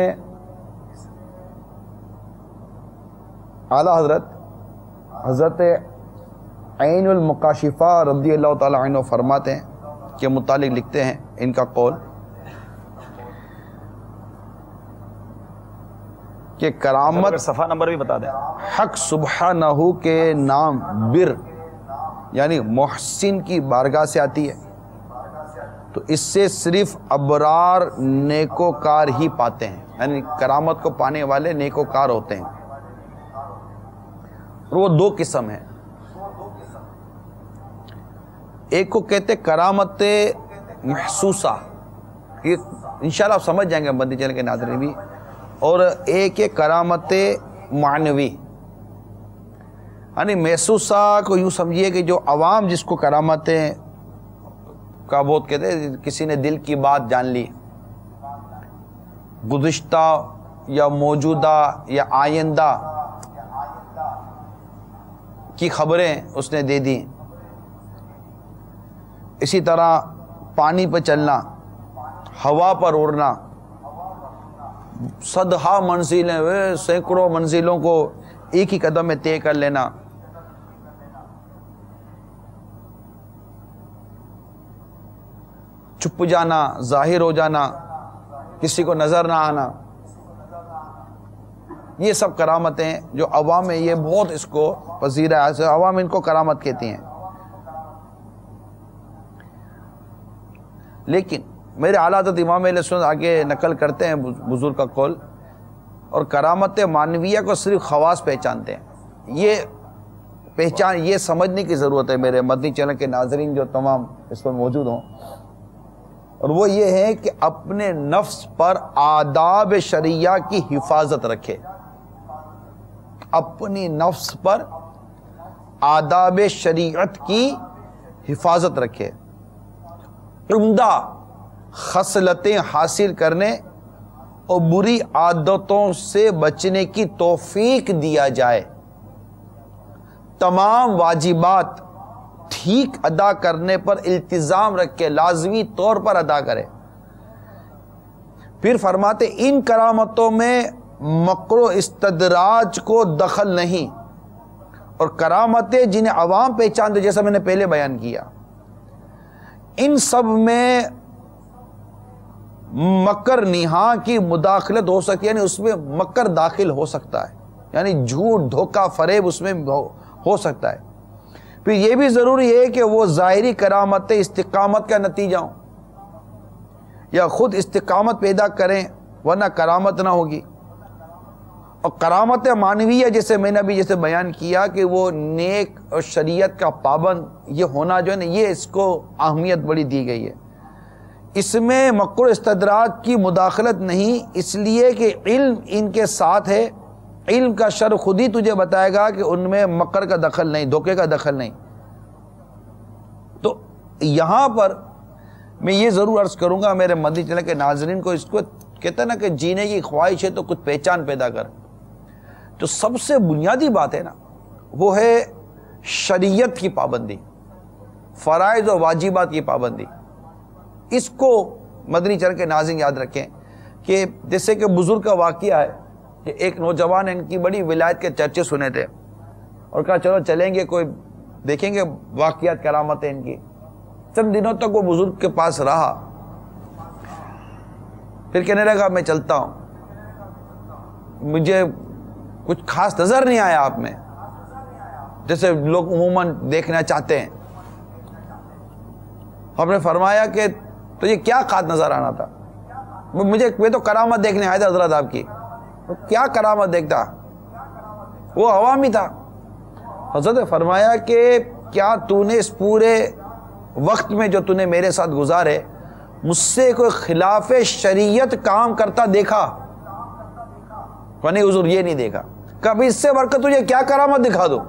[SPEAKER 4] اعلیٰ حضرت عین المکاشفہ رضی اللہ تعالیٰ عنہ فرماتے ہیں کہ متعلق لکھتے ہیں ان کا قول کہ کرامت،
[SPEAKER 2] صفحہ نمبر بھی بتا دیں۔
[SPEAKER 4] حق سبحانہ کے نام بر یعنی محسن کی بارگاہ سے آتی ہے، تو اس سے صرف ابرار نیکوکار ہی پاتے ہیں، یعنی کرامت کو پانے والے نیکوکار ہوتے ہیں۔ وہ دو قسم ہیں. ایک کو کہتے کرامت محسوسہ، یہ انشاءاللہ آپ سمجھ جائیں گے مدنی چینل کے ناظرین بھی. اور ایک ہے کرامت معنوی. یعنی محسوسہ کو یوں سمجھیے کہ جو عوام جس کو کرامتیں کا بہت کہتے ہیں، کسی نے دل کی بات جان لی، گزشتہ یا موجودہ یا آئندہ کی خبریں اس نے دے دیں. اسی طرح پانی پہ چلنا، ہوا پر اڑنا، صدہا منزلیں، سینکڑوں منزلوں کو ایک ہی قدم میں طے کر لینا. چھپ جانا، ظاہر ہو جانا، کسی کو نظر نہ آنا، یہ سب کرامتیں جو عوام میں یہ بہت اس کو پذیر ہے، عوام ان کو کرامت کہتی ہیں. لیکن میرے اعلیٰ حضرت امام اہل سنت آگے نقل کرتے ہیں بزرگ کا قول، اور کرامت معنویہ کو صرف خواص پہچانتے ہیں. یہ پہچان، یہ سمجھنے کی ضرورت ہے میرے مدنی چینل کے ناظرین جو تمام اس پر موجود ہوں، اور وہ یہ ہے کہ اپنے نفس پر آداب شرعیہ کی حفاظت رکھے. اپنی نفس پر آداب شریعت کی حفاظت رکھے، عمدہ خصلتیں حاصل کرنے اور بری عادتوں سے بچنے کی توفیق دیا جائے. تمام واجبات ٹھیک ادا کرنے پر التزام رکھے، لازمی طور پر ادا کرے. پھر فرماتے ان کرامتوں میں مکر و استدراج کو دخل نہیں، اور کرامتیں جنہیں عوام پہچانتے جیسا میں نے پہلے بیان کیا، ان سب میں مکر نہا کی مداخلت ہو سکتی ہے، یعنی اس میں مکر داخل ہو سکتا ہے، یعنی جھوٹ، دھوکہ، فریب اس میں ہو سکتا ہے. پھر یہ بھی ضروری ہے کہ وہ ظاہری کرامتیں استقامت کا نتیجہ ہوں یا خود استقامت پیدا کریں، ورنہ کرامت نہ ہوگی. اور کرامت معنویہ جیسے میں نے ابھی جیسے بیان کیا کہ وہ نیک اور شریعت کا پابند یہ ہونا جو ہے نا، یہ اس کو اہمیت بڑی دی گئی ہے. اس میں مکر و استدراج کی مداخلت نہیں، اس لیے کہ علم ان کے ساتھ ہے. علم کا شر خود ہی تجھے بتائے گا کہ ان میں مکر کا دخل نہیں، دھوکے کا دخل نہیں. تو یہاں پر میں یہ ضرور عرض کروں گا میرے مدنی چینل کے ناظرین کو، اس کو کہتے ہیں نا کہ جینے کی خواہش ہے تو کچھ پہچان پیدا کر. تو سب سے بنیادی بات ہے نا، وہ ہے شریعت کی پابندی، فرائض و واجبات کی پابندی. اس کو مدنی چینل کے ناظرین یاد رکھیں کہ جیسے کہ بزرگ کا واقعہ ہے کہ ایک نوجوان نے ان کی بڑی ولایت کے چرچے سنے تھے اور کہا چلو چلیں گے، کوئی دیکھیں گے واقعات کرامتیں ان کی. چند دنوں تک وہ بزرگ کے پاس رہا، پھر کہنے لگا میں چلتا ہوں، مجھے کچھ خاص نظر نہیں آیا آپ میں جیسے لوگ عموماً دیکھنا چاہتے ہیں. ہم نے فرمایا کہ تو یہ کیا خاص نظر آنا تھا؟ میں تو کرامت دیکھنے آیا تھا حضرت آپ کی. کیا کرامت دیکھتا؟ وہ عوامی تھا. حضرت نے فرمایا کہ کیا تو نے اس پورے وقت میں جو تو نے میرے ساتھ گزارے مجھ سے کوئی خلاف شریعت کام کرتا دیکھا؟ نہیں حضور یہ نہیں دیکھا. کبھی اس سے بڑھ کر تجھے کیا کرامت دکھا دو؟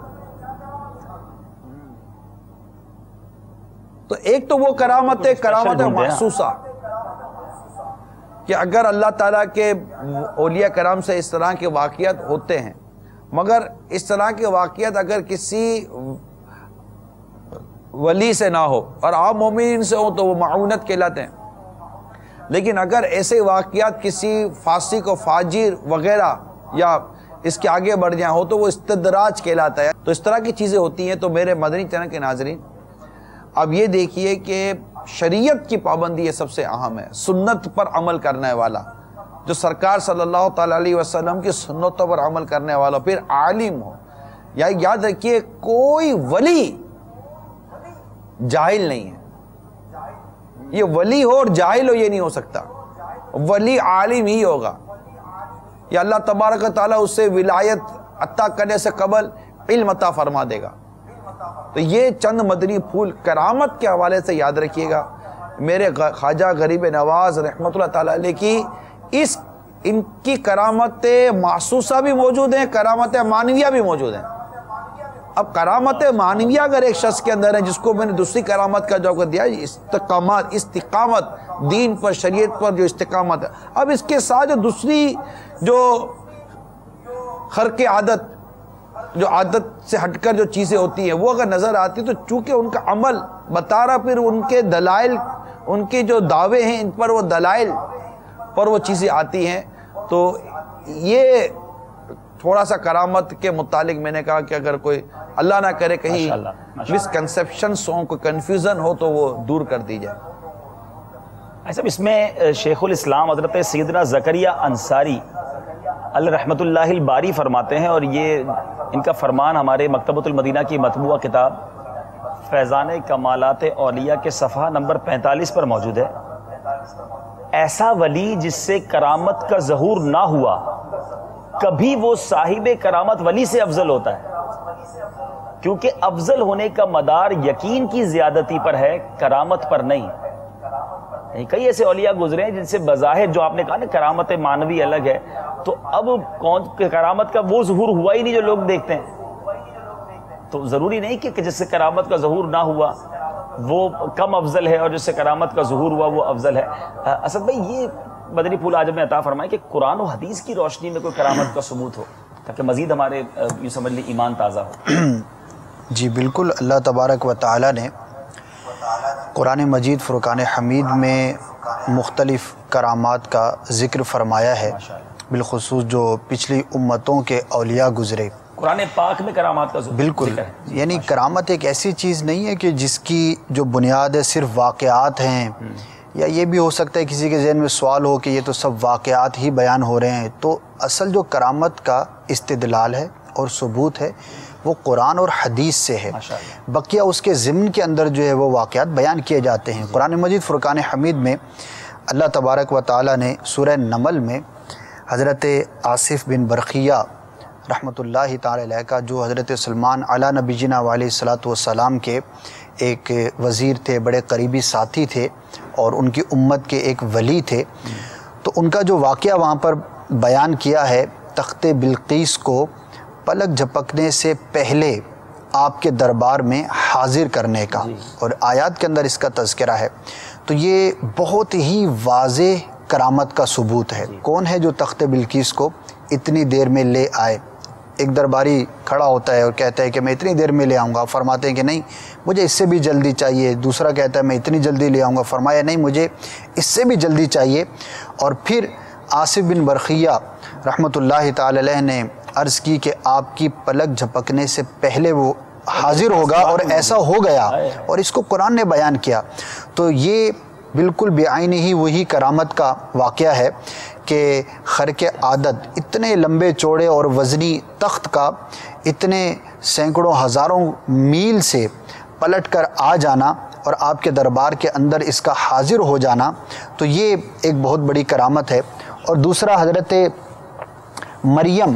[SPEAKER 4] تو ایک تو وہ کرامت ہے، کرامت محسوسہ، کہ اگر اللہ تعالیٰ کے اولیاء کرام سے اس طرح کے واقعات ہوتے ہیں، مگر اس طرح کے واقعات اگر کسی ولی سے نہ ہو اور عام مومنین سے ہو تو وہ معاونت کہلاتے ہیں. لیکن اگر ایسے واقعات کسی فاسق و فاجر وغیرہ یا اس کے آگے بڑھ جائیں ہو تو وہ استدراج کہلاتا ہے. تو اس طرح کی چیزیں ہوتی ہیں. تو میرے مدنی چینل کے ناظرین اب یہ دیکھیے کہ شریعت کی پابندی یہ سب سے اہم ہے. سنت پر عمل کرنے والا، جو سرکار صلی اللہ تعالیٰ علیہ وسلم کی سنتوں پر عمل کرنے والا، پھر عالم ہو. یا یاد رکھیے کوئی ولی جاہل نہیں ہے. یہ ولی ہو اور جاہل ہو یہ نہیں ہو سکتا. ولی عالم ہی ہوگا. یا اللہ تبارک و تعالیٰ اس سے ولایت عطا کرنے سے قبل علم عطا فرما دے گا۔ تو یہ چند مدنی پھول کرامت کے حوالے سے یاد رکھیے گا۔ میرے خواجہ غریب نواز رحمۃ اللہ تعالیٰ علیہ کی ان کی کرامت محسوسہ بھی موجود ہیں، کرامت معنویہ بھی موجود ہیں۔ اب کرامت معنویہ اگر ایک شخص کے اندر ہے، جس کو میں نے دوسری کرامت کا جو دیا استقامت دین پر، شریعت پر جو استقامت ہے، اب اس کے ساتھ جو دوسری جو خرق عادت، جو عادت سے ہٹ کر جو چیزیں ہوتی ہیں وہ اگر نظر آتی تو چونکہ ان کا عمل بتا رہا، پھر ان کے دلائل، ان کے جو دعوے ہیں ان پر وہ دلائل پر وہ چیزیں آتی ہیں، تو یہ تھوڑا سا کرامت کے متعلق میں نے کہا کہ اگر کوئی اللہ نہ کرے کہیں مسکنسیپشنز ہوں، کوئی کنفیوژن ہو تو وہ دور کر دی جائے۔
[SPEAKER 2] ایسا اس میں شیخ الاسلام حضرت سیدنا زکریا انصاری علیہ رحمۃ اللہ الباری فرماتے ہیں، اور یہ ان کا فرمان ہمارے مکتبۃ المدینہ کی مطبوعہ کتاب فیضان کمالات اولیاء کے صفحہ نمبر 45 پر موجود ہے۔ ایسا ولی جس سے کرامت کا ظہور نہ ہوا، کبھی وہ صاحب کرامت ولی سے افضل ہوتا ہے، کیونکہ افضل ہونے کا مدار یقین کی زیادتی پر ہے، کرامت پر نہیں۔ کئی ایسے اولیاء گزرے ہیں جن سے بظاہر جو آپ نے کہا نا کرامت معنوی الگ ہے، تو اب کون کرامت کا وہ ظہور ہوا ہی نہیں جو لوگ دیکھتے ہیں، تو ضروری نہیں کہ جس سے کرامت کا ظہور نہ ہوا وہ کم افضل ہے اور جس سے کرامت کا ظہور ہوا وہ افضل ہے۔ اسد بھائی، یہ مدنی پھول آج ہمیں عطا فرمائے کہ قرآن و حدیث کی روشنی میں کوئی کرامت کا ثبوت ہو، تاکہ مزید ہمارے یوں سمجھ لی ایمان تازہ ہو۔
[SPEAKER 3] جی بالکل، اللہ تبارک و تعالیٰ نے قرآن مجید فرقان حمید میں مختلف کرامات کا ذکر فرمایا ہے، بالخصوص جو پچھلی امتوں کے اولیاء گزرے۔
[SPEAKER 2] قرآن پاک میں کرامات کا ذکر ہے۔
[SPEAKER 3] بالکل، یعنی کرامت ایک ایسی چیز نہیں ہے کہ جس کی جو بنیاد ہے صرف واقعات ہیں، یا یہ بھی ہو سکتا ہے کسی کے ذہن میں سوال ہو کہ یہ تو سب واقعات ہی بیان ہو رہے ہیں، تو اصل جو کرامت کا استدلال ہے اور ثبوت ہے وہ قرآن اور حدیث سے ہے۔ بقیہ اس کے ضمن کے اندر جو ہے وہ واقعات بیان کیے جاتے ہیں۔ قرآن مجید فرقان حمید میں اللہ تبارک و تعالیٰ نے سورہ نمل میں حضرت آصف بن برقیہ رحمۃ اللہ تعالی علیہ کا، جو حضرت سلمان علی نبینا علیہ الصلوۃ والسلام کے ایک وزیر تھے، بڑے قریبی ساتھی تھے اور ان کی امت کے ایک ولی تھے، تو ان کا جو واقعہ وہاں پر بیان کیا ہے، تخت بلقیس کو پلک جھپکنے سے پہلے آپ کے دربار میں حاضر کرنے کا، اور آیات کے اندر اس کا تذکرہ ہے، تو یہ بہت ہی واضح کرامت کا ثبوت ہے۔ کون ہے جو تخت بلقیس کو اتنی دیر میں لے آئے؟ ایک درباری کھڑا ہوتا ہے اور کہتا ہے کہ میں اتنی دیر میں لے آؤں گا، فرماتے ہیں کہ نہیں مجھے اس سے بھی جلدی چاہیے۔ دوسرا کہتا ہے میں اتنی جلدی لے آؤں گا، فرمایا نہیں مجھے اس سے بھی جلدی چاہیے۔ اور پھر آصف بن برقیہ رحمۃ اللہ تعالی علیہ نے عرض کی کہ آپ کی پلک جھپکنے سے پہلے وہ حاضر ہوگا، اور ایسا ہو گیا، اور اس کو قرآن نے بیان کیا۔ تو یہ بالکل بعین ہی وہی کرامت کا واقعہ ہے کہ خرق عادت اتنے لمبے چوڑے اور وزنی تخت کا اتنے سینکڑوں ہزاروں میل سے پلٹ کر آ جانا اور آپ کے دربار کے اندر اس کا حاضر ہو جانا، تو یہ ایک بہت بڑی کرامت ہے۔ اور دوسرا حضرت مریم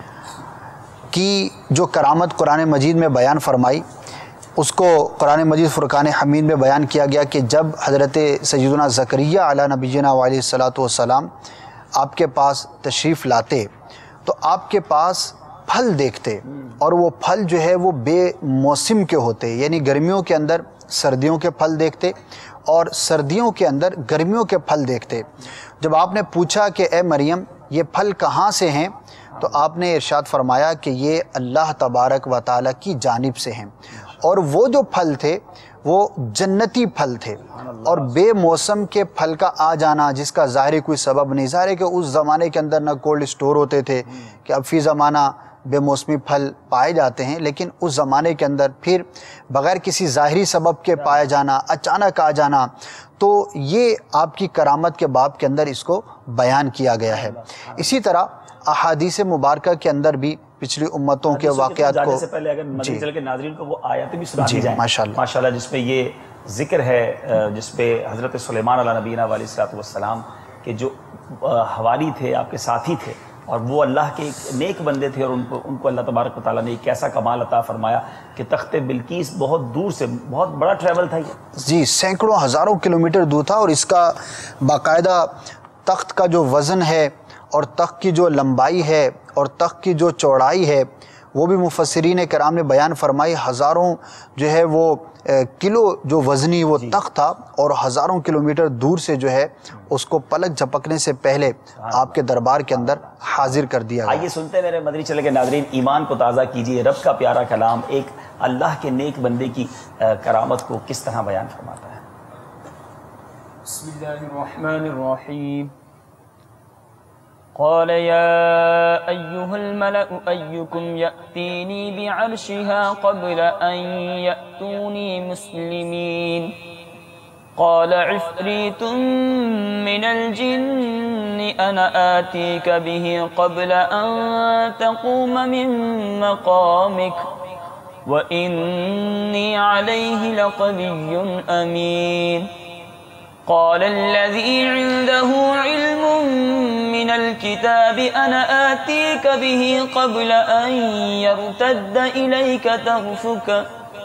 [SPEAKER 3] کی جو کرامت قرآن مجید میں بیان فرمائی، اس کو قرآن مجید فرقان حمید میں بیان کیا گیا کہ جب حضرت سیدنا زکریا علیہ نبینا علیہ الصلوۃ والسلام آپ کے پاس تشریف لاتے تو آپ کے پاس پھل دیکھتے، اور وہ پھل جو ہے وہ بے موسم کے ہوتے، یعنی گرمیوں کے اندر سردیوں کے پھل دیکھتے اور سردیوں کے اندر گرمیوں کے پھل دیکھتے۔ جب آپ نے پوچھا کہ اے مریم یہ پھل کہاں سے ہیں، تو آپ نے ارشاد فرمایا کہ یہ اللہ تبارک و تعالیٰ کی جانب سے ہیں، اور وہ جو پھل تھے وہ جنتی پھل تھے، اور بے موسم کے پھل کا آ جانا جس کا ظاہری کوئی سبب نہیں۔ ظاہر ہے کہ اس زمانے کے اندر نہ کولڈ اسٹور ہوتے تھے کہ اب فی زمانہ بے موسمی پھل پائے جاتے ہیں، لیکن اس زمانے کے اندر پھر بغیر کسی ظاہری سبب کے پایا جانا، اچانک آ جانا، تو یہ آپ کی کرامت کے باب کے اندر اس کو بیان کیا گیا ہے۔ اسی طرح احادیث مبارکہ کے اندر بھی پچھلی امتوں کے واقعات کو
[SPEAKER 2] جانے سے پہلے اگر مدنی چل کے ناظرین کو وہ آیاتیں بھی سنا دی جائیں
[SPEAKER 3] ماشاءاللہ،
[SPEAKER 2] جس پہ یہ ذکر ہے، جس پہ حضرت سلیمان علیہ نبینا علیہ الصلوۃ والسلام کے جو حوالی تھے، آپ کے ساتھی تھے، اور وہ اللہ کے ایک نیک بندے تھے، اور ان کو اللہ تبارک و تعالیٰ نے ایک ایسا کمال عطا فرمایا کہ تخت بلقیس بہت دور سے، بہت بڑا ٹریول تھا یہ
[SPEAKER 3] جی، سینکڑوں ہزاروں کلومیٹر دور تھا، اور اس کا باقاعدہ تخت کا جو وزن ہے اور تخت کی جو لمبائی ہے اور تخت کی جو چوڑائی ہے وہ بھی مفسرین کرام نے بیان فرمائی، ہزاروں جو ہے وہ کلو جو وزنی وہ تخت تھا، اور ہزاروں کلومیٹر دور سے جو ہے اس کو پلک جھپکنے سے پہلے آپ کے دربار کے اندر حاضر کر دیا گیا۔
[SPEAKER 2] آئیے سنتے ہیں میرے مدنی چینل کے ناظرین، ایمان کو تازہ کیجیے، رب کا پیارا کلام ایک اللہ کے نیک بندے کی کرامت کو کس طرح بیان فرماتا ہے۔
[SPEAKER 1] بسم اللہ الرحمن الرحیم۔ قال يا أيها الملأ أيكم يأتيني بعرشها قبل أن يأتوني مسلمين قال عفريت من الجن أنا آتيك به قبل أن تقوم من مقامك وإني عليه لقوي أمين قال الذي عنده علم من الكتاب أنا آتيك به قبل أن يرتد إليك طرفك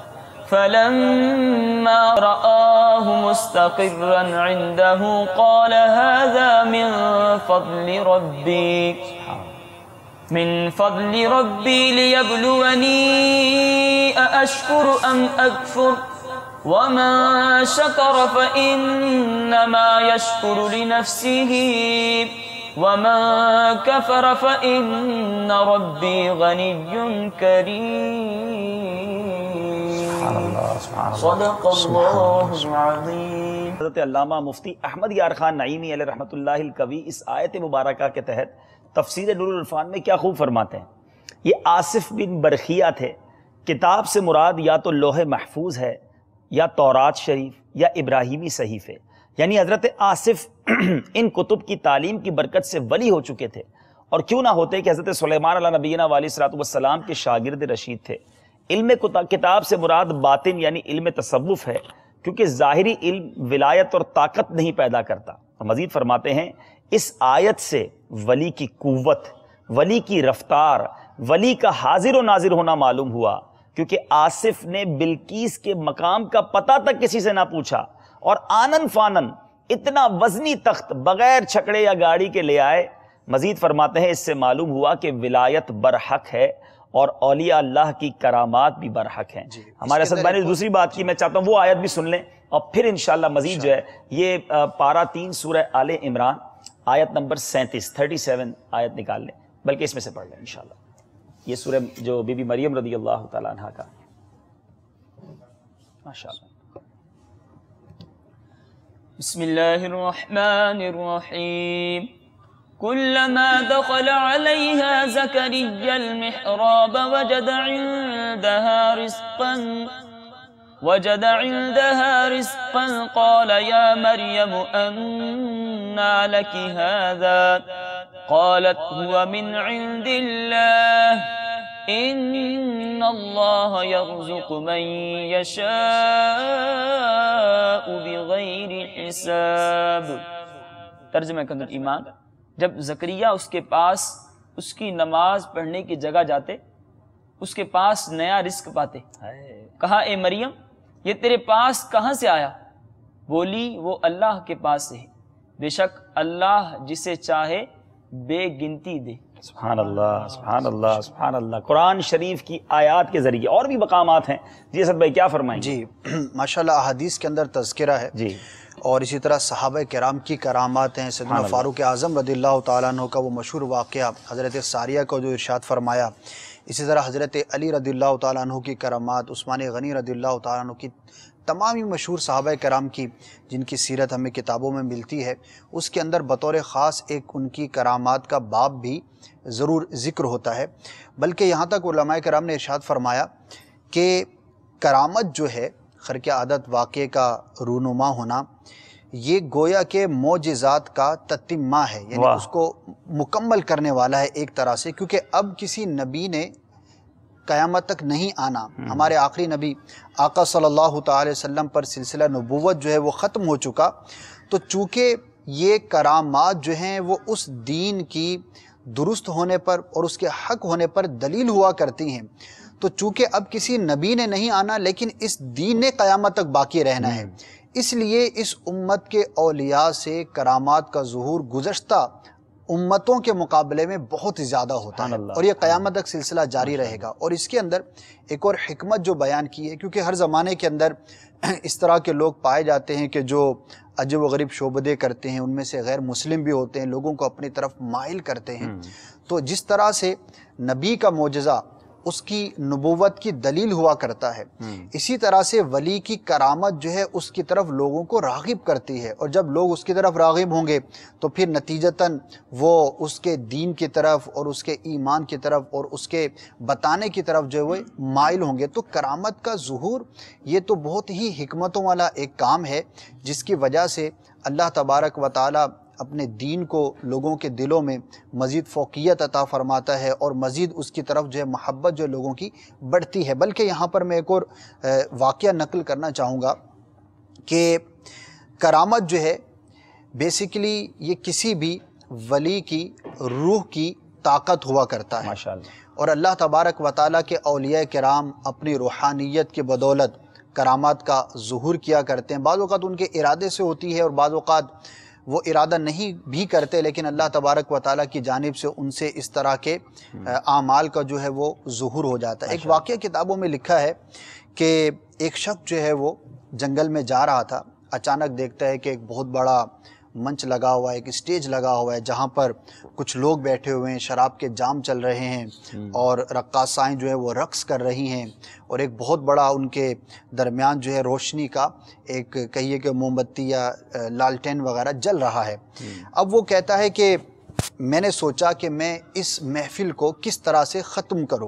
[SPEAKER 1] فلما رآه مستقرا عنده قال هذا من فضل ربي ليبلوني أأشكر أم أكفر ومن شكر فإنما يشكر لنفسه ومن كفر فإن ربي غني كريم صدق اللہ العظیم۔
[SPEAKER 2] حضرت علامہ مفتی احمد یار خان نعیمی علیہ رحمۃ اللہ القوی اس آیت مبارکہ کے تحت تفسیر نور العرفان میں کیا خوب فرماتے ہیں۔ یہ آصف بن برخیہ تھے، کتاب سے مراد یا تو لوح محفوظ ہے یا تورات شریف یا ابراہیمی صحیفے، یعنی حضرت آصف ان کتب کی تعلیم کی برکت سے ولی ہو چکے تھے، اور کیوں نہ ہوتے کہ حضرت سلیمان علیہ نبینا علیہ الصلوۃ والسلام کے شاگرد رشید تھے۔ علم کتاب سے مراد باطن یعنی علم تصوف ہے، کیونکہ ظاہری علم ولایت اور طاقت نہیں پیدا کرتا۔ اور مزید فرماتے ہیں اس آیت سے ولی کی قوت، ولی کی رفتار، ولی کا حاضر و ناظر ہونا معلوم ہوا، کیونکہ آصف نے بلقیس کے مقام کا پتہ تک کسی سے نہ پوچھا، اور آنن فانن اتنا وزنی تخت بغیر چھکڑے یا گاڑی کے لے آئے۔ مزید فرماتے ہیں اس سے معلوم ہوا کہ ولایت برحق ہے اور اولیاء اللہ کی کرامات بھی برحق ہیں۔ ہمارے اسد بھائی نے دوسری بات کی، میں چاہتا ہوں وہ آیت بھی سن لیں، اور پھر انشاءاللہ مزید جو ہے یہ پارہ 3 سورہ آل عمران آیت نمبر 37 آیت نکال لیں، بلکہ اس میں سے پڑھ لیں انشاءاللہ۔ یہ سورہ جو بی بی مریم رضی اللہ تعالیٰ عنہ کا، ماشاءاللہ۔
[SPEAKER 1] بسم اللہ الرحمن الرحیم۔ كلما دخل عليها زكريا المحراب وجد عندها رزقا قال يا مريم أنى لك هذا قالت هو من عند الله إن الله يرزق من يشاء بغير حساب۔ ترجمہ کندر ایمان، جب زکریا اس کے پاس اس کی نماز پڑھنے کی جگہ جاتے، اس کے پاس نیا رزق پاتے، کہا اے مریم یہ تیرے پاس کہاں سے آیا؟ بولی وہ اللہ کے پاس سے ہے، بے شک اللہ جسے چاہے بے گنتی دے۔
[SPEAKER 2] سبحان اللہ سبحان اللہ سبحان اللہ۔ قرآن شریف کی آیات کے ذریعے اور بھی مقامات ہیں، جی اسد بھائی کیا فرمائیں؟
[SPEAKER 3] جی ماشاءاللہ احادیث کے اندر تذکرہ ہے،
[SPEAKER 2] جی،
[SPEAKER 3] اور اسی طرح صحابہ کرام کی کرامات ہیں۔ سیدنا فاروق اعظم رضی اللہ تعالیٰ عنہ کا وہ مشہور واقعہ حضرت ساریہ کو جو ارشاد فرمایا، اسی طرح حضرت علی رضی اللہ تعالیٰ عنہ کی کرامات، عثمان غنی رضی اللہ تعالیٰ عنہ کی، تمام ہی مشہور صحابہ کرام کی جن کی سیرت ہمیں کتابوں میں ملتی ہے، اس کے اندر بطور خاص ایک ان کی کرامات کا باب بھی ضرور ذکر ہوتا ہے۔ بلکہ یہاں تک علماء کرام نے ارشاد فرمایا کہ کرامت جو ہے خرق عادت واقعے کا رونما ہونا، یہ گویا کہ معجزات کا تتمہ ہے، یعنی اس کو مکمل کرنے والا ہے ایک طرح سے، کیونکہ اب کسی نبی نے قیامت تک نہیں آنا۔ ہمارے آخری نبی آقا صلی اللہ تعالی وسلم پر سلسلہ نبوت جو ہے وہ ختم ہو چکا، تو چونکہ یہ کرامات جو ہیں وہ اس دین کی درست ہونے پر اور اس کے حق ہونے پر دلیل ہوا کرتی ہیں، تو چونکہ اب کسی نبی نے نہیں آنا لیکن اس دین نے قیامت تک باقی رہنا ہے، اس لیے اس امت کے اولیاء سے کرامات کا ظہور گزشتہ امتوں کے مقابلے میں بہت زیادہ ہوتا ہے، اور یہ قیامت تک سلسلہ جاری رہے گا۔ اور اس کے اندر ایک اور حکمت جو بیان کی ہے، کیونکہ ہر زمانے کے اندر اس طرح کے لوگ پائے جاتے ہیں کہ جو عجب و غریب شعبدے کرتے ہیں، ان میں سے غیر مسلم بھی ہوتے ہیں، لوگوں کو اپنی طرف مائل کرتے ہیں۔ تو جس طرح سے نبی کا معجزہ اس کی نبوت کی دلیل ہوا کرتا ہے، اسی طرح سے ولی کی کرامت جو ہے اس کی طرف لوگوں کو راغب کرتی ہے، اور جب لوگ اس کی طرف راغب ہوں گے تو پھر نتیجتاً وہ اس کے دین کی طرف اور اس کے ایمان کی طرف اور اس کے بتانے کی طرف جو ہے وہ مائل ہوں گے۔ تو کرامت کا ظہور یہ تو بہت ہی حکمتوں والا ایک کام ہے، جس کی وجہ سے اللہ تبارک و تعالی اپنے دین کو لوگوں کے دلوں میں مزید فوقیت عطا فرماتا ہے، اور مزید اس کی طرف جو ہے محبت جو لوگوں کی بڑھتی ہے۔ بلکہ یہاں پر میں ایک اور واقعہ نقل کرنا چاہوں گا کہ کرامت جو ہے بیسیکلی یہ کسی بھی ولی کی روح کی طاقت ہوا کرتا ہے،
[SPEAKER 2] ماشاءاللہ۔
[SPEAKER 3] اور اللہ تبارک و تعالیٰ کے اولیاء کرام اپنی روحانیت کی بدولت کرامات کا ظہور کیا کرتے ہیں۔ بعض اوقات ان کے ارادے سے ہوتی ہے اور بعض اوقات وہ ارادہ نہیں بھی کرتے، لیکن اللہ تبارک و تعالیٰ کی جانب سے ان سے اس طرح کے اعمال کا جو ہے وہ ظہور ہو جاتا ہے۔ ایک واقعہ کتابوں میں لکھا ہے کہ ایک شخص جو ہے وہ جنگل میں جا رہا تھا، اچانک دیکھتا ہے کہ ایک بہت بڑا منچ لگا ہوا ہے، ایک اسٹیج لگا ہوا ہے جہاں پر کچھ لوگ بیٹھے ہوئے ہیں، شراب کے جام چل رہے ہیں اور رقاصائیں جو ہے وہ رقص کر رہی ہیں، اور ایک بہت بڑا ان کے درمیان جو ہے روشنی کا ایک کہیے کہ موم بتی یا لالٹین وغیرہ جل رہا ہے۔ اب وہ کہتا ہے کہ میں نے سوچا کہ میں اس محفل کو کس طرح سے ختم کروں۔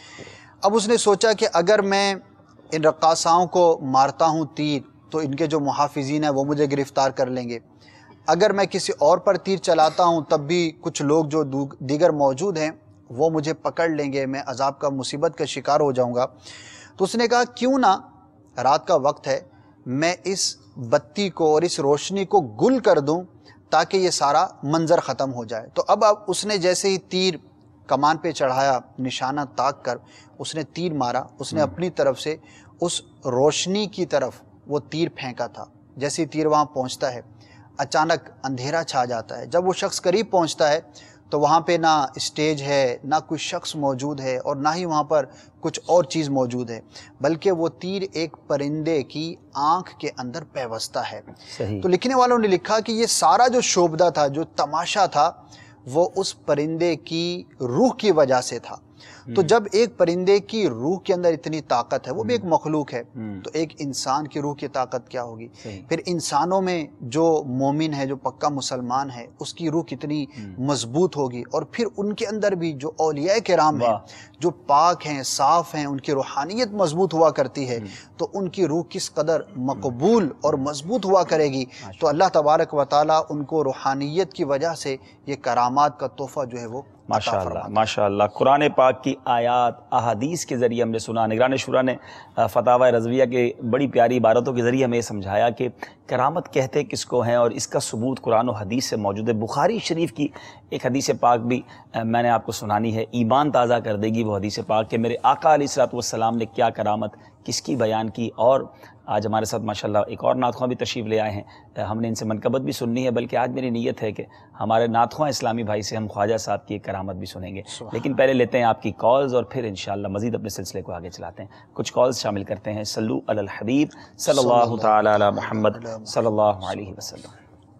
[SPEAKER 3] اب اس نے سوچا کہ اگر میں ان رقاصاؤں کو مارتا ہوں تیر تو ان کے جو محافظین ہیں وہ مجھے گرفتار کر لیں گے، اگر میں کسی اور پر تیر چلاتا ہوں تب بھی کچھ لوگ جو دیگر موجود ہیں وہ مجھے پکڑ لیں گے، میں عذاب کا مصیبت کا شکار ہو جاؤں گا۔ تو اس نے کہا کیوں نہ رات کا وقت ہے میں اس بتی کو اور اس روشنی کو گل کر دوں تاکہ یہ سارا منظر ختم ہو جائے۔ تو اب اس نے جیسے ہی تیر کمان پہ چڑھایا، نشانہ تاک کر اس نے تیر مارا، اس نے اپنی طرف سے اس روشنی کی طرف وہ تیر پھینکا تھا۔ جیسے ہی تیر وہاں پہنچتا ہے اچانک اندھیرا چھا جاتا ہے۔ جب وہ شخص قریب پہنچتا ہے تو وہاں پہ نہ اسٹیج ہے، نہ کوئی شخص موجود ہے، اور نہ ہی وہاں پر کچھ اور چیز موجود ہے، بلکہ وہ تیر ایک پرندے کی آنکھ کے اندر پیوستہ ہے۔
[SPEAKER 2] صحیح۔
[SPEAKER 3] تو لکھنے والوں نے لکھا کہ یہ سارا جو شوبدہ تھا، جو تماشا تھا، وہ اس پرندے کی روح کی وجہ سے تھا۔ تو جب ایک پرندے کی روح کے اندر اتنی طاقت ہے، وہ بھی ایک مخلوق ہے، تو ایک انسان کی روح کی طاقت کیا ہوگی؟ پھر انسانوں میں جو مومن ہے، جو پکا مسلمان ہے، اس کی روح کتنی مضبوط ہوگی، اور پھر ان کے اندر بھی جو اولیاء کرام ہیں، جو پاک ہیں، صاف ہیں، ان کی روحانیت مضبوط ہوا کرتی ہے، تو ان کی روح کس قدر مقبول اور مضبوط ہوا کرے گی۔ تو اللہ تبارک و تعالیٰ ان کو روحانیت کی وجہ سے یہ کرامات کا تحفہ جو ہے وہ
[SPEAKER 2] ماشاءاللہ ماشاءاللہ۔ قرآن پاک کی آیات احادیث کے ذریعے ہم نے سنا، نگران شورا نے فتاوی رضویہ کے بڑی پیاری عبارتوں کے ذریعے ہمیں یہ سمجھایا کہ کرامت کہتے کس کو ہیں، اور اس کا ثبوت قرآن و حدیث سے موجود ہے۔ بخاری شریف کی ایک حدیث پاک بھی میں نے آپ کو سنانی ہے، ایمان تازہ کر دے گی وہ حدیث پاک کہ میرے آقا علیہ الصلوۃ والسلام نے کیا کرامت کس کی بیان کی۔ اور آج ہمارے ساتھ ماشاءاللہ ایک اور نعت خواں بھی تشریف لے آئے ہیں، ہم نے ان سے منقبت بھی سننی ہے، بلکہ آج میری نیت ہے کہ ہمارے نعت خواں اسلامی بھائی سے ہم خواجہ صاحب کی ایک کرامت بھی سنیں گے۔ لیکن پہلے لیتے ہیں آپ کی کالز اور پھر انشاءاللہ مزید اپنے سلسلے کو آگے چلاتے ہیں۔ کچھ کالز شامل کرتے ہیں۔ صلو علی الحبیب صلی اللہ تعالی علی محمد صلی اللہ علیہ وسلم۔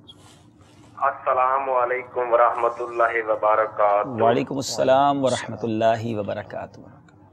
[SPEAKER 7] السلام علیکم ورحمۃ اللہ وبرکاتہ۔
[SPEAKER 2] وعلیکم السلام ورحمۃ اللہ وبرکاتہ۔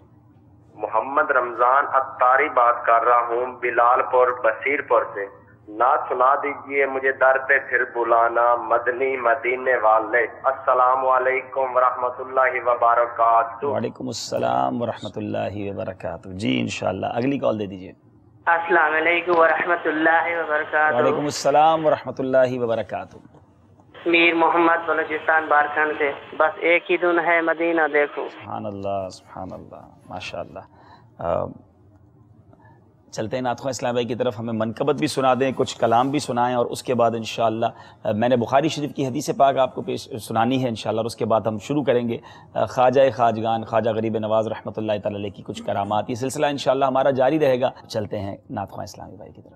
[SPEAKER 7] محمد رمضان اتاری بات کر رہا ہوں، بلال پور بصیر پور سے۔ نعت سنا دیجئے مجھے در پہ پھر بلانا، مدنی مدینے والے۔ السلام علیکم ورحمۃ اللہ وبرکاتہ۔
[SPEAKER 2] وعلیکم السلام ورحمۃ اللہ وبرکاتہ۔ جی انشاءاللہ اگلی کال دے دیجئے۔
[SPEAKER 8] السلام علیکم ورحمۃ اللہ وبرکاتہ۔
[SPEAKER 2] وعلیکم السلام ورحمۃ اللہ وبرکاتہ۔
[SPEAKER 8] میر محمد بلوچستان بارکھن سے۔ بس ایک ہی دن ہے مدینہ دیکھو۔
[SPEAKER 2] سبحان اللہ سبحان اللہ، ماشاء اللہ۔ چلتے ہیں نعت خواہ اسلام بھائی کی طرف. ہمیں منقبت بھی سنا دیں, کچھ کلام بھی سنائیں, اور اس کے بعد انشاءاللہ میں نے بخاری شریف کی حدیث پاک آپ کو سنانی ہے انشاءاللہ, اور اس کے بعد ہم شروع کریں گے خواجہ خواجگان خواجہ غریب نواز رحمۃ اللہ تعالی علیہ کی کچھ کرامات. یہ سلسلہ انشاءاللہ ہمارا جاری رہے گا. چلتے ہیں نعت خواہ اسلامی بھائی کی طرف.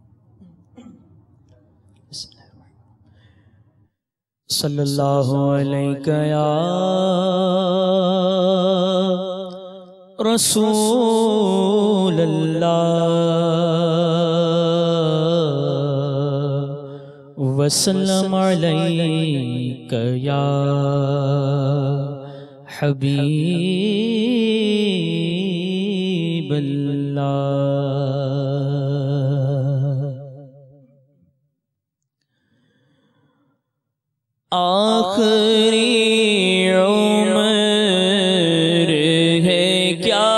[SPEAKER 1] صلی اللہ علیہ یا رسول اللہ وسلم علیک یا حبیب اللہ. آخری عمر ہے کیا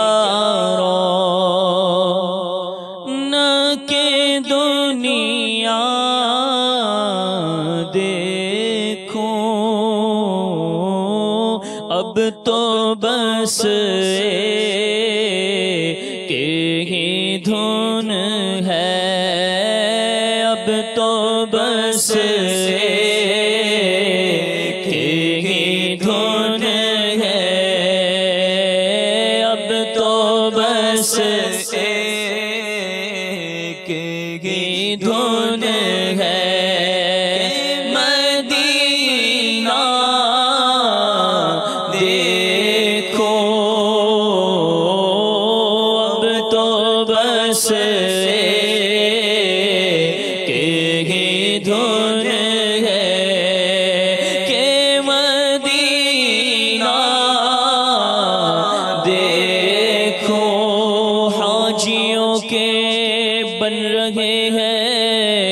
[SPEAKER 1] رونق دنیا دیکھوں, اب تو بس کہ ہی دھن ہے, اب تو بس دھن ہے مدینہ دیکھو, اب تو بس کہ دھن ہے کہ مدینہ دیکھو. حاجیوں کے بن رہے ہیں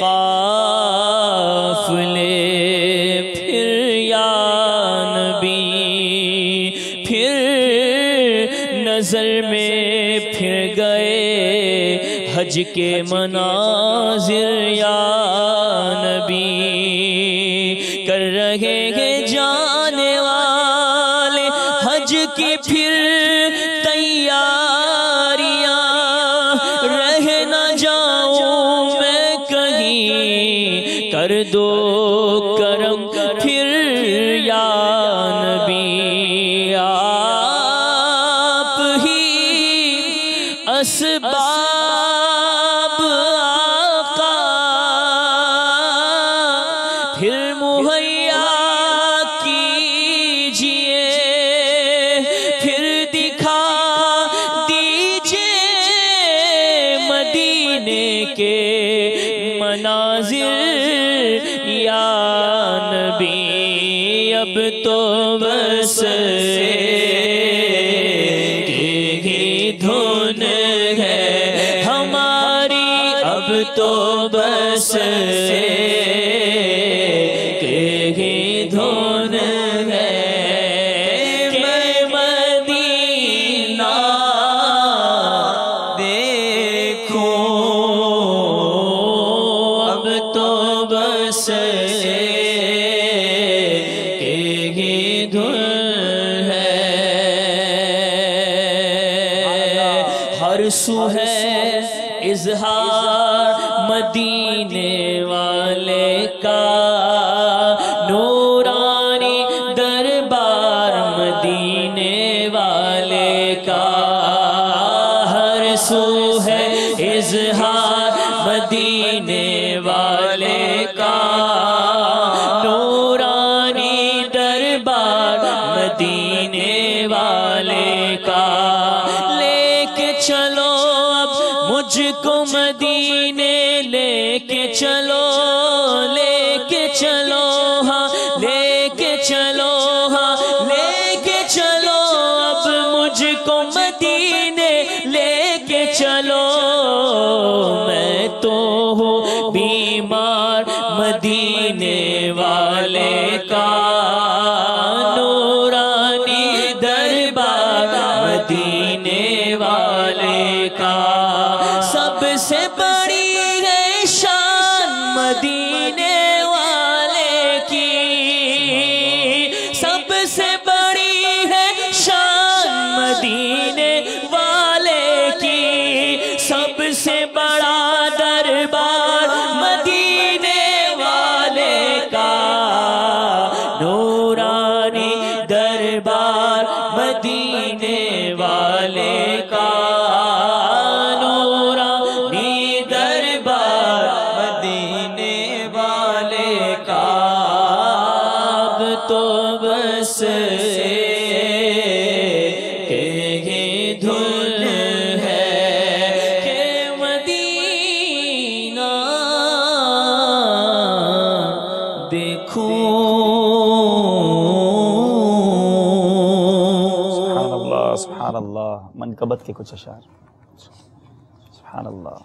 [SPEAKER 1] قافلے, پھر یا نبی پھر نظر میں پھر گئے حج کے مناظر یا نبی. کر رہے ہیں جانے والے حج کی پھر تیاریاں, رہ نہ جاؤں میں کہیں, کر دو کرم پھر یا نبی. آپ ہی اسباب آقا پھر مہیا کیجئے, پھر دکھا دیجئے مدینے کے مناظر یا نبی. اب تو بس کہ دھن ہے ہماری, اب تو بس کہ دھن ہے کہ مدینہ دیکھو, اب تو بس کہ دھن ہے. ہر سو ہے اظہار مدینے والے کا, نورانی دربار مدینے والے کا. ہر سو ہے اظہار مدینے والے کا, نورانی دربار مدینے والے کا. لے کے چلو اب مجھ کو مدینے, لے کے چلو, لے کے چلو, ہاں لے کے چلو, ہاں لے کے چلو اب مجھ کو مدینے, لے کے چلو. میں تو ہوں بیمار مدینے والے کا, نورانی دربار مدینے والے کا. سب سے بڑی ہے شان مدینے والے کی, سب سے بڑی ہے شان مدینے والے کی, سب دربار مدینے والے کا، نورانی دربار مدینے والے کا، اب تو بس
[SPEAKER 2] سبحان اللہ، منقبت کے کچھ اشعار. سبحان اللہ.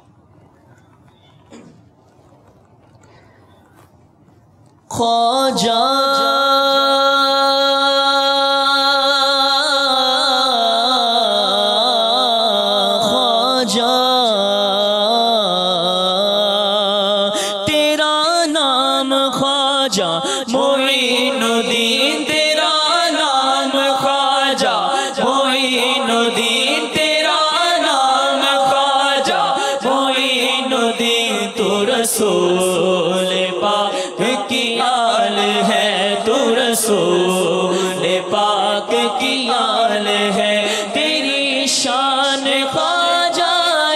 [SPEAKER 1] خواجہ خواجہ تیرا نام خواجہ معین الدین، تیرا نام خواجہ معین الدین، تیرا نام خواجہ معین الدین، تو رسول پاک کی آل ہے، تو رسول پاک کی آل ہے، تیری شان خواجہ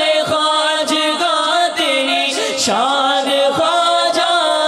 [SPEAKER 1] خواجگاہ، تیری شان خواجہ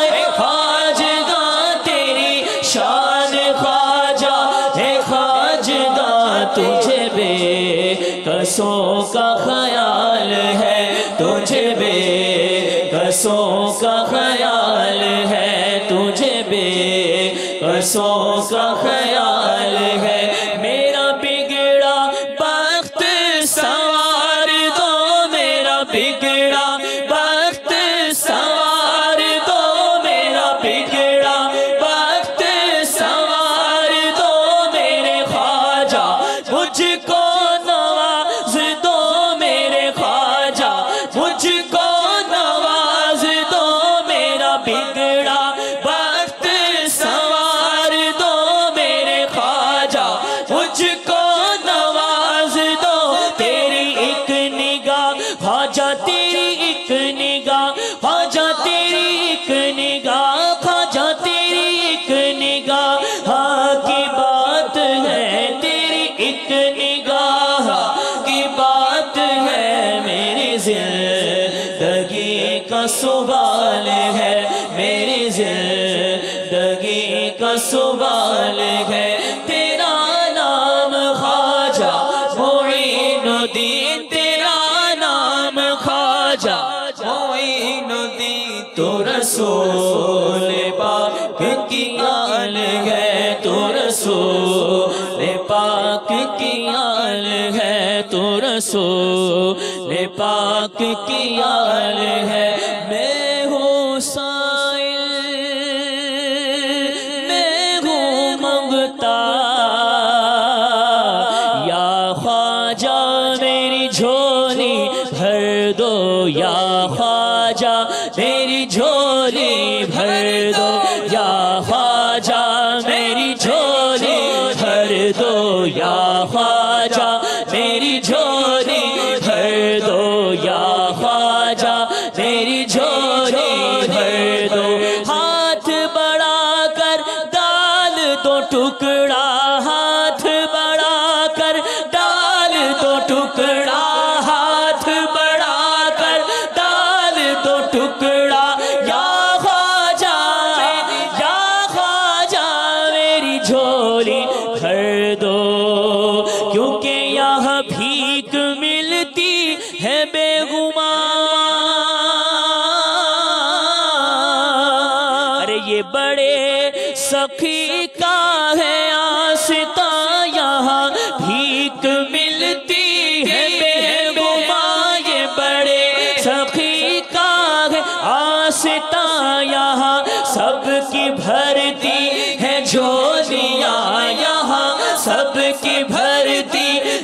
[SPEAKER 1] خواجگاہ، تیری شان خواجہ خواجگاہ، تجھے بے کسوں کا خیال ہے، تجھے بے کسوں کا خیال ہے، تجھے بے کسوں کا خیال ہے، میرا بگڑا بخت سنوار دو، میرا بگڑا بخت سنوار دو، میرا بگڑا بخت سنوار دو، میرے خواجہ مجھ کو نواز دو، میرے خواجہ مجھ کو نواز دو، میرا بگڑا بخت سنوار دو، میرے خواجہ مجھ کو نواز دو، تیری ایک نگاہ خواجہ، تیری ایک نگاہ خواجہ، تیری ایک نگاہ خواجہ، تیری ایک نگاہ کی بات ہے، تیری ایک نگاہ کی بات ہے، میری زندگی کا سوال ہے، میری زندگی کا سوال ہے، تیرا نام خواجہ معین الدین، تیرا نام خواجہ معین الدین، تو رسول پاک کی آل ہے، تو رسول پاک کی آل ہے، تو رسول پاک کی آل ہے، میں ہوں سائل، میں ہوں منگتا، یا خواجہ میری جھولی بھر دو، یا خواجہ میری جھولی بھر دو، یا خواجہ میری جھولی بھر دو، یا خواجہ میری جھولی بھر دو، یا خواجہ میری جھولی بھر دو، ہاتھ بڑھا کر ڈال دو ٹکڑا، ہاتھ بڑھا کر ڈال دو ٹکڑا، ہاتھ بڑھا کر ڈال دو ٹکڑا، یا خواجہ میری جھولی بھر دو، کیونکہ یہاں بھیک ملتی ہے بے گمان، ارے یہ بڑے سخی کا ہے آستہ، یہاں بھیک ملتی ہے بے گمان، یہ بڑے سخی کا ہے آستہ، یہاں سب کی بھرتی ہے جھولیاں، یہاں سب کی بھرتی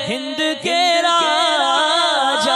[SPEAKER 1] ہند کے راجا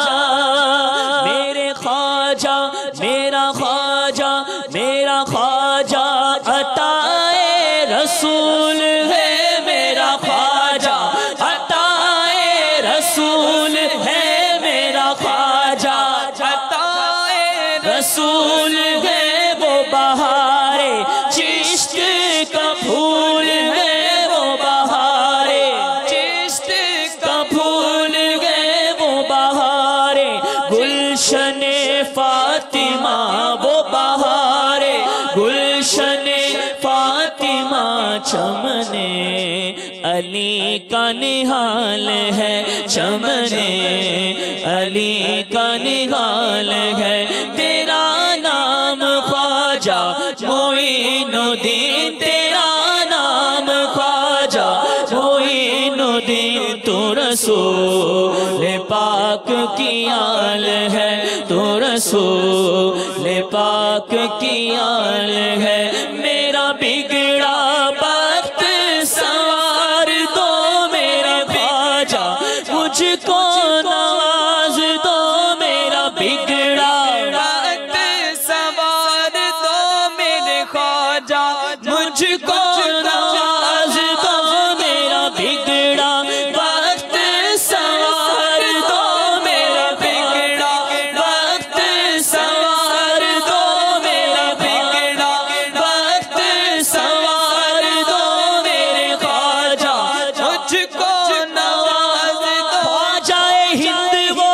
[SPEAKER 1] میرے خواجہ میرا خواجہ میرا خواجہ عطائے رسول ہے میرا خواجہ عطائے رسول ہے میرا خواجہ عطائے رسول ہے وہ بہارے چشت کا پھول ہے وہ بہارے چشت کا پھول ہے وہ بہارے گلشن فاطمہ وہ بہارے گلشن فاطمہ چمنے علی کا نہال ہے چمنے علی کا نہال ہے تیرا نام خواجہ معین الدین تیرا نام خواجہ معین الدین تو رسول پاک کی آل ہے تو رسول پاک کی آل ہے میرا بگڑا وقت سوار دو میرا خواجہ مجھ کو نواز دو میرا بگڑا وقت سوار دو میرے خواجہ مجھ کو نواز دو میرا بگڑا وقت سوار دو میرا بگڑا وقت سوار دو میرا بگڑا وقت سوار دو میرے خواجہ مجھ کو نواز دو خواجہ ہند وہ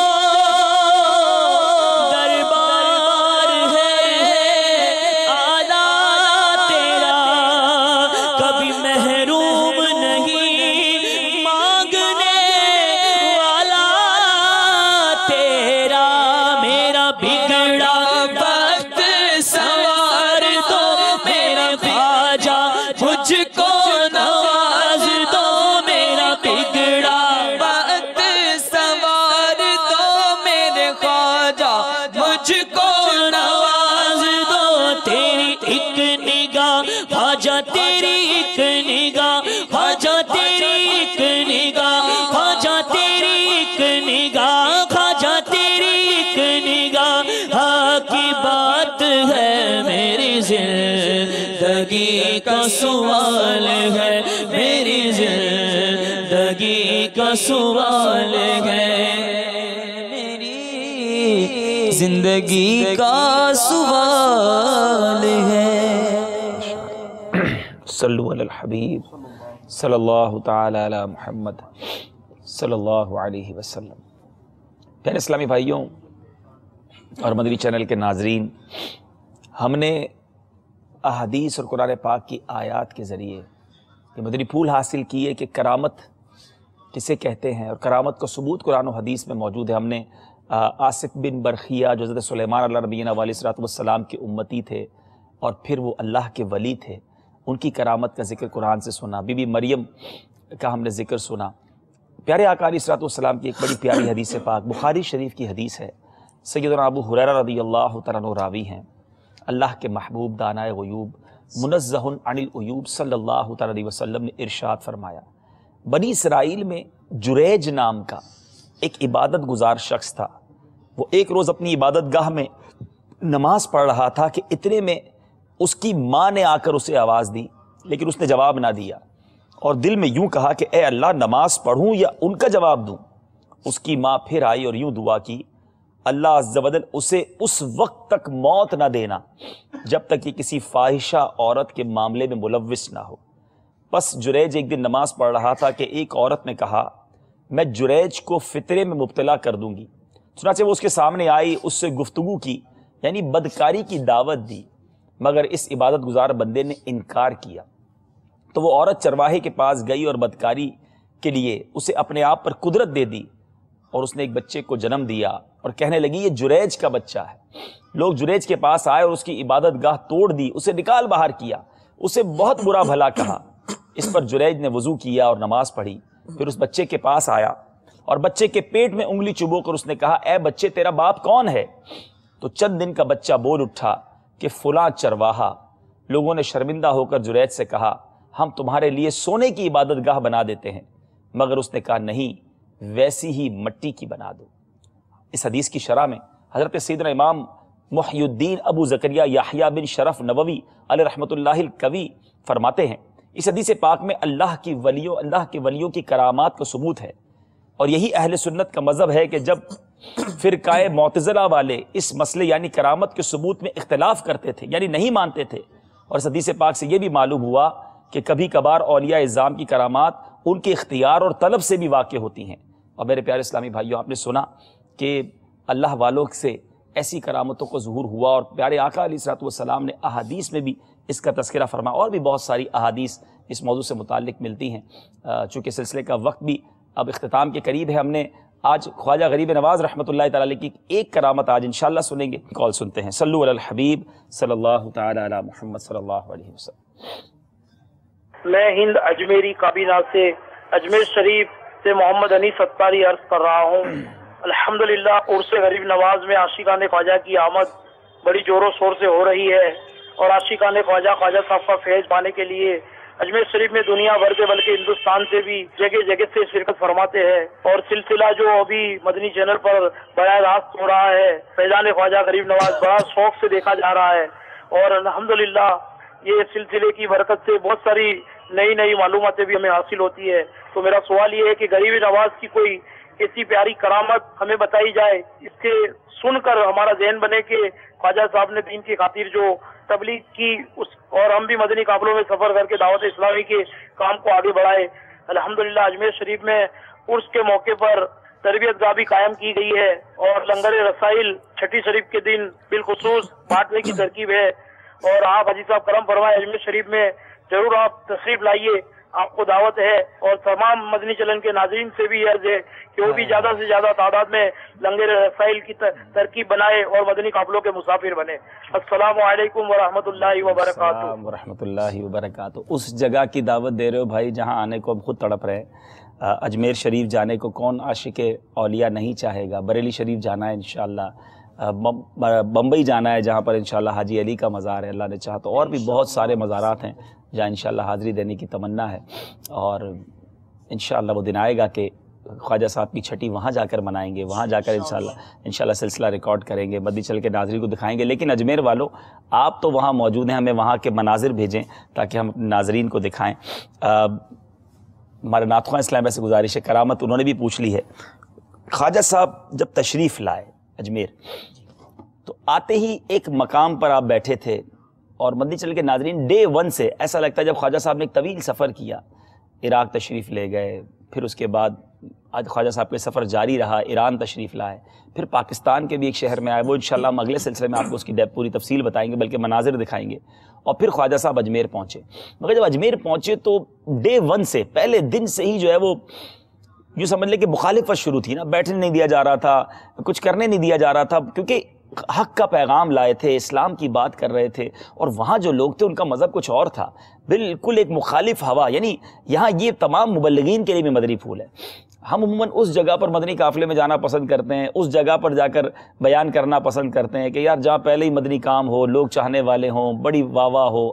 [SPEAKER 1] دربار ہے آلہ تیرا کبھی محروم نہیں مانگنے والا تیرا میرا بگڑا وقت سوار دو میرا خواجہ مجھ کو نواز دو میرا بگڑا وقت سوار دو میرے خواجہ مجھ کو نواز دو تیری ایک نگاہ خواجہ تیری ایک نگاہ خواجہ تیری ایک نگاہ خواجہ تیری ایک نگاہ خواجہ تیری ایک نگاہ ہاں کی بات ہے میری زندگی کا سوال ہے میری زندگی کا سوال ہے میری زندگی کا سوال ہے
[SPEAKER 2] صلو علی الحبیب صلی اللہ تعالی علی محمد صلی اللہ علیہ وسلم۔ پیارے اسلامی بھائیوں اور مدنی چینل کے ناظرین، ہم نے احادیث اور قرآن پاک کی آیات کے ذریعے یہ مدنی پھول حاصل کیے کہ کرامت کسے کہتے ہیں، اور کرامت کا ثبوت قرآن و حدیث میں موجود ہے۔ ہم نے آصف بن برخیہ جو حضرت سلیمان علیہ نبینا علیہ الصلوۃ والسلام کے امتی تھے اور پھر وہ اللہ کے ولی تھے، ان کی کرامت کا ذکر قرآن سے سنا۔ بی بی مریم کا ہم نے ذکر سنا۔ پیارے آقا علیہ الصلوۃ والسلام کی ایک بڑی پیاری حدیث پاک بخاری شریف کی حدیث ہے۔ سیدنا ابو ہریرہ رضی اللہ تعالیٰ عنہ راوی ہیں۔ اللہ کے محبوب دانائے غیوب منزہ عن العیوب صلی اللہ تعالیٰ علیہ وسلم نے ارشاد فرمایا، بنی اسرائیل میں جریج نام کا ایک عبادت گزار شخص تھا۔ وہ ایک روز اپنی عبادت گاہ میں نماز پڑھ رہا تھا کہ اتنے میں اس کی ماں نے آ کر اسے آواز دی، لیکن اس نے جواب نہ دیا، اور دل میں یوں کہا کہ اے اللہ، نماز پڑھوں یا ان کا جواب دوں؟ اس کی ماں پھر آئی اور یوں دعا کی، اللہ عز و جل اسے اس وقت تک موت نہ دینا جب تک یہ کسی فاحشہ عورت کے معاملے میں ملوث نہ ہو۔ پس جریج ایک دن نماز پڑھ رہا تھا کہ ایک عورت نے کہا، میں جریج کو فطرے میں مبتلا کر دوں گی۔ چنانچہ وہ اس کے سامنے آئی، اس سے گفتگو کی، یعنی بدکاری کی دعوت دی، مگر اس عبادت گزار بندے نے انکار کیا۔ تو وہ عورت چرواہے کے پاس گئی اور بدکاری کے لیے اسے اپنے آپ پر قدرت دے دی، اور اس نے ایک بچے کو جنم دیا اور کہنے لگی یہ جریج کا بچہ ہے۔ لوگ جریج کے پاس آئے اور اس کی عبادت گاہ توڑ دی، اسے نکال باہر کیا، اسے بہت برا بھلا کہا۔ اس پر جریج نے وضو کیا اور نماز پڑھی، پھر اس بچے کے پاس آیا اور بچے کے پیٹ میں انگلی چبو کر اس نے کہا، اے بچے تیرا باپ کون ہے؟ تو چند دن کا بچہ بول اٹھا کہ فلاں چرواہا۔ لوگوں نے شرمندہ ہو کر جریج سے کہا، ہم تمہارے لیے سونے کی عبادت گاہ بنا دیتے ہیں مگر اس نے کہا نہیں، ویسی ہی مٹی کی بنا دو۔ اس حدیث کی شرح میں حضرت سیدنا امام محی الدین ابو زکریا یحییٰ بن شرف نووی علیہ رحمۃ اللہ القوی فرماتے ہیں، اس حدیث پاک میں اللہ کے ولیوں کی کرامات کا ثبوت ہے، اور یہی اہل سنت کا مذہب ہے کہ جب فرقہ معتزلہ والے اس مسئلے یعنی کرامت کے ثبوت میں اختلاف کرتے تھے، یعنی نہیں مانتے تھے، اور اس حدیث پاک سے یہ بھی معلوم ہوا کہ کبھی کبھار اولیاء اعظام کی کرامات ان کے اختیار اور طلب سے بھی واقع ہوتی ہیں۔ اور میرے پیارے اسلامی بھائیوں، آپ نے سنا کہ اللہ والوں سے ایسی کرامتوں کو ظہور ہوا، اور پیارے آقا علیہ الصلوۃ والسلام نے احادیث میں بھی اس کا تذکرہ فرمایا، اور بھی بہت ساری احادیث اس موضوع سے متعلق ملتی ہیں۔ چونکہ سلسلے کا وقت بھی اب اختتام کے قریب ہے، ہم نے آج خواجہ غریب نواز رحمۃ اللہ تعالی علیہ کی ایک کرامت آج انشاءاللہ سنیں گے۔ کال سنتے ہیں۔ صلو علی الحبیب صلی اللہ تعالی علی محمد صلی اللہ علیہ وسلم۔
[SPEAKER 9] میں ہند اجمیری کابینہ سے اجمیر شریف سے محمد انیس ستاری عرض کر رہا ہوں۔ الحمدللہ عرس غریب نواز میں عاشقان خواجہ کی آمد بڑی زور و شور سے ہو رہی ہے، اور عاشقان خواجہ صاحب کا فیض پانے کے لیے اجمیر شریف میں دنیا بھر سے بلکہ ہندوستان سے بھی جگہ جگہ سے شرکت فرماتے ہیں، اور سلسلہ جو ابھی مدنی چینل پر براہ راست ہو رہا ہے فیضان خواجہ غریب نواز بڑا شوق سے دیکھا جا رہا ہے، اور الحمدللہ یہ سلسلے کی برکت سے بہت ساری نئی معلوماتیں بھی ہمیں حاصل ہوتی ہے۔ تو میرا سوال یہ ہے کہ غریب نواز کی کوئی ایسی پیاری کرامت ہمیں بتائی جائے، اس کے سن کر ہمارا ذہن بنے کہ خواجہ صاحب نے دین کی خاطر جو تبلیغ کی اور ہم بھی مدنی قافلوں میں سفر کر کے دعوت اسلامی کے کام کو آگے بڑھائے۔ الحمدللہ اجمیر شریف میں عرس کے موقع پر تربیت گاہ بھی قائم کی گئی ہے، اور لنگر رسائل چھٹی شریف کے دن بالخصوص بانٹنے کی ترکیب ہے، اور آپ حاجی صاحب کرم فرمائے اجمیر شریف میں ضرور آپ تشریف لائیے، آپ کو دعوت ہے، اور تمام مدنی چلن کے ناظرین سے بھی عرض ہے کہ وہ بھی زیادہ سے زیادہ تعداد میں لنگر رسائل کی ترکیب بنائے اور مدنی قافلوں کے مسافر بنے۔ السلام علیکم ورحمۃ اللہ وبرکاتہ۔
[SPEAKER 2] ورحمۃ اللہ وبرکاتہ۔ اس جگہ کی دعوت دے رہے ہو بھائی جہاں آنے کو اب خود تڑپ رہے ہیں۔ اجمیر شریف جانے کو کون عاشق اولیاء نہیں چاہے گا؟ بریلی شریف جانا ہے انشاءاللہ، بمبئی جانا ہے جہاں پر انشاءاللہ حاجی علی کا مزار ہے، اللہ نے چاہا تو، اور بھی بہت سارے مزارات ہیں جہاں انشاءاللہ حاضری دینے کی تمنا ہے، اور انشاءاللہ وہ دن آئے گا کہ خواجہ صاحب کی چھٹی وہاں جا کر منائیں گے، وہاں جا کر انشاءاللہ سلسلہ ریکارڈ کریں گے، مدنی چل کے ناظرین کو دکھائیں گے۔ لیکن اجمیر والوں آپ تو وہاں موجود ہیں، ہمیں وہاں کے مناظر بھیجیں تاکہ ہم اپنے ناظرین کو دکھائیں۔ ہمارے نعت خواں اسلام سے گزارش ہے، کرامت انہوں نے بھی پوچھ لی ہے۔ خواجہ صاحب جب تشریف لائے اجمیر تو آتے ہی ایک مقام پر آپ بیٹھے تھے، اور مدنی چل کے ناظرین ڈے 1 سے ایسا لگتا ہے جب خواجہ صاحب نے ایک طویل سفر کیا، عراق تشریف لے گئے، پھر اس کے بعد آج خواجہ صاحب کے سفر جاری رہا، ایران تشریف لائے، پھر پاکستان کے بھی ایک شہر میں آئے، وہ انشاءاللہ ہم اگلے سلسلے میں آپ کو اس کی پوری تفصیل بتائیں گے، بلکہ مناظر دکھائیں گے، اور پھر خواجہ صاحب اجمیر پہنچے۔ مگر جب اجمیر پہنچے تو ڈے 1 سے پہلے دن سے ہی جو ہے وہ یوں سمجھ لیں کہ مخالفت شروع تھی نا، بیٹھنے نہیں دیا جا رہا تھا، کچھ کرنے نہیں دیا جا رہا تھا، کیونکہ حق کا پیغام لائے تھے، اسلام کی بات کر رہے تھے، اور وہاں جو لوگ تھے ان کا مذہب کچھ اور تھا، بالکل ایک مخالف ہوا۔ یعنی یہاں یہ تمام مبلغین کے لیے بھی مدنی پھول ہے۔ ہم عموماً اس جگہ پر مدنی قافلے میں جانا پسند کرتے ہیں، اس جگہ پر جا کر بیان کرنا پسند کرتے ہیں کہ یار جہاں پہلے ہی مدنی کام ہو، لوگ چاہنے والے ہوں، بڑی واہ واہ ہو،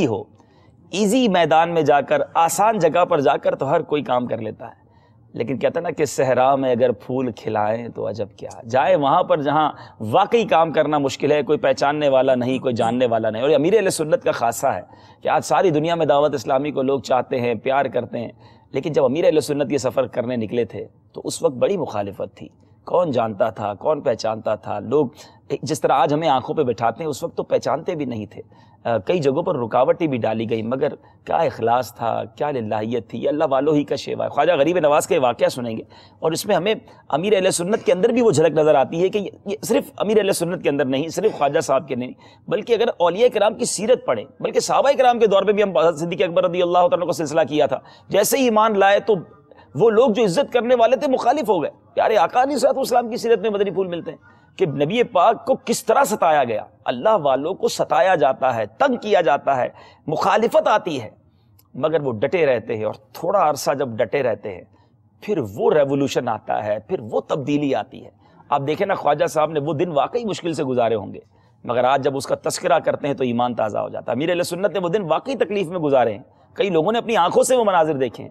[SPEAKER 2] ایزی میدان میں جا کر، آسان جگہ پر جا کر تو ہر کوئی کام کر لیتا ہے۔ لیکن کہتا نا کہ صحرا میں اگر پھول کھلائیں تو عجب کیا، جائیں وہاں پر جہاں واقعی کام کرنا مشکل ہے، کوئی پہچاننے والا نہیں، کوئی جاننے والا نہیں۔ اور یہ امیر اہل سنت کا خاصہ ہے کہ آج ساری دنیا میں دعوت اسلامی کو لوگ چاہتے ہیں، پیار کرتے ہیں، لیکن جب امیر اہل سنت یہ سفر کرنے نکلے تھے تو اس وقت بڑی مخالفت تھی۔ کون جانتا تھا، کون پہچانتا تھا؟ لوگ جس طرح آج ہمیں آنکھوں پہ بٹھاتے ہیں اس وقت تو پہچانتے بھی نہیں تھے، کئی جگہوں پر رکاوٹیں بھی ڈالی گئی، مگر کیا اخلاص تھا، کیا للہیت تھی، یہ اللہ والوں ہی کا شیوا ہے۔ خواجہ غریب نواز کے واقعہ سنیں گے، اور اس میں ہمیں امیر اہل سنت کے اندر بھی وہ جھلک نظر آتی ہے کہ یہ صرف امیر اہل سنت کے اندر نہیں، صرف خواجہ صاحب کے نہیں، بلکہ اگر اولیاء کرام کی سیرت پڑھیں، بلکہ صحابہ کرام کے دور پہ بھی ہم صدیق اکبر رضی اللہ تعالیٰ کو سلسلہ کیا تھا، جیسے ہی ایمان لائے تو وہ لوگ جو عزت کرنے والے تھے مخالف ہو گئے۔ پیارے آقا علیہ الصلوۃ والسلام کی سیرت میں مدنی پھول ملتے ہیں کہ نبی پاک کو کس طرح ستایا گیا، اللہ والوں کو ستایا جاتا ہے، تنگ کیا جاتا ہے، مخالفت آتی ہے، مگر وہ ڈٹے رہتے ہیں، اور تھوڑا عرصہ جب ڈٹے رہتے ہیں پھر وہ ریولوشن آتا ہے، پھر وہ تبدیلی آتی ہے۔ آپ دیکھیں نا خواجہ صاحب نے وہ دن واقعی مشکل سے گزارے ہوں گے، مگر آج جب اس کا تذکرہ کرتے ہیں تو ایمان تازہ ہو جاتا ہے۔ امیر اہل سنت نے وہ دن واقعی تکلیف میں گزارے ہیں، کئی لوگوں نے اپنی آنکھوں سے وہ مناظر دیکھے ہیں،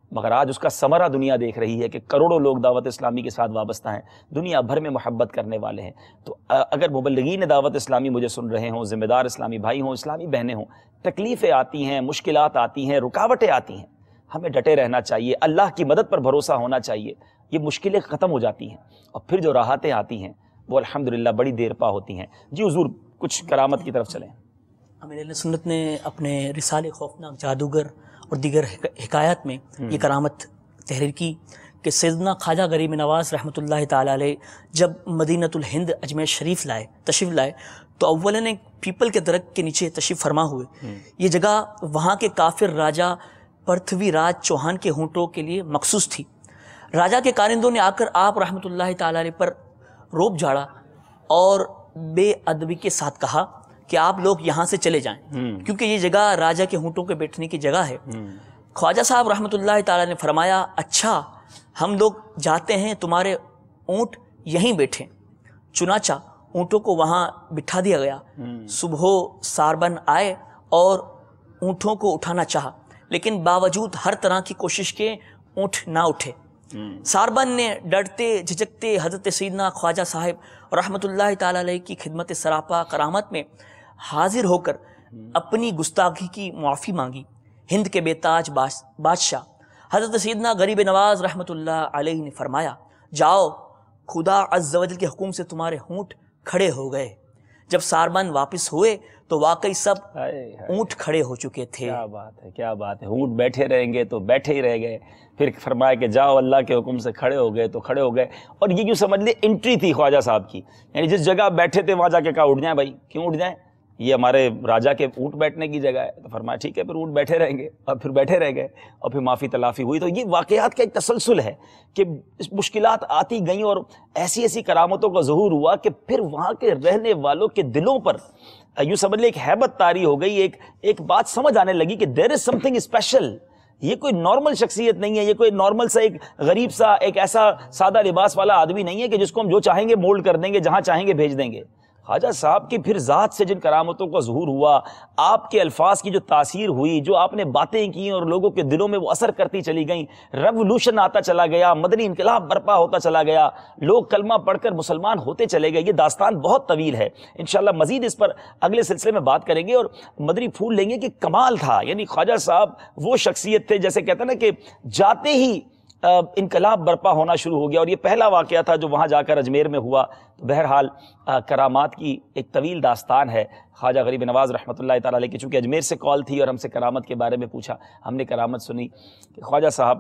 [SPEAKER 2] مگر آج اس کا ثمرہ دنیا دیکھ رہی ہے کہ کروڑوں لوگ دعوت اسلامی کے ساتھ وابستہ ہیں، دنیا بھر میں محبت کرنے والے ہیں۔ تو اگر مبلغین دعوت اسلامی مجھے سن رہے ہوں، ذمہ دار اسلامی بھائی ہوں، اسلامی بہنیں ہوں، تکلیفیں آتی ہیں، مشکلات آتی ہیں، رکاوٹیں آتی ہیں، ہمیں ڈٹے رہنا چاہیے، اللہ کی مدد پر بھروسہ ہونا چاہیے، یہ مشکلیں ختم ہو جاتی ہیں، اور پھر جو راحتیں آتی ہیں وہ الحمدللہ بڑی دیر پا ہوتی ہیں۔ جی حضور کچھ کرامت کی طرف چلیں۔
[SPEAKER 10] امیر اہل سنت نے اپنے رسالے خوفناک جادوگر اور دیگر حکایات میں یہ کرامت تحریر کی کہ سیدنا خواجہ غریب نواز رحمۃ اللہ تعالی علیہ جب مدینۃ الہند اجمیر شریف تشریف لائے تو اولاً ایک پیپل کے درخت کے نیچے تشریف فرما ہوئے۔ یہ جگہ وہاں کے کافر راجہ پرتھوی راج چوہان کے ہونٹوں کے لیے مخصوص تھی۔ راجہ کے کارندوں نے آ کر آپ رحمۃ اللہ تعالی علیہ پر روب جھاڑا اور بے ادبی کے ساتھ کہا کہ آپ لوگ یہاں سے چلے جائیں، کیونکہ یہ جگہ راجہ کے ہونٹوں کے بیٹھنے کی جگہ ہے۔ خواجہ صاحب رحمۃ اللہ تعالی نے فرمایا، اچھا ہم لوگ جاتے ہیں، تمہارے اونٹ یہیں بیٹھیں۔ چنانچہ اونٹوں کو وہاں بٹھا دیا گیا۔ صبح ساربن آئے اور اونٹوں کو اٹھانا چاہا، لیکن باوجود ہر طرح کی کوشش کے اونٹ نہ اٹھے۔ ساربن نے ڈرتے جھجکتے حضرت سیدنا خواجہ صاحب رحمۃ اللہ تعالی علیہ کی خدمت سراپا کرامت میں حاضر ہو کر اپنی گستاخی کی معافی مانگی۔ ہند کے بے تاج بادشاہ حضرت سیدنا غریب نواز رحمۃ اللہ علیہ نے فرمایا، جاؤ، خدا عز و جل کے حکم سے تمہارے ہونٹ کھڑے ہو گئے۔ جب ساربن واپس ہوئے تو واقعی سب اونٹ کھڑے ہو چکے تھے۔
[SPEAKER 2] کیا بات ہے، کیا بات ہے، اونٹ بیٹھے رہیں گے تو بیٹھے ہی رہ گئے، پھر فرمایا کہ جاؤ، اللہ کے حکم سے کھڑے ہو گئے تو کھڑے ہو گئے۔ اور یہ کیوں سمجھ لیں انٹری تھی خواجہ صاحب کی، یعنی جس جگہ بیٹھے تھے وہاں جا کے کہا اٹھ جائیں بھائی، کیوں اٹھ جائیں، یہ ہمارے راجہ کے اونٹ بیٹھنے کی جگہ ہے۔ تو فرمایا ٹھیک ہے، پھر اونٹ بیٹھے رہیں گے، اور پھر بیٹھے رہ گئے، اور پھر معافی تلافی ہوئی۔ تو یہ واقعات کا ایک تسلسل ہے کہ مشکلات آتی گئیں اور ایسی ایسی کرامتوں کا ظہور ہوا کہ پھر وہاں کے رہنے والوں کے دلوں پر یوں سمجھ لیں ایک ہیبت طاری ہو گئی، ایک بات سمجھ آنے لگی کہ دیر از سم تھنگ اسپیشل، یہ کوئی نارمل شخصیت نہیں ہے، یہ کوئی نارمل سا ایک غریب سا ایک ایسا سادہ لباس والا آدمی نہیں ہے کہ جس کو ہم جو چاہیں گے مولڈ کر دیں گے، جہاں چاہیں گے بھیج دیں گے۔ خواجہ صاحب کی پھر ذات سے جن کرامتوں کا ظہور ہوا، آپ کے الفاظ کی جو تاثیر ہوئی، جو آپ نے باتیں کی اور لوگوں کے دلوں میں وہ اثر کرتی چلی گئیں، ریولوشن آتا چلا گیا، مدنی انقلاب برپا ہوتا چلا گیا، لوگ کلمہ پڑھ کر مسلمان ہوتے چلے گئے۔ یہ داستان بہت طویل ہے، انشاءاللہ مزید اس پر اگلے سلسلے میں بات کریں گے اور مدنی پھول لیں گے کہ کمال تھا، یعنی خواجہ صاحب وہ شخصیت تھے جیسے کہتے ہیں نا کہ جاتے ہی انقلاب برپا ہونا شروع ہو گیا۔ اور یہ پہلا واقعہ تھا جو وہاں جا کر اجمیر میں ہوا۔ تو بہرحال کرامات کی ایک طویل داستان ہے خواجہ غریب نواز رحمۃ اللہ تعالی علیہ کی۔ چونکہ اجمیر سے کال تھی اور ہم سے کرامت کے بارے میں پوچھا، ہم نے کرامت سنی کہ خواجہ صاحب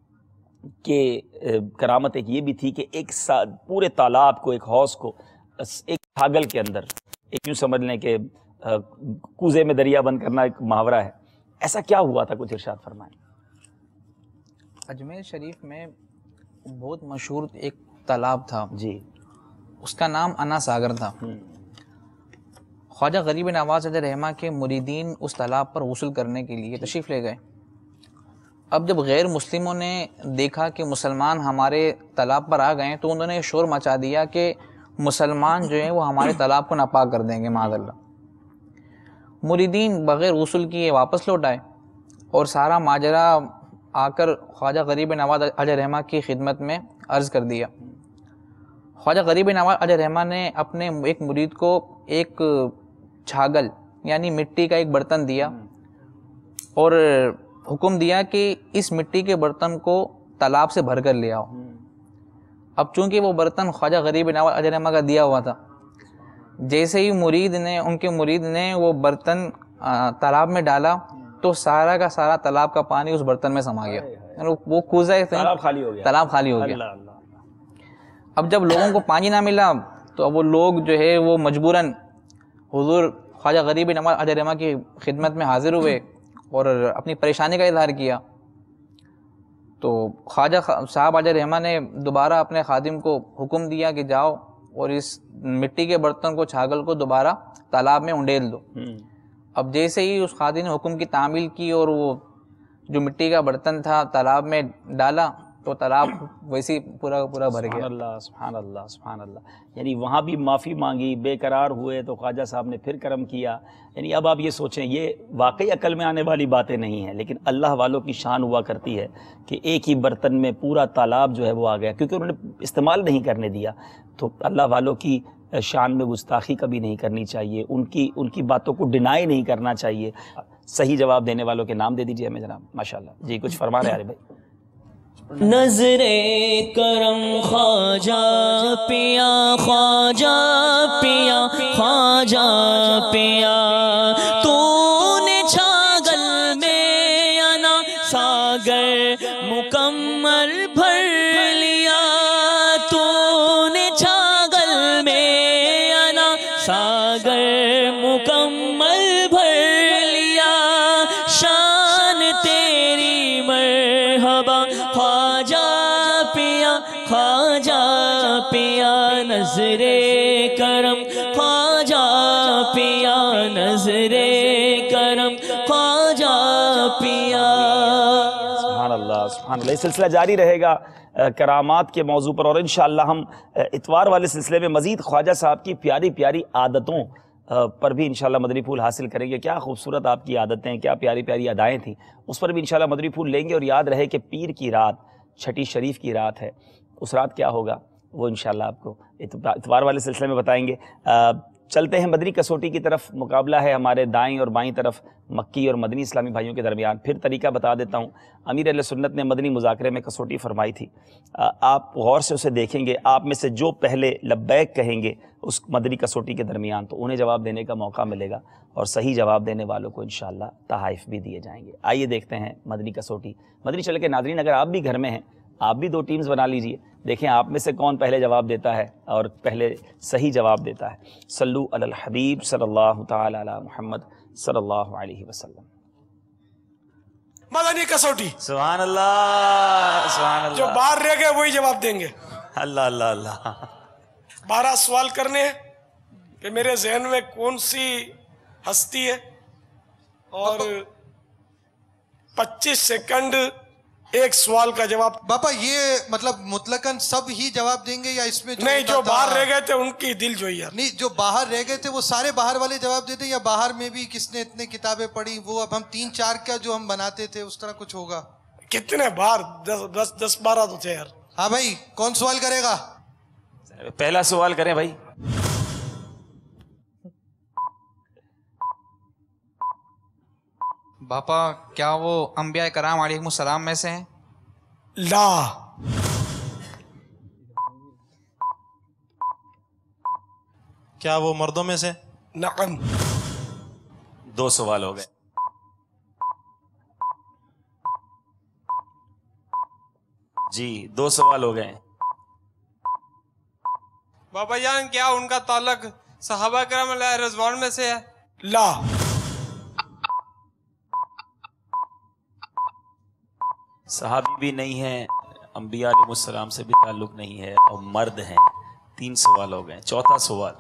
[SPEAKER 2] کے کرامت ایک یہ بھی تھی کہ ایک پورے تالاب کو، ایک حوض کو ایک چھاگل کے اندر، ایک یوں سمجھ لیں کہ کوزے میں دریا بند کرنا ایک محاورہ ہے، ایسا کیا ہوا تھا، کچھ ارشاد فرمائیں۔
[SPEAKER 11] اجمیر شریف میں بہت مشہور ایک تالاب تھا
[SPEAKER 2] جی،
[SPEAKER 11] اس کا نام انا ساگر تھا۔ خواجہ غریب نواز علیہ رحمہ کے مریدین اس تالاب پر غسل کرنے کے لیے تشریف لے گئے۔ اب جب غیر مسلموں نے دیکھا کہ مسلمان ہمارے تالاب پر آ گئے تو انہوں نے شور مچا دیا کہ مسلمان جو ہیں وہ ہمارے تالاب کو ناپاک کر دیں گے معاذ اللہ۔ مریدین بغیر غسل کیے واپس لوٹ آئے اور سارا ماجرا آ کر خواجہ غریب نواز علیہ رحمہ کی خدمت میں عرض کر دیا۔ خواجہ غریب نواز علیہ رحمہ نے اپنے ایک مرید کو ایک چھاگل یعنی مٹی کا ایک برتن دیا اور حکم دیا کہ اس مٹی کے برتن کو تالاب سے بھر کر لے آؤ۔ اب چونکہ وہ برتن خواجہ غریب نواز علیہ رحمہ کا دیا ہوا تھا، جیسے ہی ان کے مرید نے وہ برتن تالاب میں ڈالا تو سارا کا سارا تالاب کا پانی اس برتن میں سما گیا، وہ کوزہ تالاب خالی ہو گیا۔ اب جب لوگوں کو پانی نہ ملا تو اب وہ لوگ جو ہے وہ مجبوراً حضور خواجہ غریب نواز علیہ رحمہ کی خدمت میں حاضر ہوئے اور اپنی پریشانی کا اظہار کیا۔ تو خواجہ صاحب علیہ رحمہ نے دوبارہ اپنے خادم کو حکم دیا کہ جاؤ اور اس مٹی کے برتن کو، چھاگل کو دوبارہ تالاب میں انڈیل دو۔ اب جیسے ہی اس خادم نے حکم کی تعمیل کی اور وہ جو مٹی کا برتن تھا تالاب میں ڈالا تو تالاب ویسے پورا کا پورا بھر
[SPEAKER 2] سبحان
[SPEAKER 11] گیا.
[SPEAKER 2] اللہ سبحان اللہ سبحان اللہ. یعنی وہاں بھی معافی مانگی، بے قرار ہوئے تو خواجہ صاحب نے پھر کرم کیا. یعنی اب آپ یہ سوچیں، یہ واقعی عقل میں آنے والی باتیں نہیں ہیں، لیکن اللہ والوں کی شان ہوا کرتی ہے کہ ایک ہی برتن میں پورا تالاب جو ہے وہ آ گیا، کیونکہ انہوں نے استعمال نہیں کرنے دیا. تو اللہ والوں کی شان میں گستاخی کبھی نہیں کرنی چاہیے، ان کی باتوں کو ڈینائی نہیں کرنا چاہیے. صحیح جواب دینے والوں کے نام دے دیجیے ہمیں جناب. ماشاءاللہ جی کچھ فرما رہے عارف بھائی.
[SPEAKER 1] نظر کرم خواجہ پیا، خواجہ پیا، خواجہ پیا، تو نے چھاگل میں انا ساگر مکمل بھر لیا. تو نے چھاگل میں انا ساگر مکمل بھر لیا. شان تیری مرحبا خواجہ پیا، خواجہ پیا، نظر کرم خواجہ پیا، نظر کرم خواجہ پیا.
[SPEAKER 2] سبحان اللہ سبحان اللہ. یہ سلسلہ جاری رہے گا کرامات کے موضوع پر، اور انشاءاللہ ہم اتوار والے سلسلے میں مزید خواجہ صاحب کی پیاری پیاری عادتوں پر بھی انشاءاللہ مدنی پھول حاصل کریں گے. کیا خوبصورت آپ کی عادتیں، کیا پیاری پیاری ادائیں تھیں، اس پر بھی انشاءاللہ مدنی پھول لیں گے. اور یاد رہے کہ پیر کی رات چھٹی شریف کی رات ہے، اس رات کیا ہوگا وہ انشاءاللہ آپ کو اتوار والے سلسلے میں بتائیں گے. چلتے ہیں مدنی کسوٹی کی طرف. مقابلہ ہے ہمارے دائیں اور بائیں طرف مکی اور مدنی اسلامی بھائیوں کے درمیان. پھر طریقہ بتا دیتا ہوں. امیر اہل سنت نے مدنی مذاکرے میں کسوٹی فرمائی تھی، آپ غور سے اسے دیکھیں گے. آپ میں سے جو پہلے لبیک کہیں گے اس مدنی کسوٹی کے درمیان، تو انہیں جواب دینے کا موقع ملے گا، اور صحیح جواب دینے والوں کو انشاءاللہ تحائف بھی دیے جائیں گے. آئیے دیکھتے ہیں مدنی کسوٹی. مدنی چل کے ناظرین، اگر آپ بھی گھر میں ہیں، آپ بھی 2 ٹیمز بنا لیجئے. دیکھیں آپ میں سے کون پہلے جواب دیتا ہے اور پہلے صحیح جواب دیتا ہے. صلو علی الحبیب صلی اللہ تعالی علی محمد صلی اللہ علیہ وسلم.
[SPEAKER 12] مدنی کسوٹی.
[SPEAKER 2] سبحان اللہ سبحان اللہ.
[SPEAKER 12] جو باہر رہ گئے وہی جواب دیں گے.
[SPEAKER 2] اللہ اللہ اللہ.
[SPEAKER 12] 12 سوال کرنے ہیں کہ میرے ذہن میں کون سی ہستی ہے، اور 25 سیکنڈ ایک سوال کا جواب.
[SPEAKER 13] باپا یہ مطلب مطلقاً سب ہی جواب دیں گے یا اس میں
[SPEAKER 12] نہیں، جو باہر رہ گئے تھے ان کی دل جو یار.
[SPEAKER 13] نہیں، جو باہر رہ گئے تھے وہ سارے باہر والے جواب دیتے، یا باہر میں بھی کس نے اتنے کتابیں پڑھی وہ اب ہم 3-4 کا جو ہم بناتے تھے اس طرح کچھ ہوگا؟
[SPEAKER 12] کتنے باہر 10-12 تو تھے یار.
[SPEAKER 13] ہاں بھائی، کون سوال کرے گا؟
[SPEAKER 2] پہلا سوال کریں بھائی.
[SPEAKER 14] باپا کیا وہ انبیاء کرام علیہم السلام میں سے ہیں؟
[SPEAKER 12] لا.
[SPEAKER 15] کیا وہ مردوں میں سے؟
[SPEAKER 12] نعم.
[SPEAKER 2] 2 سوال ہو گئے. جی 2 سوال ہو گئے.
[SPEAKER 16] بابا جان کیا ان کا تعلق صحابہ کرام علیہ رضوان میں سے ہے؟
[SPEAKER 12] لا.
[SPEAKER 2] صحابی بھی نہیں ہیں، انبیاء علیہ السلام سے بھی تعلق نہیں ہے، اور مرد ہیں. 3 سوال ہو گئے. چوتھا سوال.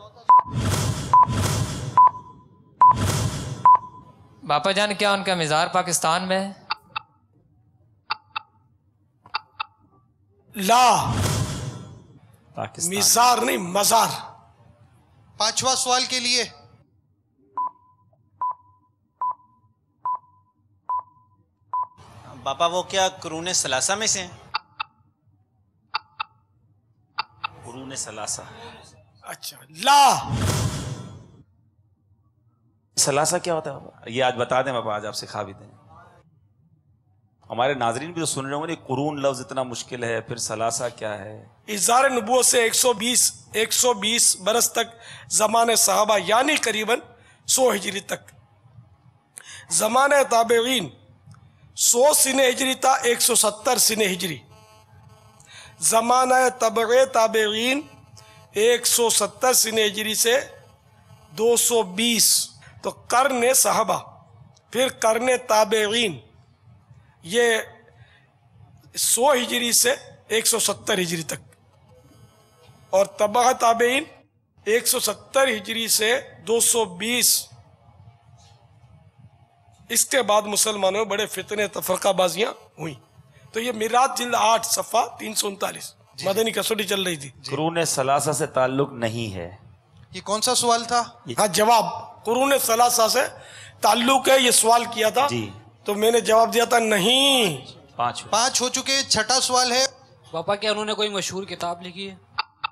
[SPEAKER 16] باپا جان کیا ان کا مزار پاکستان میں ہے؟
[SPEAKER 12] لا.
[SPEAKER 2] پاکستان
[SPEAKER 12] مزار نہیں، مزار.
[SPEAKER 13] 5واں سوال کے لیے
[SPEAKER 15] باپا وہ کیا قرون ثلاثہ میں سے ہیں؟
[SPEAKER 2] قرون ثلاثہ.
[SPEAKER 12] اچھا. لا.
[SPEAKER 2] ثلاثہ کیا ہوتا ہے بابا؟ یہ آج بتا دیں بابا، آج آپ سکھا بھی دیں. ہمارے ناظرین بھی تو سن رہے ہوں گے، قرون لفظ اتنا مشکل ہے، پھر ثلاثہ کیا ہے؟
[SPEAKER 12] اظہار نبوت سے 120 برس تک زمان صحابہ، یعنی قریباً 100 ہجری تک. زمانہ تابعین 100 سنہ ہجری تا 170 سنہ ہجری. زمانہ تبع تابعین 170 سنہ ہجری سے 220. تو قرن صحابہ، پھر قرن تابعین، یہ 100 ہجری سے 170 ہجری تک، اور تبع تابعین 170 ہجری سے 220. اس کے بعد مسلمانوں میں بڑے فتنے تفرقہ بازیاں ہوئیں. تو یہ میراث جلد 8 صفحہ 339 مدنی کسوٹی چل رہی تھی.
[SPEAKER 17] قرون ثلاثہ سے تعلق نہیں ہے.
[SPEAKER 13] یہ کون سا سوال تھا؟
[SPEAKER 12] ہاں جواب قرون ثلاثہ سے تعلق ہے یہ سوال کیا تھا
[SPEAKER 17] جی.
[SPEAKER 12] تو میں نے جواب دیا تھا نہیں.
[SPEAKER 13] 5 ہو چکے. چھٹا سوال ہے
[SPEAKER 18] باپا کیا انہوں نے کوئی مشہور کتاب لکھی ہے؟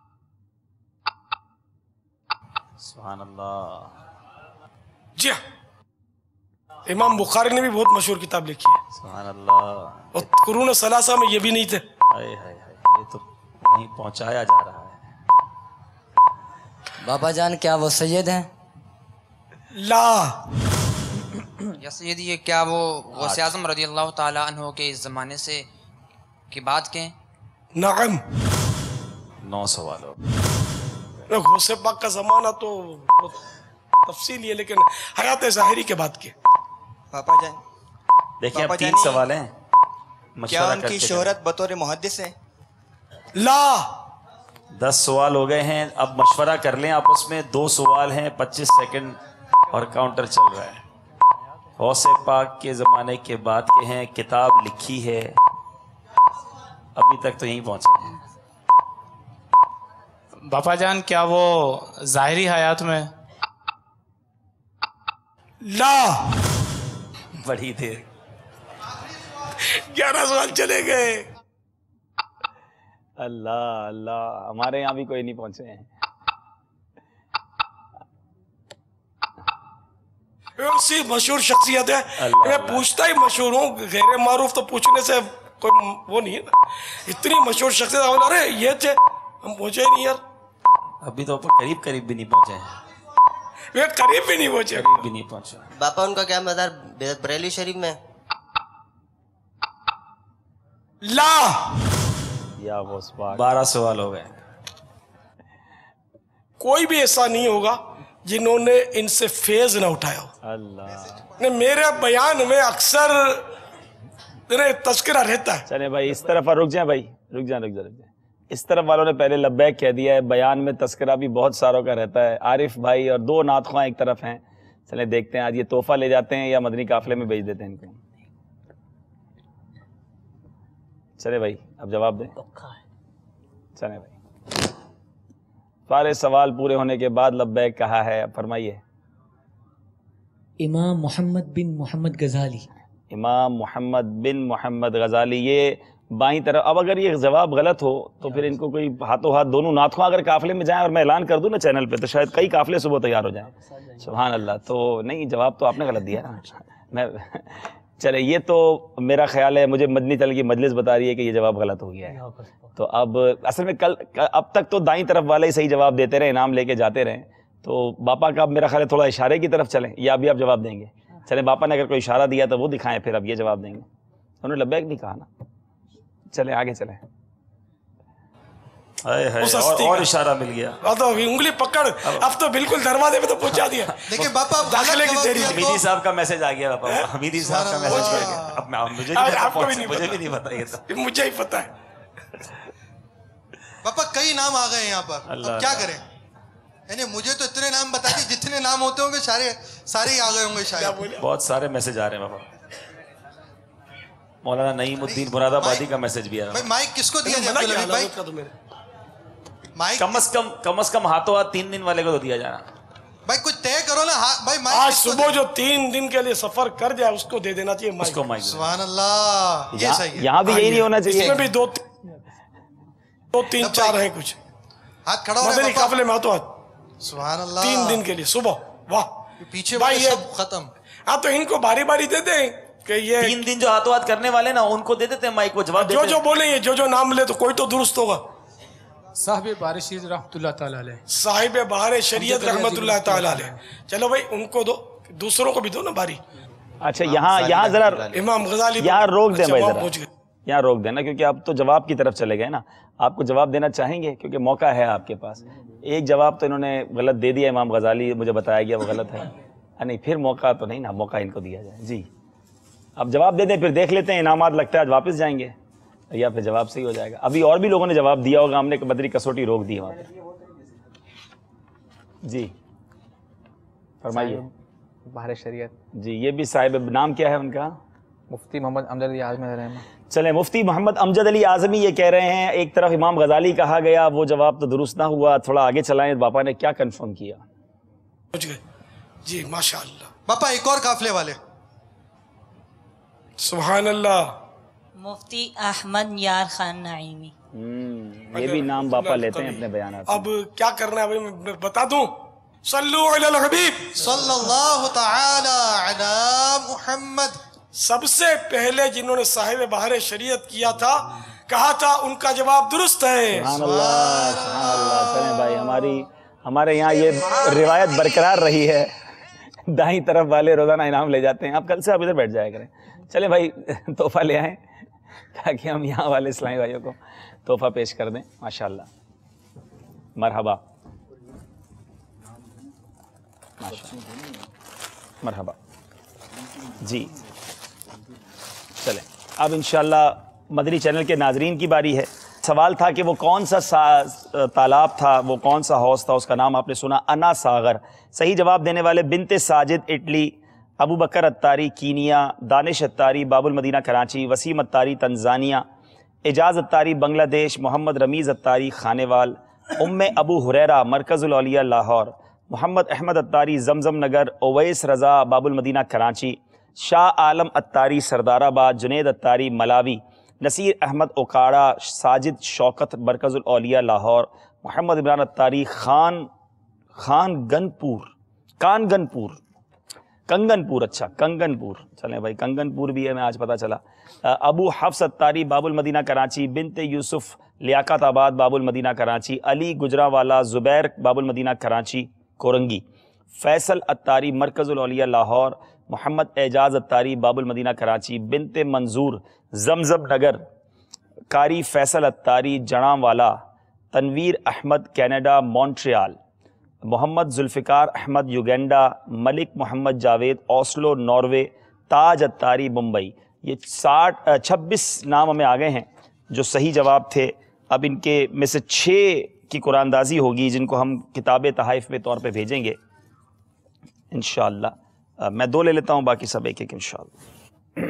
[SPEAKER 17] سبحان اللہ.
[SPEAKER 12] جی امام بخاری نے بھی بہت مشہور کتاب لکھی ہے.
[SPEAKER 17] سبحان اللہ.
[SPEAKER 12] اور قرون ثلاثہ میں یہ بھی نہیں تھے.
[SPEAKER 17] یہ تو نہیں پہنچایا جا رہا ہے.
[SPEAKER 19] بابا جان کیا وہ سید ہیں؟
[SPEAKER 12] لا.
[SPEAKER 14] یا سیدی یہ کیا وہ غوث اعظم رضی اللہ تعالیٰ عنہ کے اس زمانے سے کی بات کے؟
[SPEAKER 12] نعم.
[SPEAKER 17] 9 سوال ہو.
[SPEAKER 12] غوث پاک کا زمانہ تو تفصیلی ہے لیکن حیات ظاہری کے بعد کے.
[SPEAKER 20] پاپا جان
[SPEAKER 17] دیکھیں اب 3 سوال ہیں.
[SPEAKER 20] کیا ان کی شہرت بطور محدث ہے؟
[SPEAKER 12] لا.
[SPEAKER 17] 10 سوال ہو گئے ہیں. اب مشورہ کر لیں آپس میں. 2 سوال ہیں. 25 سیکنڈ اور کاؤنٹر چل رہا ہے. غوث پاک کے زمانے کے بعد کے ہیں. کتاب لکھی ہے. ابھی تک تو یہیں پہنچے ہیں.
[SPEAKER 18] باپا جان کیا وہ ظاہری حیات میں؟
[SPEAKER 12] لا.
[SPEAKER 17] بڑی دیر.
[SPEAKER 12] 11 سوال چلے گئے.
[SPEAKER 2] اللہ اللہ ہمارے یہاں بھی کوئی نہیں پہنچے ہیں.
[SPEAKER 12] ایسی مشہور شخصیت ہے میں پوچھتا ہی مشہور ہوں. غیر معروف تو پوچھنے سے کوئی وہ نہیں ہے نا. اتنی مشہور شخصیت. ارے یہ تھے ہم پہنچے ہی نہیں یار.
[SPEAKER 17] ابھی تو قریب بھی نہیں پہنچے ہیں.
[SPEAKER 12] قریب بھی نہیں پہنچے.
[SPEAKER 17] قریب بھی نہیں پہنچے.
[SPEAKER 20] باپا ان کا کیا مزار بریلی شریف میں؟
[SPEAKER 12] لا.
[SPEAKER 2] یا غوث پاک.
[SPEAKER 17] 12 سوال ہو گئے.
[SPEAKER 12] کوئی بھی ایسا نہیں ہوگا جنہوں نے ان سے فیض نہ اٹھایا ہو.
[SPEAKER 2] اللہ.
[SPEAKER 12] میرے بیان میں اکثر تذکرہ رہتا ہے.
[SPEAKER 2] چلے بھائی اس طرف رک جائیں. بھائی رک جائیں. اس طرف والوں نے پہلے لبیک کہہ دیا ہے. بیان میں تذکرہ بھی بہت ساروں کا رہتا ہے. عارف بھائی اور 2 نعت خواں ایک طرف ہیں. چلیں دیکھتے ہیں آج یہ تحفہ لے جاتے ہیں یا مدنی قافلے میں بھیج دیتے ہیں ان کو. چلے بھائی اب جواب دیں. چلیں بھائی سارے سوال پورے ہونے کے بعد لبیک کہا ہے. اب فرمائیے.
[SPEAKER 10] امام محمد بن محمد غزالی.
[SPEAKER 2] امام محمد بن محمد غزالی. یہ بائیں طرف. اب اگر یہ جواب غلط ہو تو پھر ان کو کوئی ہاتھوں ہاتھ دونوں نعت خواں اگر قافلے میں جائیں اور میں اعلان کر دوں نا چینل پہ تو شاید کئی قافلے صبح تیار ہو جائیں. سبحان اللہ. تو نہیں جواب تو آپ نے غلط دیا نا. میں چلے یہ تو میرا خیال ہے مجھے مدنی چل کی مجلس بتا رہی ہے کہ یہ جواب غلط ہو گیا ہے. تو اب اصل میں اب تک تو دائیں طرف والے ہی صحیح جواب دیتے رہے انعام لے کے جاتے رہیں. تو باپا کا اب میرا خیال ہے تھوڑا اشارے کی طرف چلیں یا ابھی آپ جواب دیں گے. چلیں باپا نے اگر کوئی اشارہ دیا تو وہ دکھائیں پھر اب یہ جواب دیں گے. انہوں نے لبیک نہیں کہا نا. چلیں آگے چلیں.
[SPEAKER 17] اور اشارہ مل گیا.
[SPEAKER 12] انگلی پکڑ اب تو بالکل دروازے پہ تو پہنچا دیا.
[SPEAKER 13] دیکھیں باپا
[SPEAKER 12] داخلے کی تیری.
[SPEAKER 17] حمیدی صاحب کا میسج آ گیا. باپا حمیدی صاحب کا میسج آ گیا. اب مجھے بھی نہیں پتا. یہ تو
[SPEAKER 12] مجھے ہی پتا ہے.
[SPEAKER 13] باپا کئی نام آ گئے یہاں پر. اب کیا کریں؟ یعنی مجھے تو اتنے نام بتا دی جتنے نام ہوتے ہوں گے سارے ہی آ گئے ہوں گے شاید.
[SPEAKER 17] بہت سارے میسج آ رہے ہیں بابا. مولانا نعیم الدین مراد آبادی کا میسج بھی آیا.
[SPEAKER 13] مائک کس کو دیا جائے بھائی؟
[SPEAKER 17] کم از کم ہاتھوں ہاتھ 3 دن والے کو تو دیا جانا.
[SPEAKER 13] بھائی کچھ طے کرو نا. بھائی
[SPEAKER 12] آج صبح جو 3 دن کے لیے سفر کر جائے اس کو دے دینا چاہیے.
[SPEAKER 17] اس کو مائک.
[SPEAKER 13] سبحان اللہ. یہ صحیح ہے.
[SPEAKER 2] یہاں بھی یہی نہیں ہونا چاہیے.
[SPEAKER 12] اس میں بھی 2 3 4 ہیں کچھ.
[SPEAKER 13] ہاتھ کھڑا ہو
[SPEAKER 12] مدنی قافلے میں ہاتھوں ہاتھ.
[SPEAKER 13] سبحان اللہ.
[SPEAKER 12] 3 دن کے لیے صبح. واہ
[SPEAKER 13] پیچھے بھائی سب ختم.
[SPEAKER 12] ہاں تو ان کو باری باری دے دیں کہ یہ
[SPEAKER 17] 3 دن جو ہاتھوں ہاتھ کرنے والے نا ان کو دے دیتے ہیں مائک کو جواب.
[SPEAKER 12] جو بولیں گے جو نام لے تو کوئی تو درست ہوگا.
[SPEAKER 18] صاحب بہار شریعت رحمۃ اللہ تعالی علیہ.
[SPEAKER 12] صاحب بہار شریعت رحمۃ اللہ تعالی علیہ. چلو بھائی ان کو دو دوسروں کو بھی دو نا باری.
[SPEAKER 2] اچھا یہاں ذرا
[SPEAKER 12] امام غزالی
[SPEAKER 2] یہاں روک دیں بھائی ذرا. یہاں روک دینا کیونکہ اب تو جواب کی طرف چلے گئے نا. آپ کو جواب دینا چاہیں گے کیونکہ موقع ہے آپ کے پاس. ایک جواب تو انہوں نے غلط دے دیا. امام غزالی مجھے بتایا گیا وہ غلط ہے. نہیں پھر موقع تو نہیں نا. موقع ان کو دیا جائے. جی اب جواب دے دیں پھر دیکھ لیتے ہیں. انعامات لگتا ہے آج واپس جائیں گے یا پھر جواب صحیح ہو جائے گا. ابھی اور بھی لوگوں نے جواب دیا ہوگا. ہم نے مدنی کسوٹی روک دی وہاں پہ. جی فرمائیے.
[SPEAKER 11] بہار شریعت.
[SPEAKER 2] جی یہ بھی صاحب نام کیا ہے ان کا؟
[SPEAKER 11] مفتی محمد امجد اعظم رحمہ.
[SPEAKER 2] چلیں مفتی محمد امجد علی اعظمی یہ کہہ رہے ہیں ایک طرف امام غزالی کہا گیا، وہ جواب تو درست نہ ہوا، تھوڑا آگے چلائیں باپا نے کیا کنفرم کیا؟
[SPEAKER 12] جی ماشاءاللہ
[SPEAKER 13] باپا ایک اور قافلے والے.
[SPEAKER 12] سبحان اللہ.
[SPEAKER 21] مفتی احمد یار خان نعیمی.
[SPEAKER 2] یہ بھی نام باپا لیتے ہیں اپنے بیانات.
[SPEAKER 12] اب کیا کرنا ہے میں بتا دوں. صلو علی الحبیب
[SPEAKER 13] صلی اللہ تعالی علی محمد.
[SPEAKER 12] سب سے پہلے جنہوں نے صاحب بہار شریعت کیا تھا، کہا تھا، ان کا جواب درست ہے.
[SPEAKER 2] سبحان اللہ سبحان اللہ. چلیں بھائی ہمارے یہاں یہ روایت برقرار رہی ہے، دائیں طرف والے روزانہ انعام لے جاتے ہیں. آپ کل سے آپ ادھر بیٹھ جایا کریں. چلیں بھائی تحفہ لے آئیں تاکہ ہم یہاں والے اسلامی بھائیوں کو تحفہ پیش کر دیں. ماشاءاللہ مرحبا مرحبا. جی چلیں اب انشاءاللہ مدنی چینل کے ناظرین کی باری ہے. سوال تھا کہ وہ کون سا تالاب تھا، وہ کون سا حوض تھا، اس کا نام آپ نے سنا انا ساغر. صحیح جواب دینے والے Bint Sajid Italy, Abu Bakr Attari Kenya, Danish Attari Bab ul-Madina Karachi, Waseem Attari Tanzania, Ijaz Attari Bangladesh, Muhammad Ramiz اتاری خانیوال، ام ابو حریرہ مرکز الاولیاء لاہور، محمد احمد اتاری زمزم نگر، اویس رضا باب المدینہ کراچی، شاہ عالم اتاری سردار آباد، جنید اتاری ملاوی، نصیر احمد اوکاڑا ساجد شوکت مرکز الاولیاء لاہور، محمد عمران اتاری کنگن پور. اچھا کنگن پور. چلیں بھائی کنگن پور بھی ہے، میں آج پتہ چلا. ابو حفص اتاری باب المدینہ کراچی، بنت یوسف لیاقت آباد باب المدینہ کراچی، علی گجراوالا زبیر باب المدینہ کراچی کورنگی، فیصل اتاری مرکز الاولیاء لاہور، محمد اعجاز اتاری باب المدینہ کراچی، بنت منظور زمزم نگر، قاری Faisal Attari Jaranwala, Tanveer Ahmed Canada Montreal, Muhammad Zulfiqar Ahmed Uganda, Malik Muhammad Javed Oslo Norway, Taj Attari Mumbai. یہ 26 نام ہمیں آگئے ہیں جو صحیح جواب تھے. اب ان کے میں سے 6 کی قرآن اندازی ہوگی جن کو ہم کتاب تحائف کے طور پہ بھیجیں گے انشاءاللہ. میں 2 لے لیتا ہوں، باقی سب ایک ایک انشاءاللہ.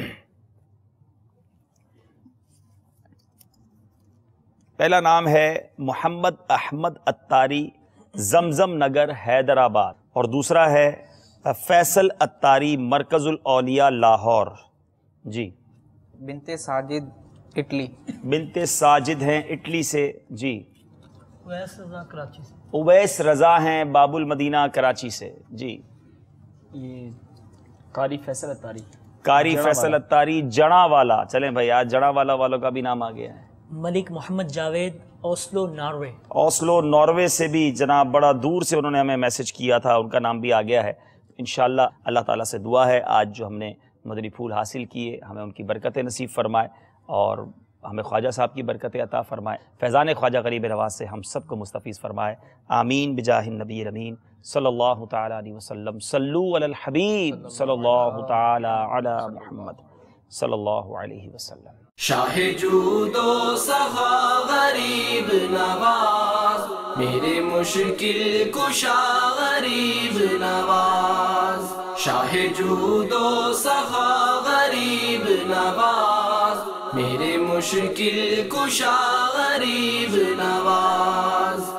[SPEAKER 2] پہلا نام ہے محمد احمد اتاری زمزم نگر حیدرآباد، اور دوسرا ہے فیصل اتاری مرکز الاولیاء لاہور. جی
[SPEAKER 11] بنت ساجد اٹلی.
[SPEAKER 2] بنت ساجد ہیں اٹلی سے. جی
[SPEAKER 10] اویس رضا کراچی سے.
[SPEAKER 2] اویس رضا ہیں باب المدینہ کراچی سے. جی
[SPEAKER 10] یہ قاری فیصل اتاری.
[SPEAKER 2] قاری فیصل اتاری جڑاں والا. چلیں بھائی آج جڑاں والا والوں کا بھی نام آ گیا ہے.
[SPEAKER 10] Malik Muhammad Javed Oslo Norway.
[SPEAKER 2] Oslo Norway سے بھی جناب بڑا دور سے انہوں نے ہمیں میسج کیا تھا، ان کا نام بھی آ گیا ہے. انشاءاللہ اللہ تعالیٰ سے دعا ہے آج جو ہم نے مدنی پھول حاصل کیے ہمیں ان کی برکتیں نصیب فرمائے اور ہمیں خواجہ صاحب کی برکتیں عطا فرمائے. فیضان خواجہ غریب نواز سے ہم سب کو مستفیض فرمائے. آمین بجاہ النبی الامین صلی اللہ تعالیٰ علیہ وسلم. صلو علی الحبیب صلی اللہ تعالیٰ علی محمد صلی اللہ علیہ وسلم.
[SPEAKER 1] شاہ جود و سخا غریب نواز، میرے مشکل کشا غریب نواز. شاہ جود و سخا غریب نواز، میرے مشکل کشا غریب نواز.